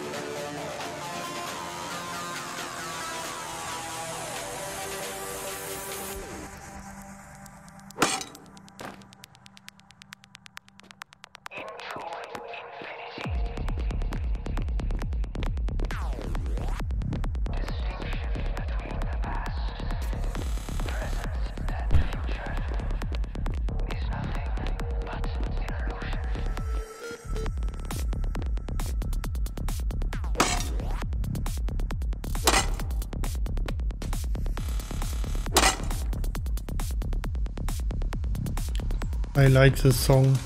I like this song.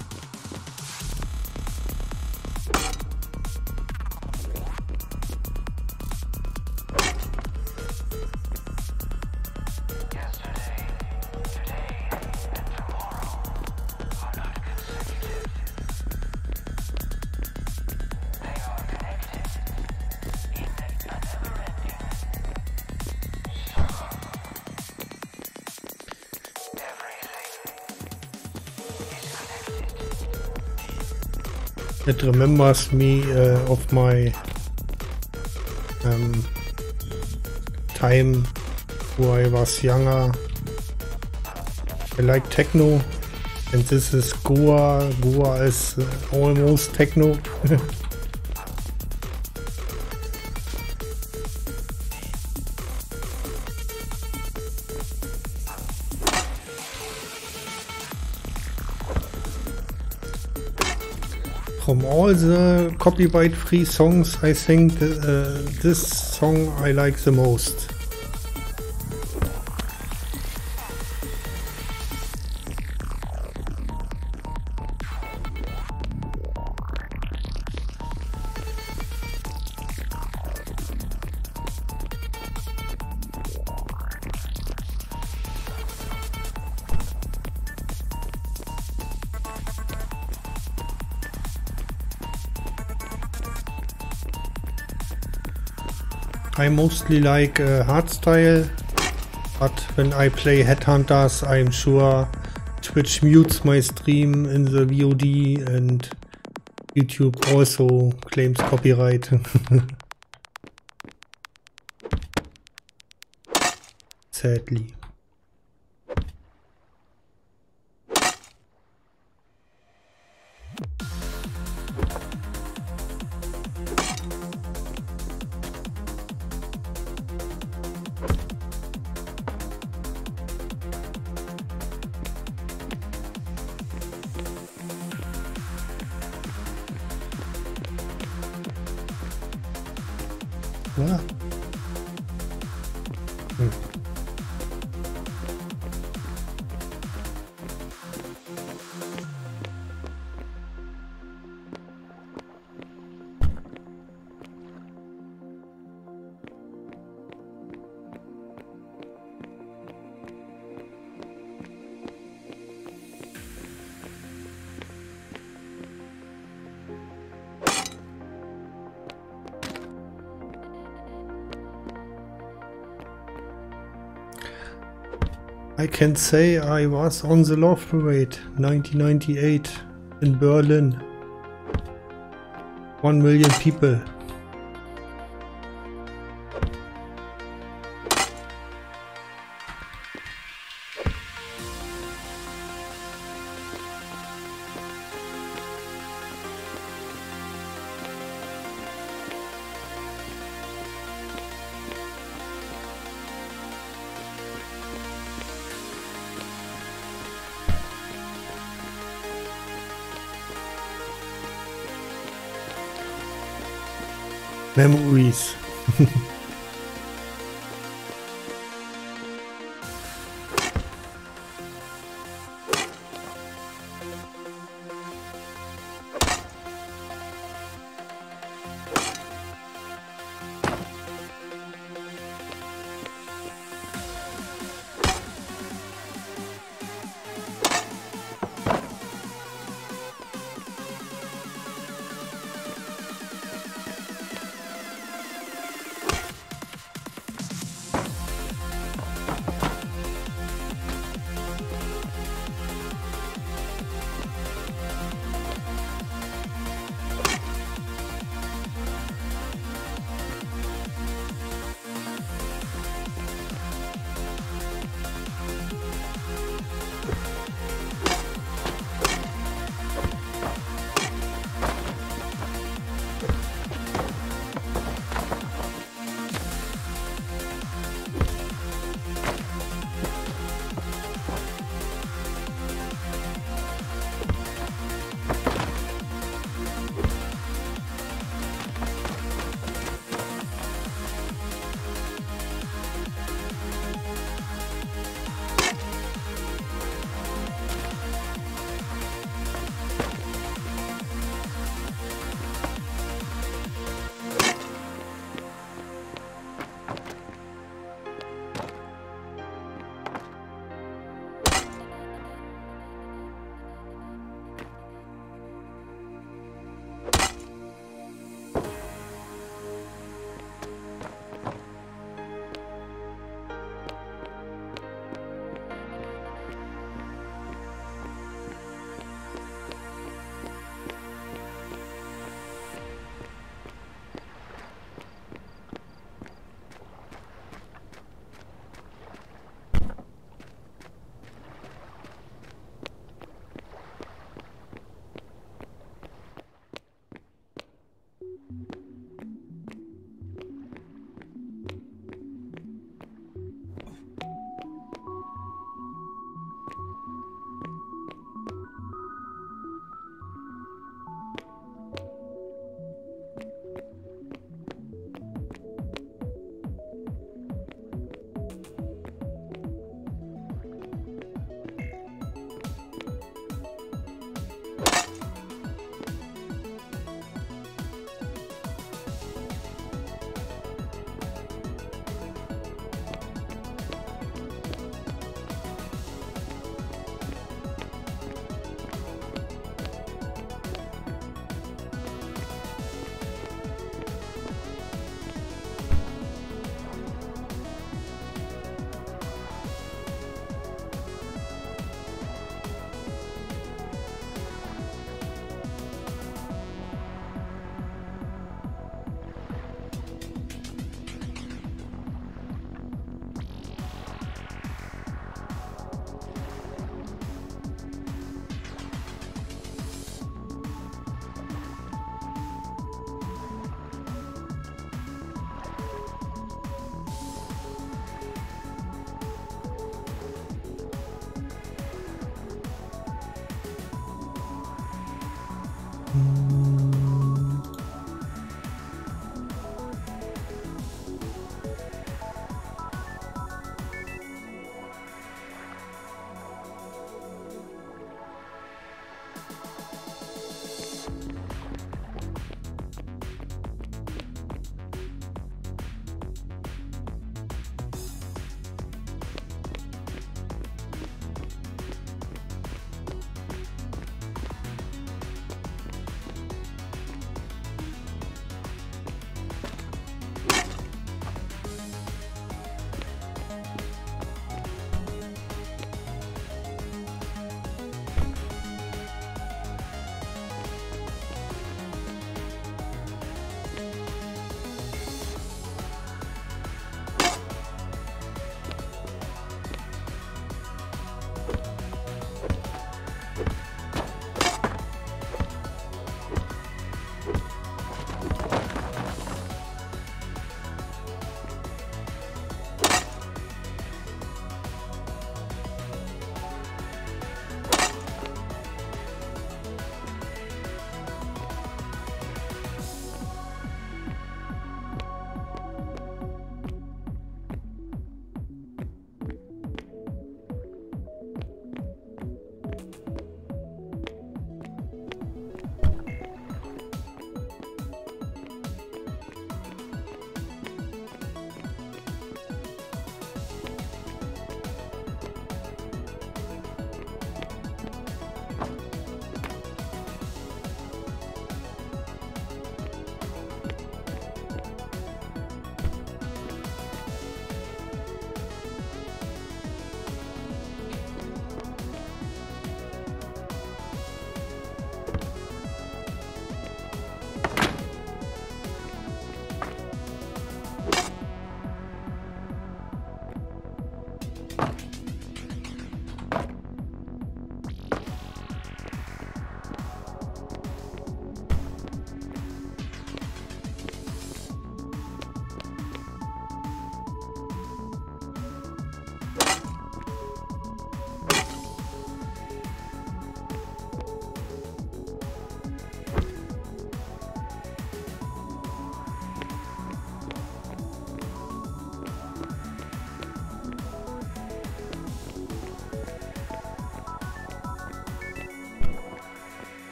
It remembers me uh, of my um, time when I was younger. I like techno, and this is Goa. Goa is uh, almost techno. From all the copyright-free songs, I think uh, this song I like the most. I mostly like uh, hardstyle, but when I play Headhunters, I'm sure Twitch mutes my stream in the V O D and YouTube also claims copyright. Sadly. Ja. Hm. I can say I was on the Love Parade nineteen ninety-eight in Berlin. One million people. Memories.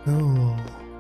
Oh.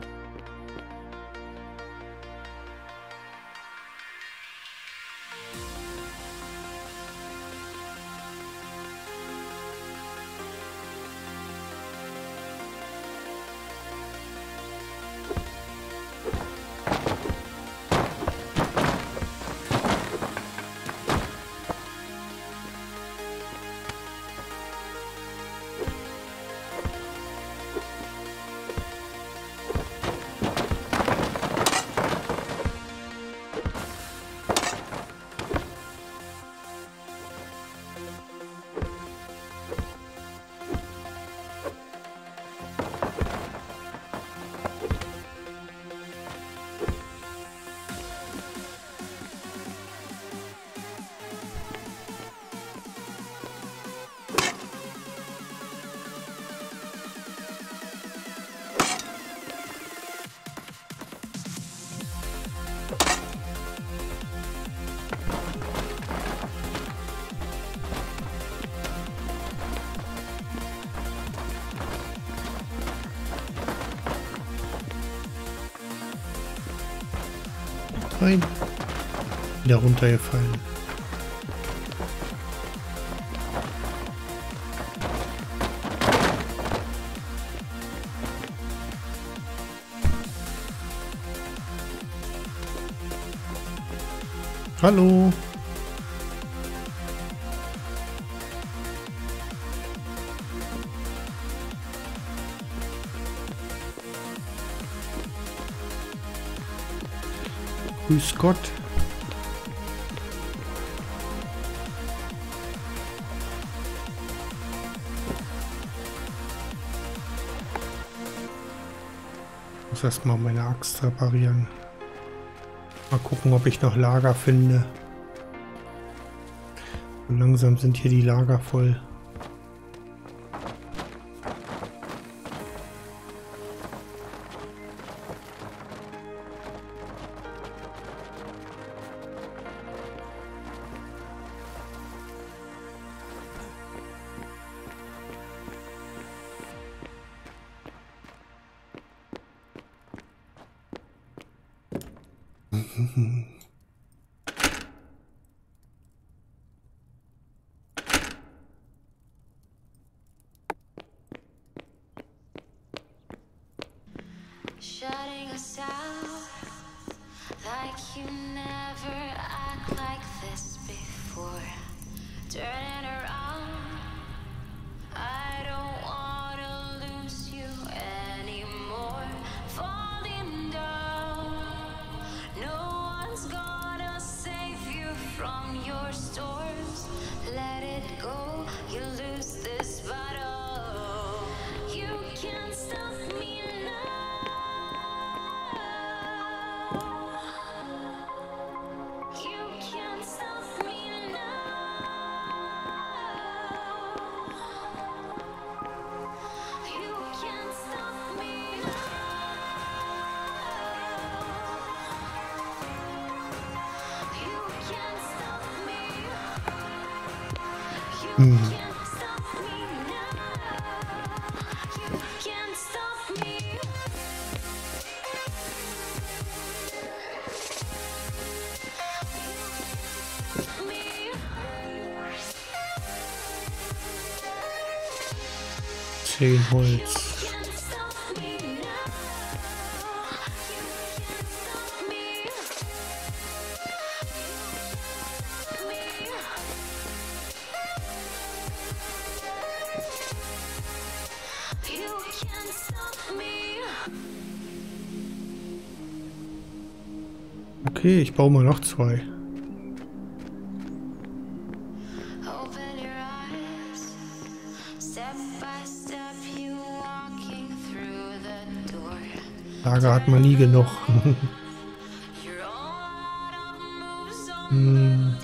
Rein. Wieder runtergefallen. Hallo. Grüß Gott. Ich muss erstmal meine Axt reparieren. Mal gucken, ob ich noch Lager finde. Und langsam sind hier die Lager voll. Shutting us out like you never act like this before. Turning around, I don't wanna lose you anymore. Falling down, no one's gonna save you from your storms. Let it go, you lose this battle. You can't stop me now. Hm. Zehn Holz. Okay, ich baue mal noch zwei. Lager hat man nie genug. hm.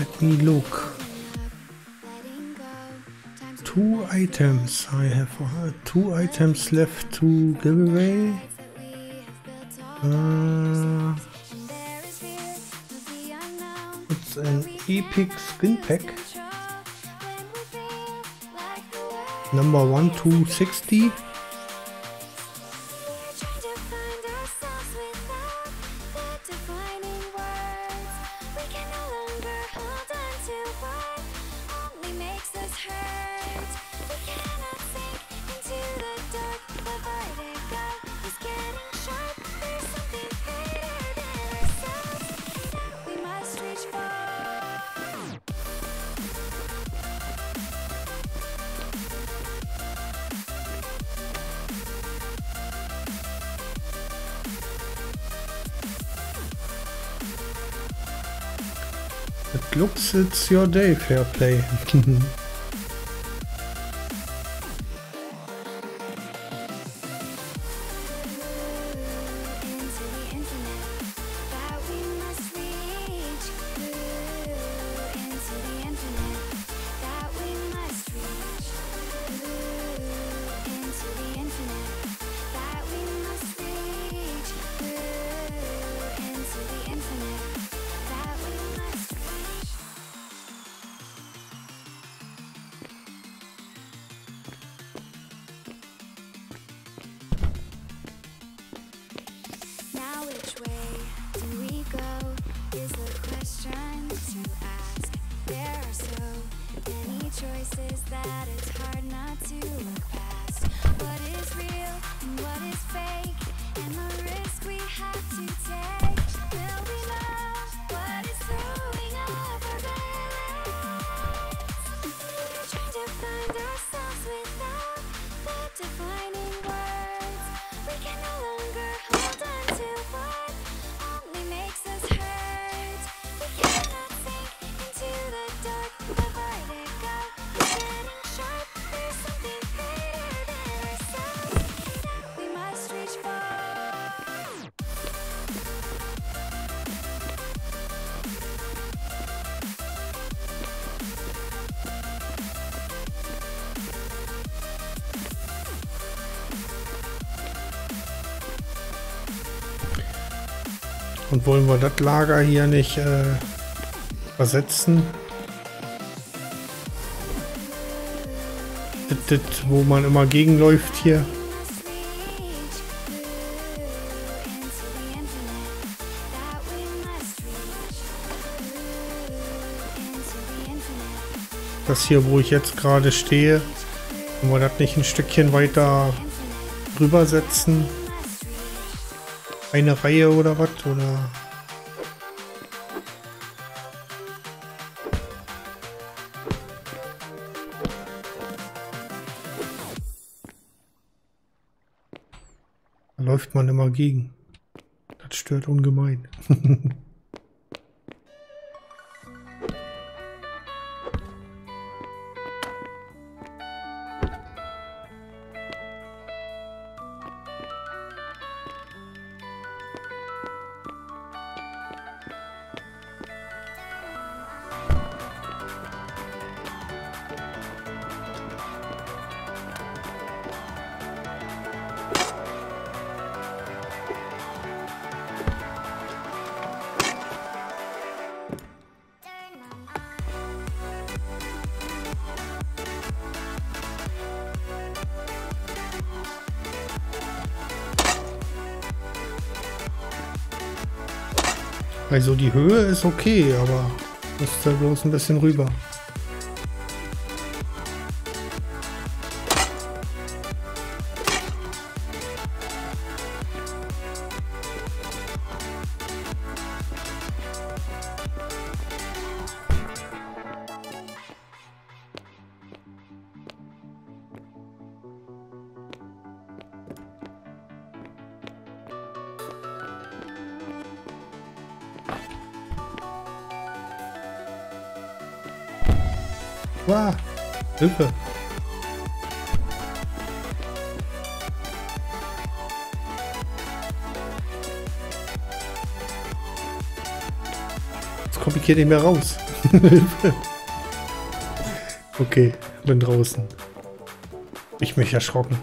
Let me look. Two items. I have uh, two items left to give away. Uh, it's an epic skin pack. Number one to sixty. It looks it's your day, fair play. Und wollen wir das Lager hier nicht äh, versetzen? Das, das, wo man immer gegenläuft hier. Das hier, wo ich jetzt gerade stehe, wollen wir das nicht ein Stückchen weiter rüber setzen? Eine Reihe oder was? Oder? Da läuft man immer gegen. Das stört ungemein. Also die Höhe ist okay, aber müsste bloß ein bisschen rüber. Wow, Hilfe! Jetzt komme ich hier nicht mehr raus. Okay, bin draußen. Ich mich erschrocken.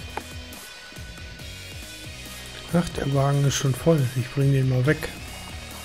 Ach, der Wagen ist schon voll. Ich bringe den mal weg.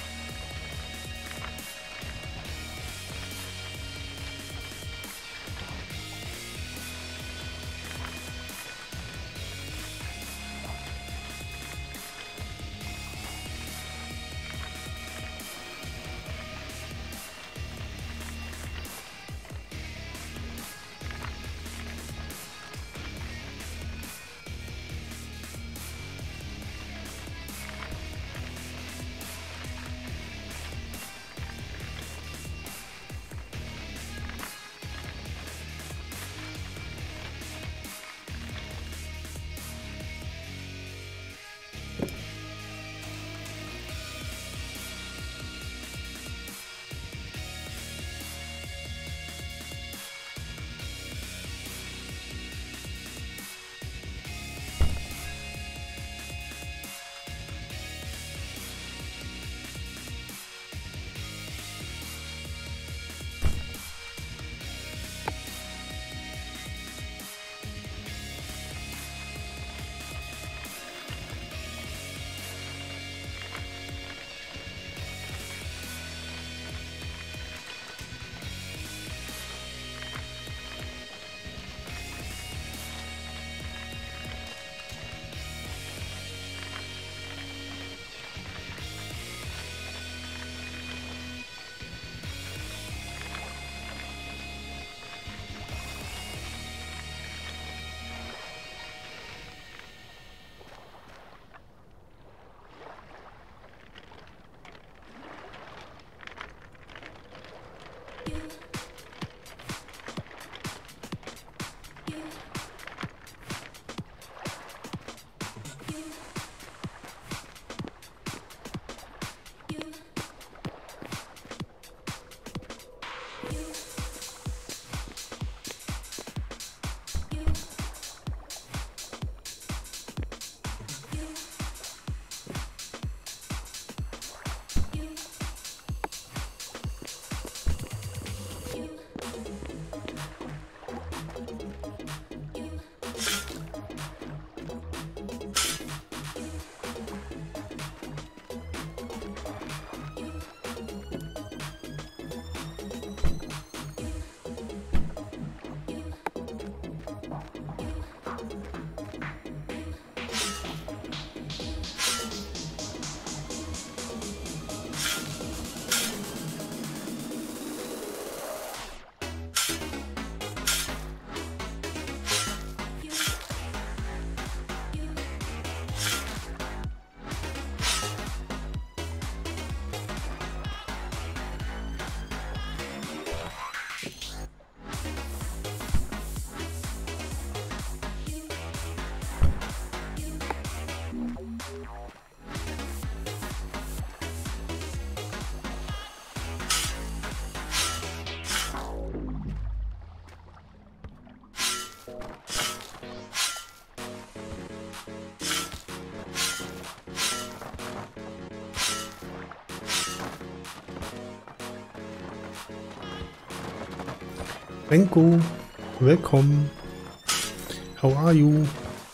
Renko, welcome. How are you?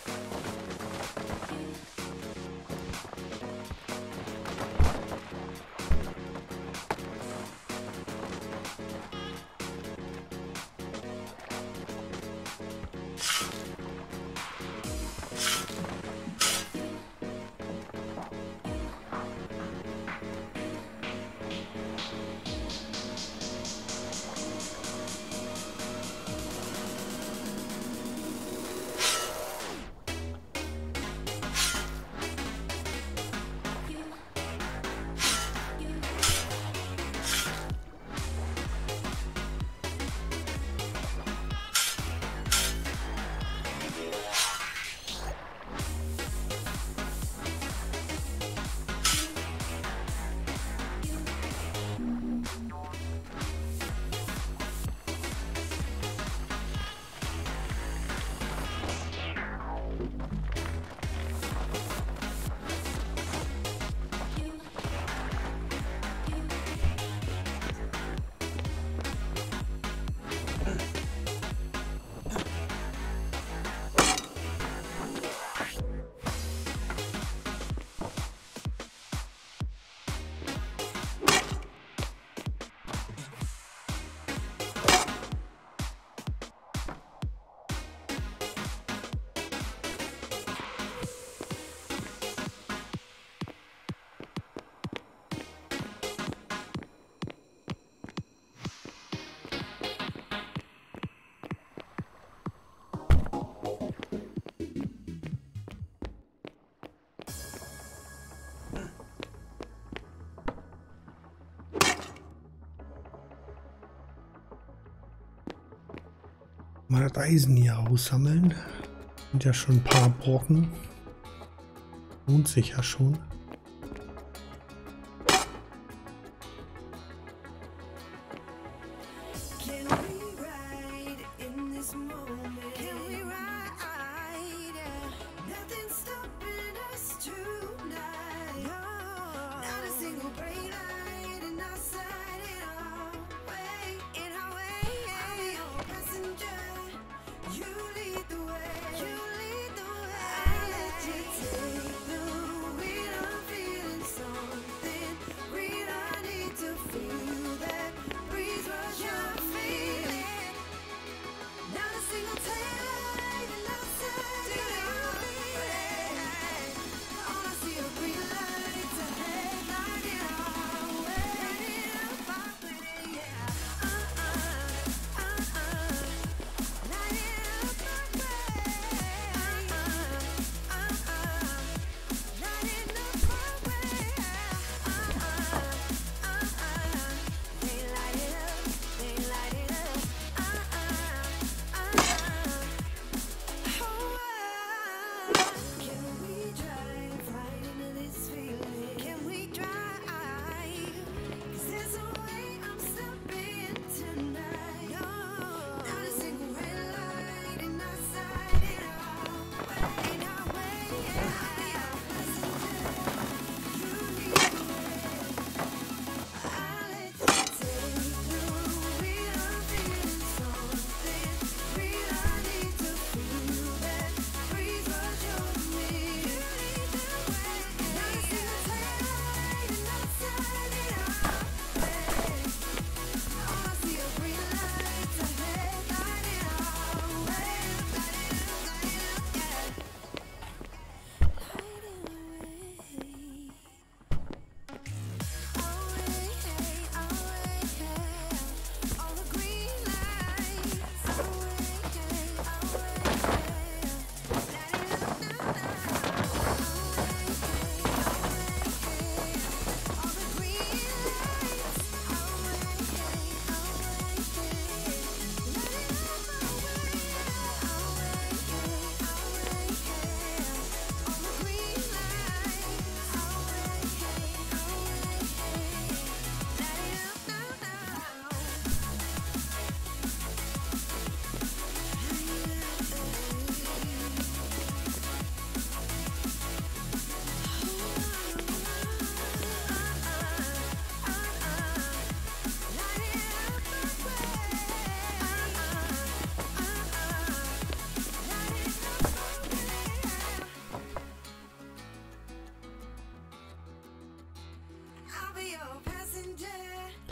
Mal das Eisen hier aussammeln. Sind ja schon ein paar Brocken. Lohnt sich ja schon. You lead the way. I let you take the wheel.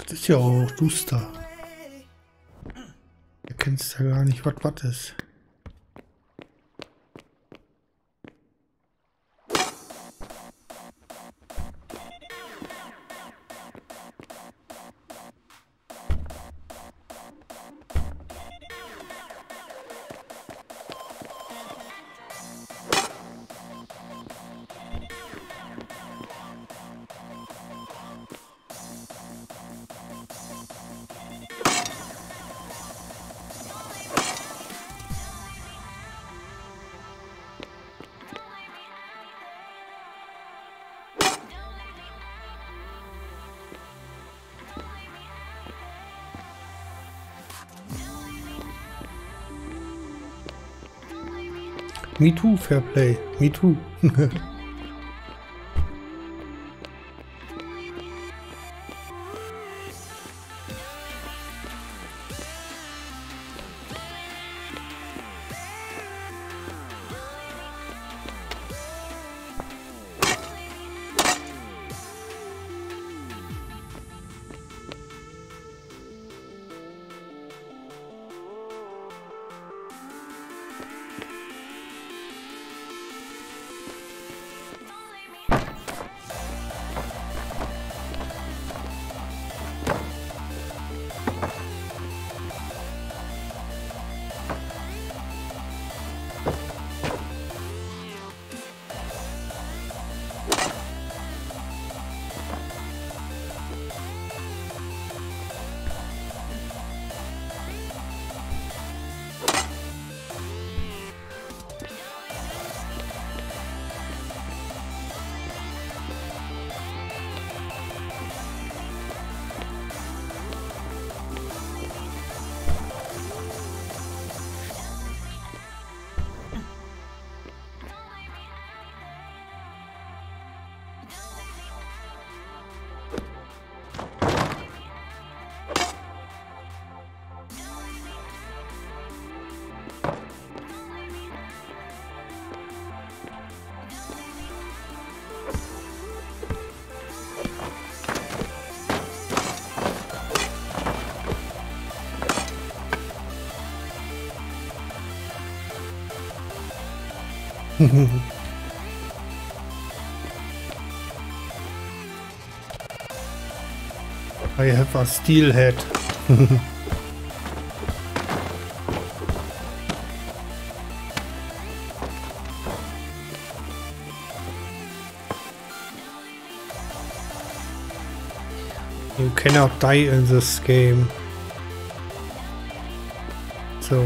Das ist ja auch duster. Erkennst ja gar nicht, was was ist. Me too, fair play. Me too. I have a steelhead. You cannot die in this game. So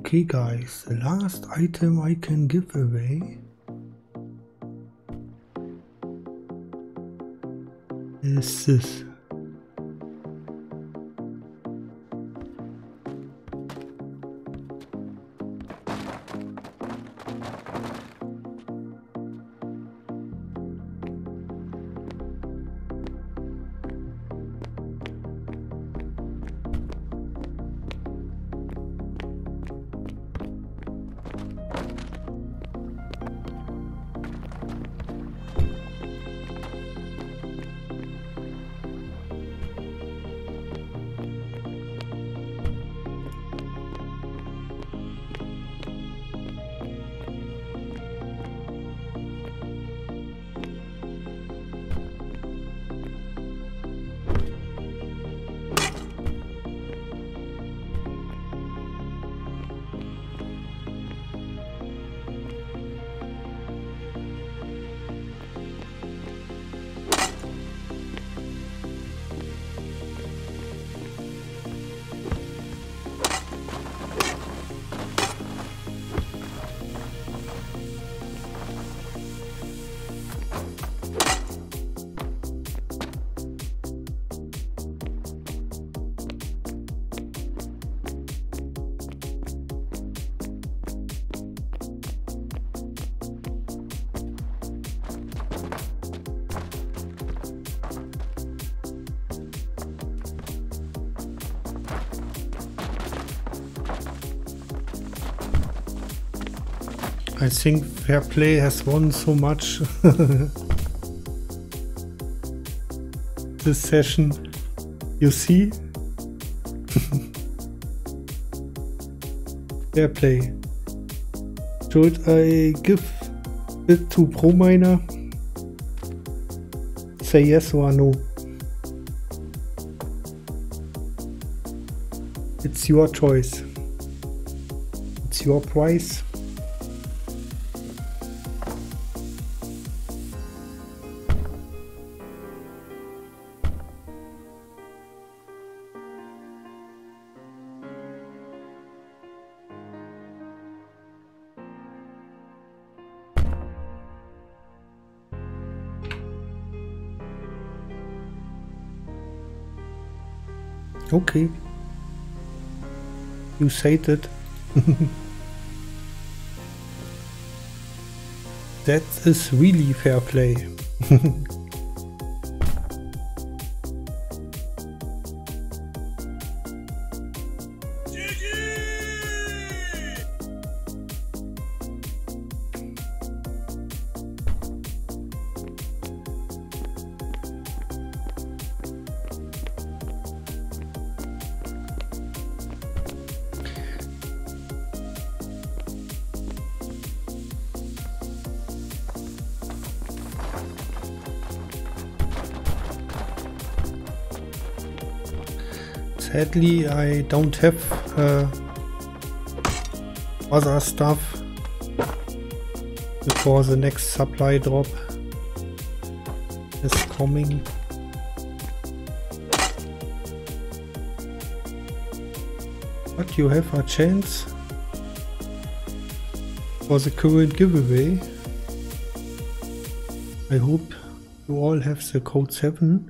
Okay guys, the last item I can give away is this. I think Fair Play has won so much this session. You see? Fair Play. Should I give it to ProMiner? Say yes or no. It's your choice. It's your price. Okay. You said it. That is really fair play. Sadly, I don't have uh, other stuff before the next supply drop is coming. But you have a chance for the current giveaway. I hope you all have the code seven.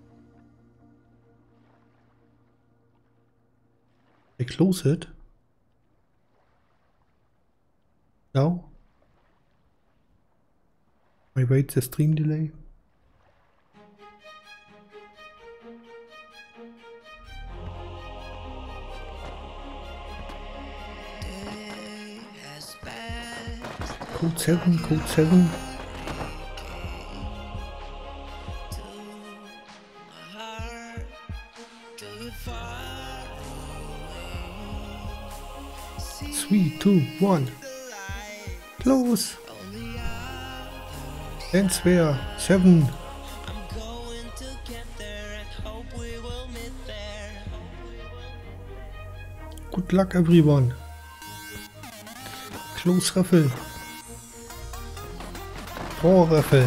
I close it. Now I wait the stream delay. Code seven, code seven. Three, two, one. Close. Answer seven. Good luck, everyone. Close raffle. Draw raffle.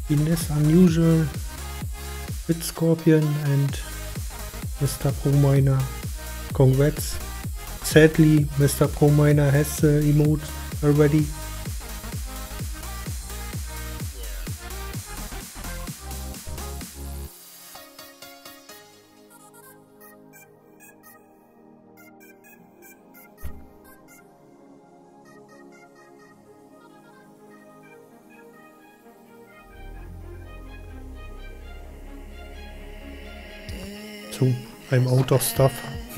Finesse Unusual with Scorpion and Mister ProMiner. Congrats. Sadly, Mister ProMiner has the emote already. So, I'm out of stuff.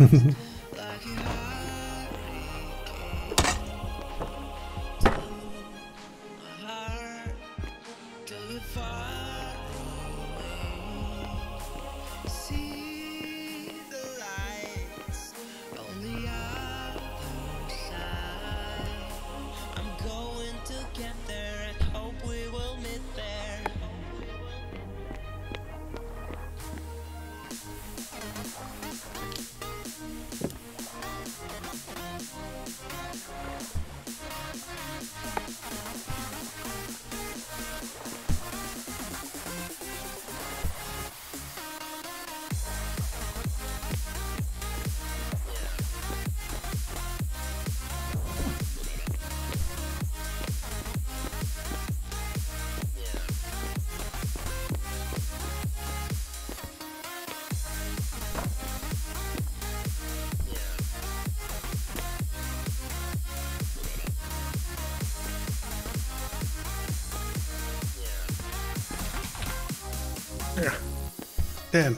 Damn.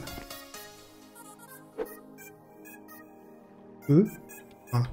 Hm? Ah.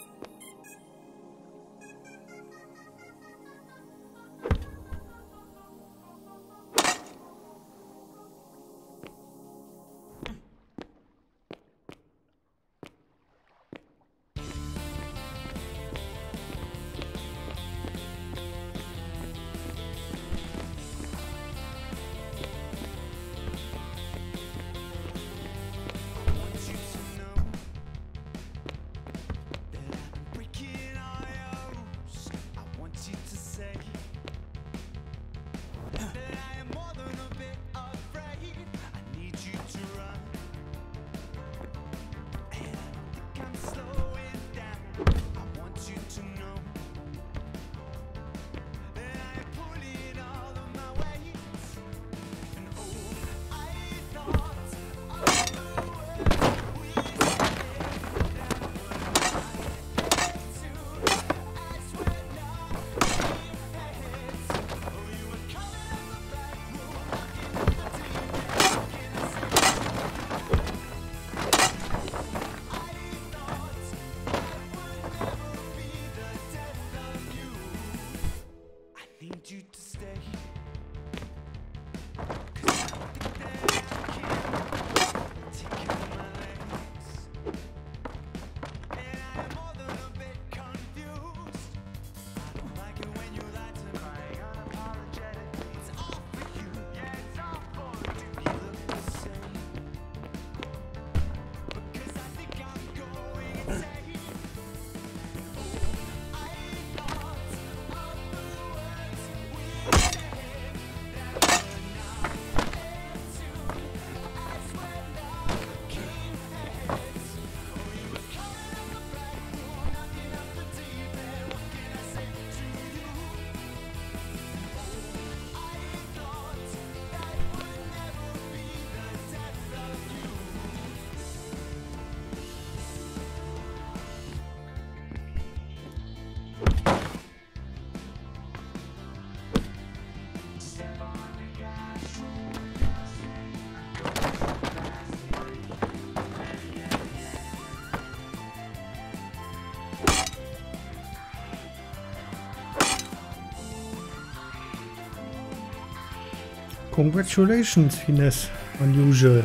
Congratulations, Finesse Unusual.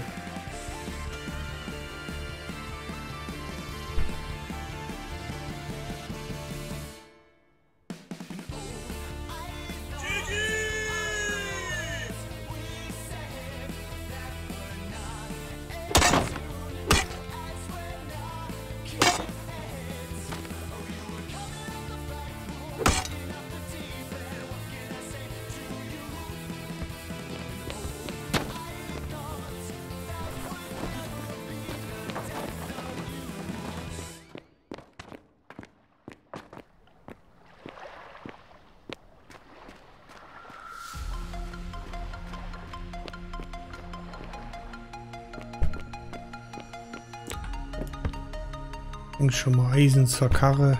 Und schon mal Eisen zur Karre.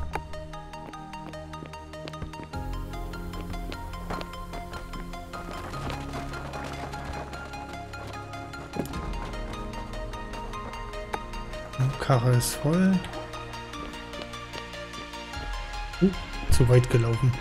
Die Karre ist voll. Uh, zu weit gelaufen.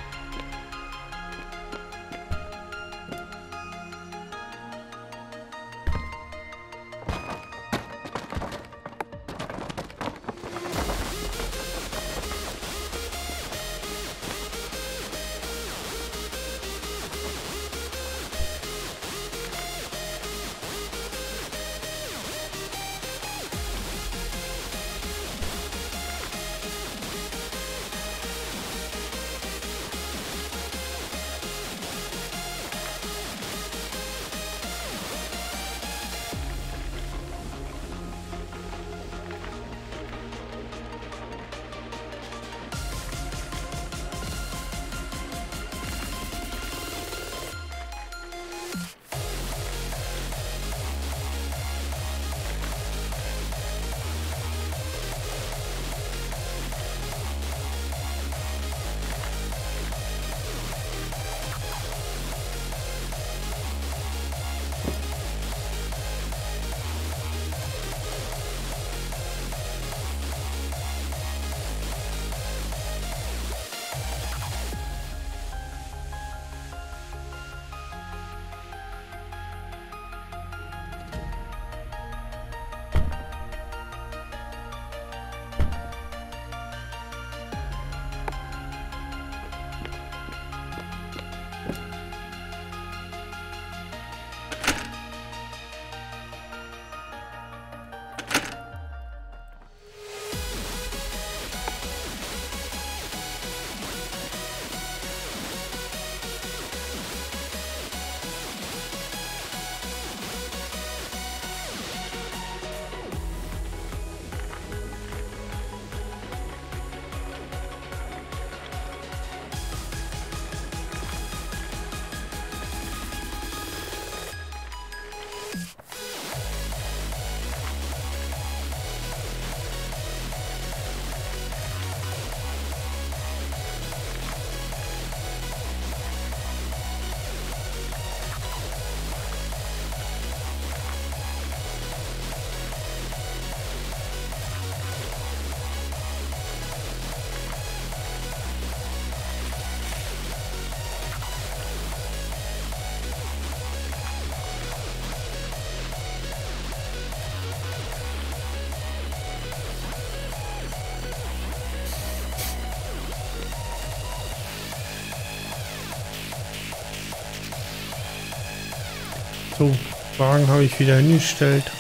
So, Wagen habe ich wieder hingestellt.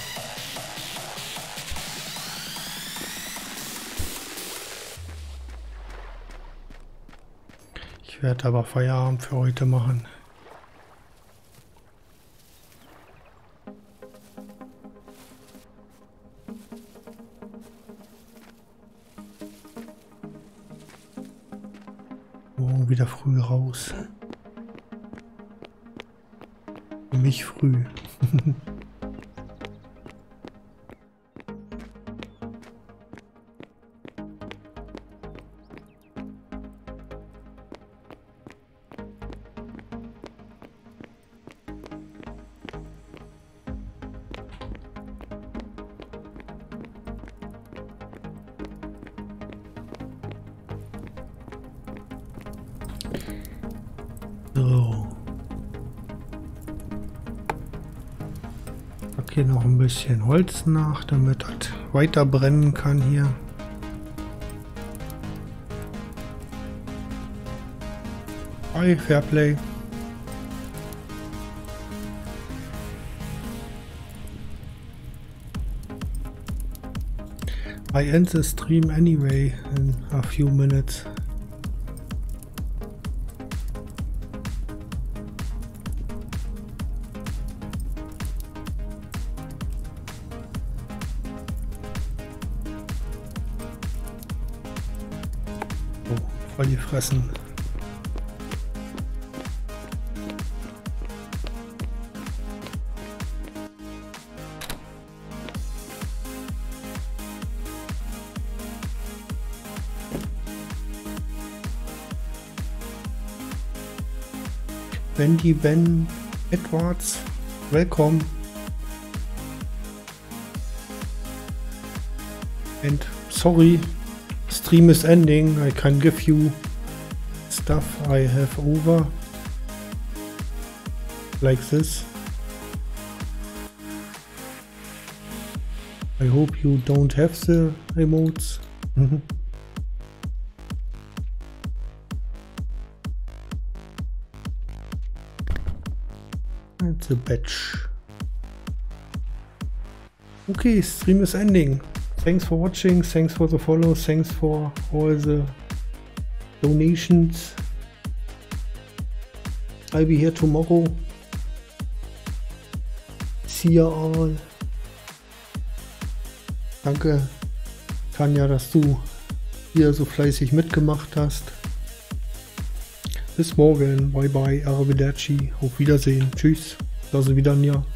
Ich werde aber Feierabend für heute machen. Morgen wieder früh raus. Für mich früh. So. Ich pack hier noch ein bisschen Holz nach, damit das weiter brennen kann hier. Hi, Fairplay. I end the stream anyway in a few minutes. Oh, voll gefressen. Wendy Ben Edwards, welcome. And sorry, stream is ending. I can give you stuff I have over like this. I hope you don't have the emotes. It's a batch. Okay, stream is ending. Thanks for watching, thanks for the follow, thanks for all the donations. I'll be here tomorrow. See you all. Danke, Tanja, dass du hier so fleißig mitgemacht hast. Bis morgen. Bye bye. Arrivederci. Auf Wiedersehen. Tschüss. Das ist wieder Anja.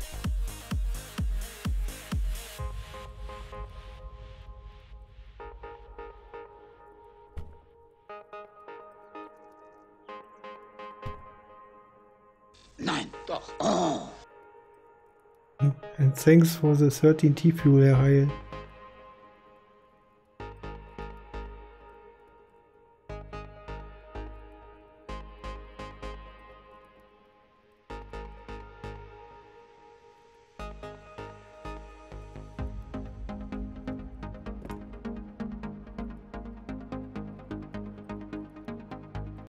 Nein, doch. Oh. And thanks for the thirteen T-Fuel, Herr Heil.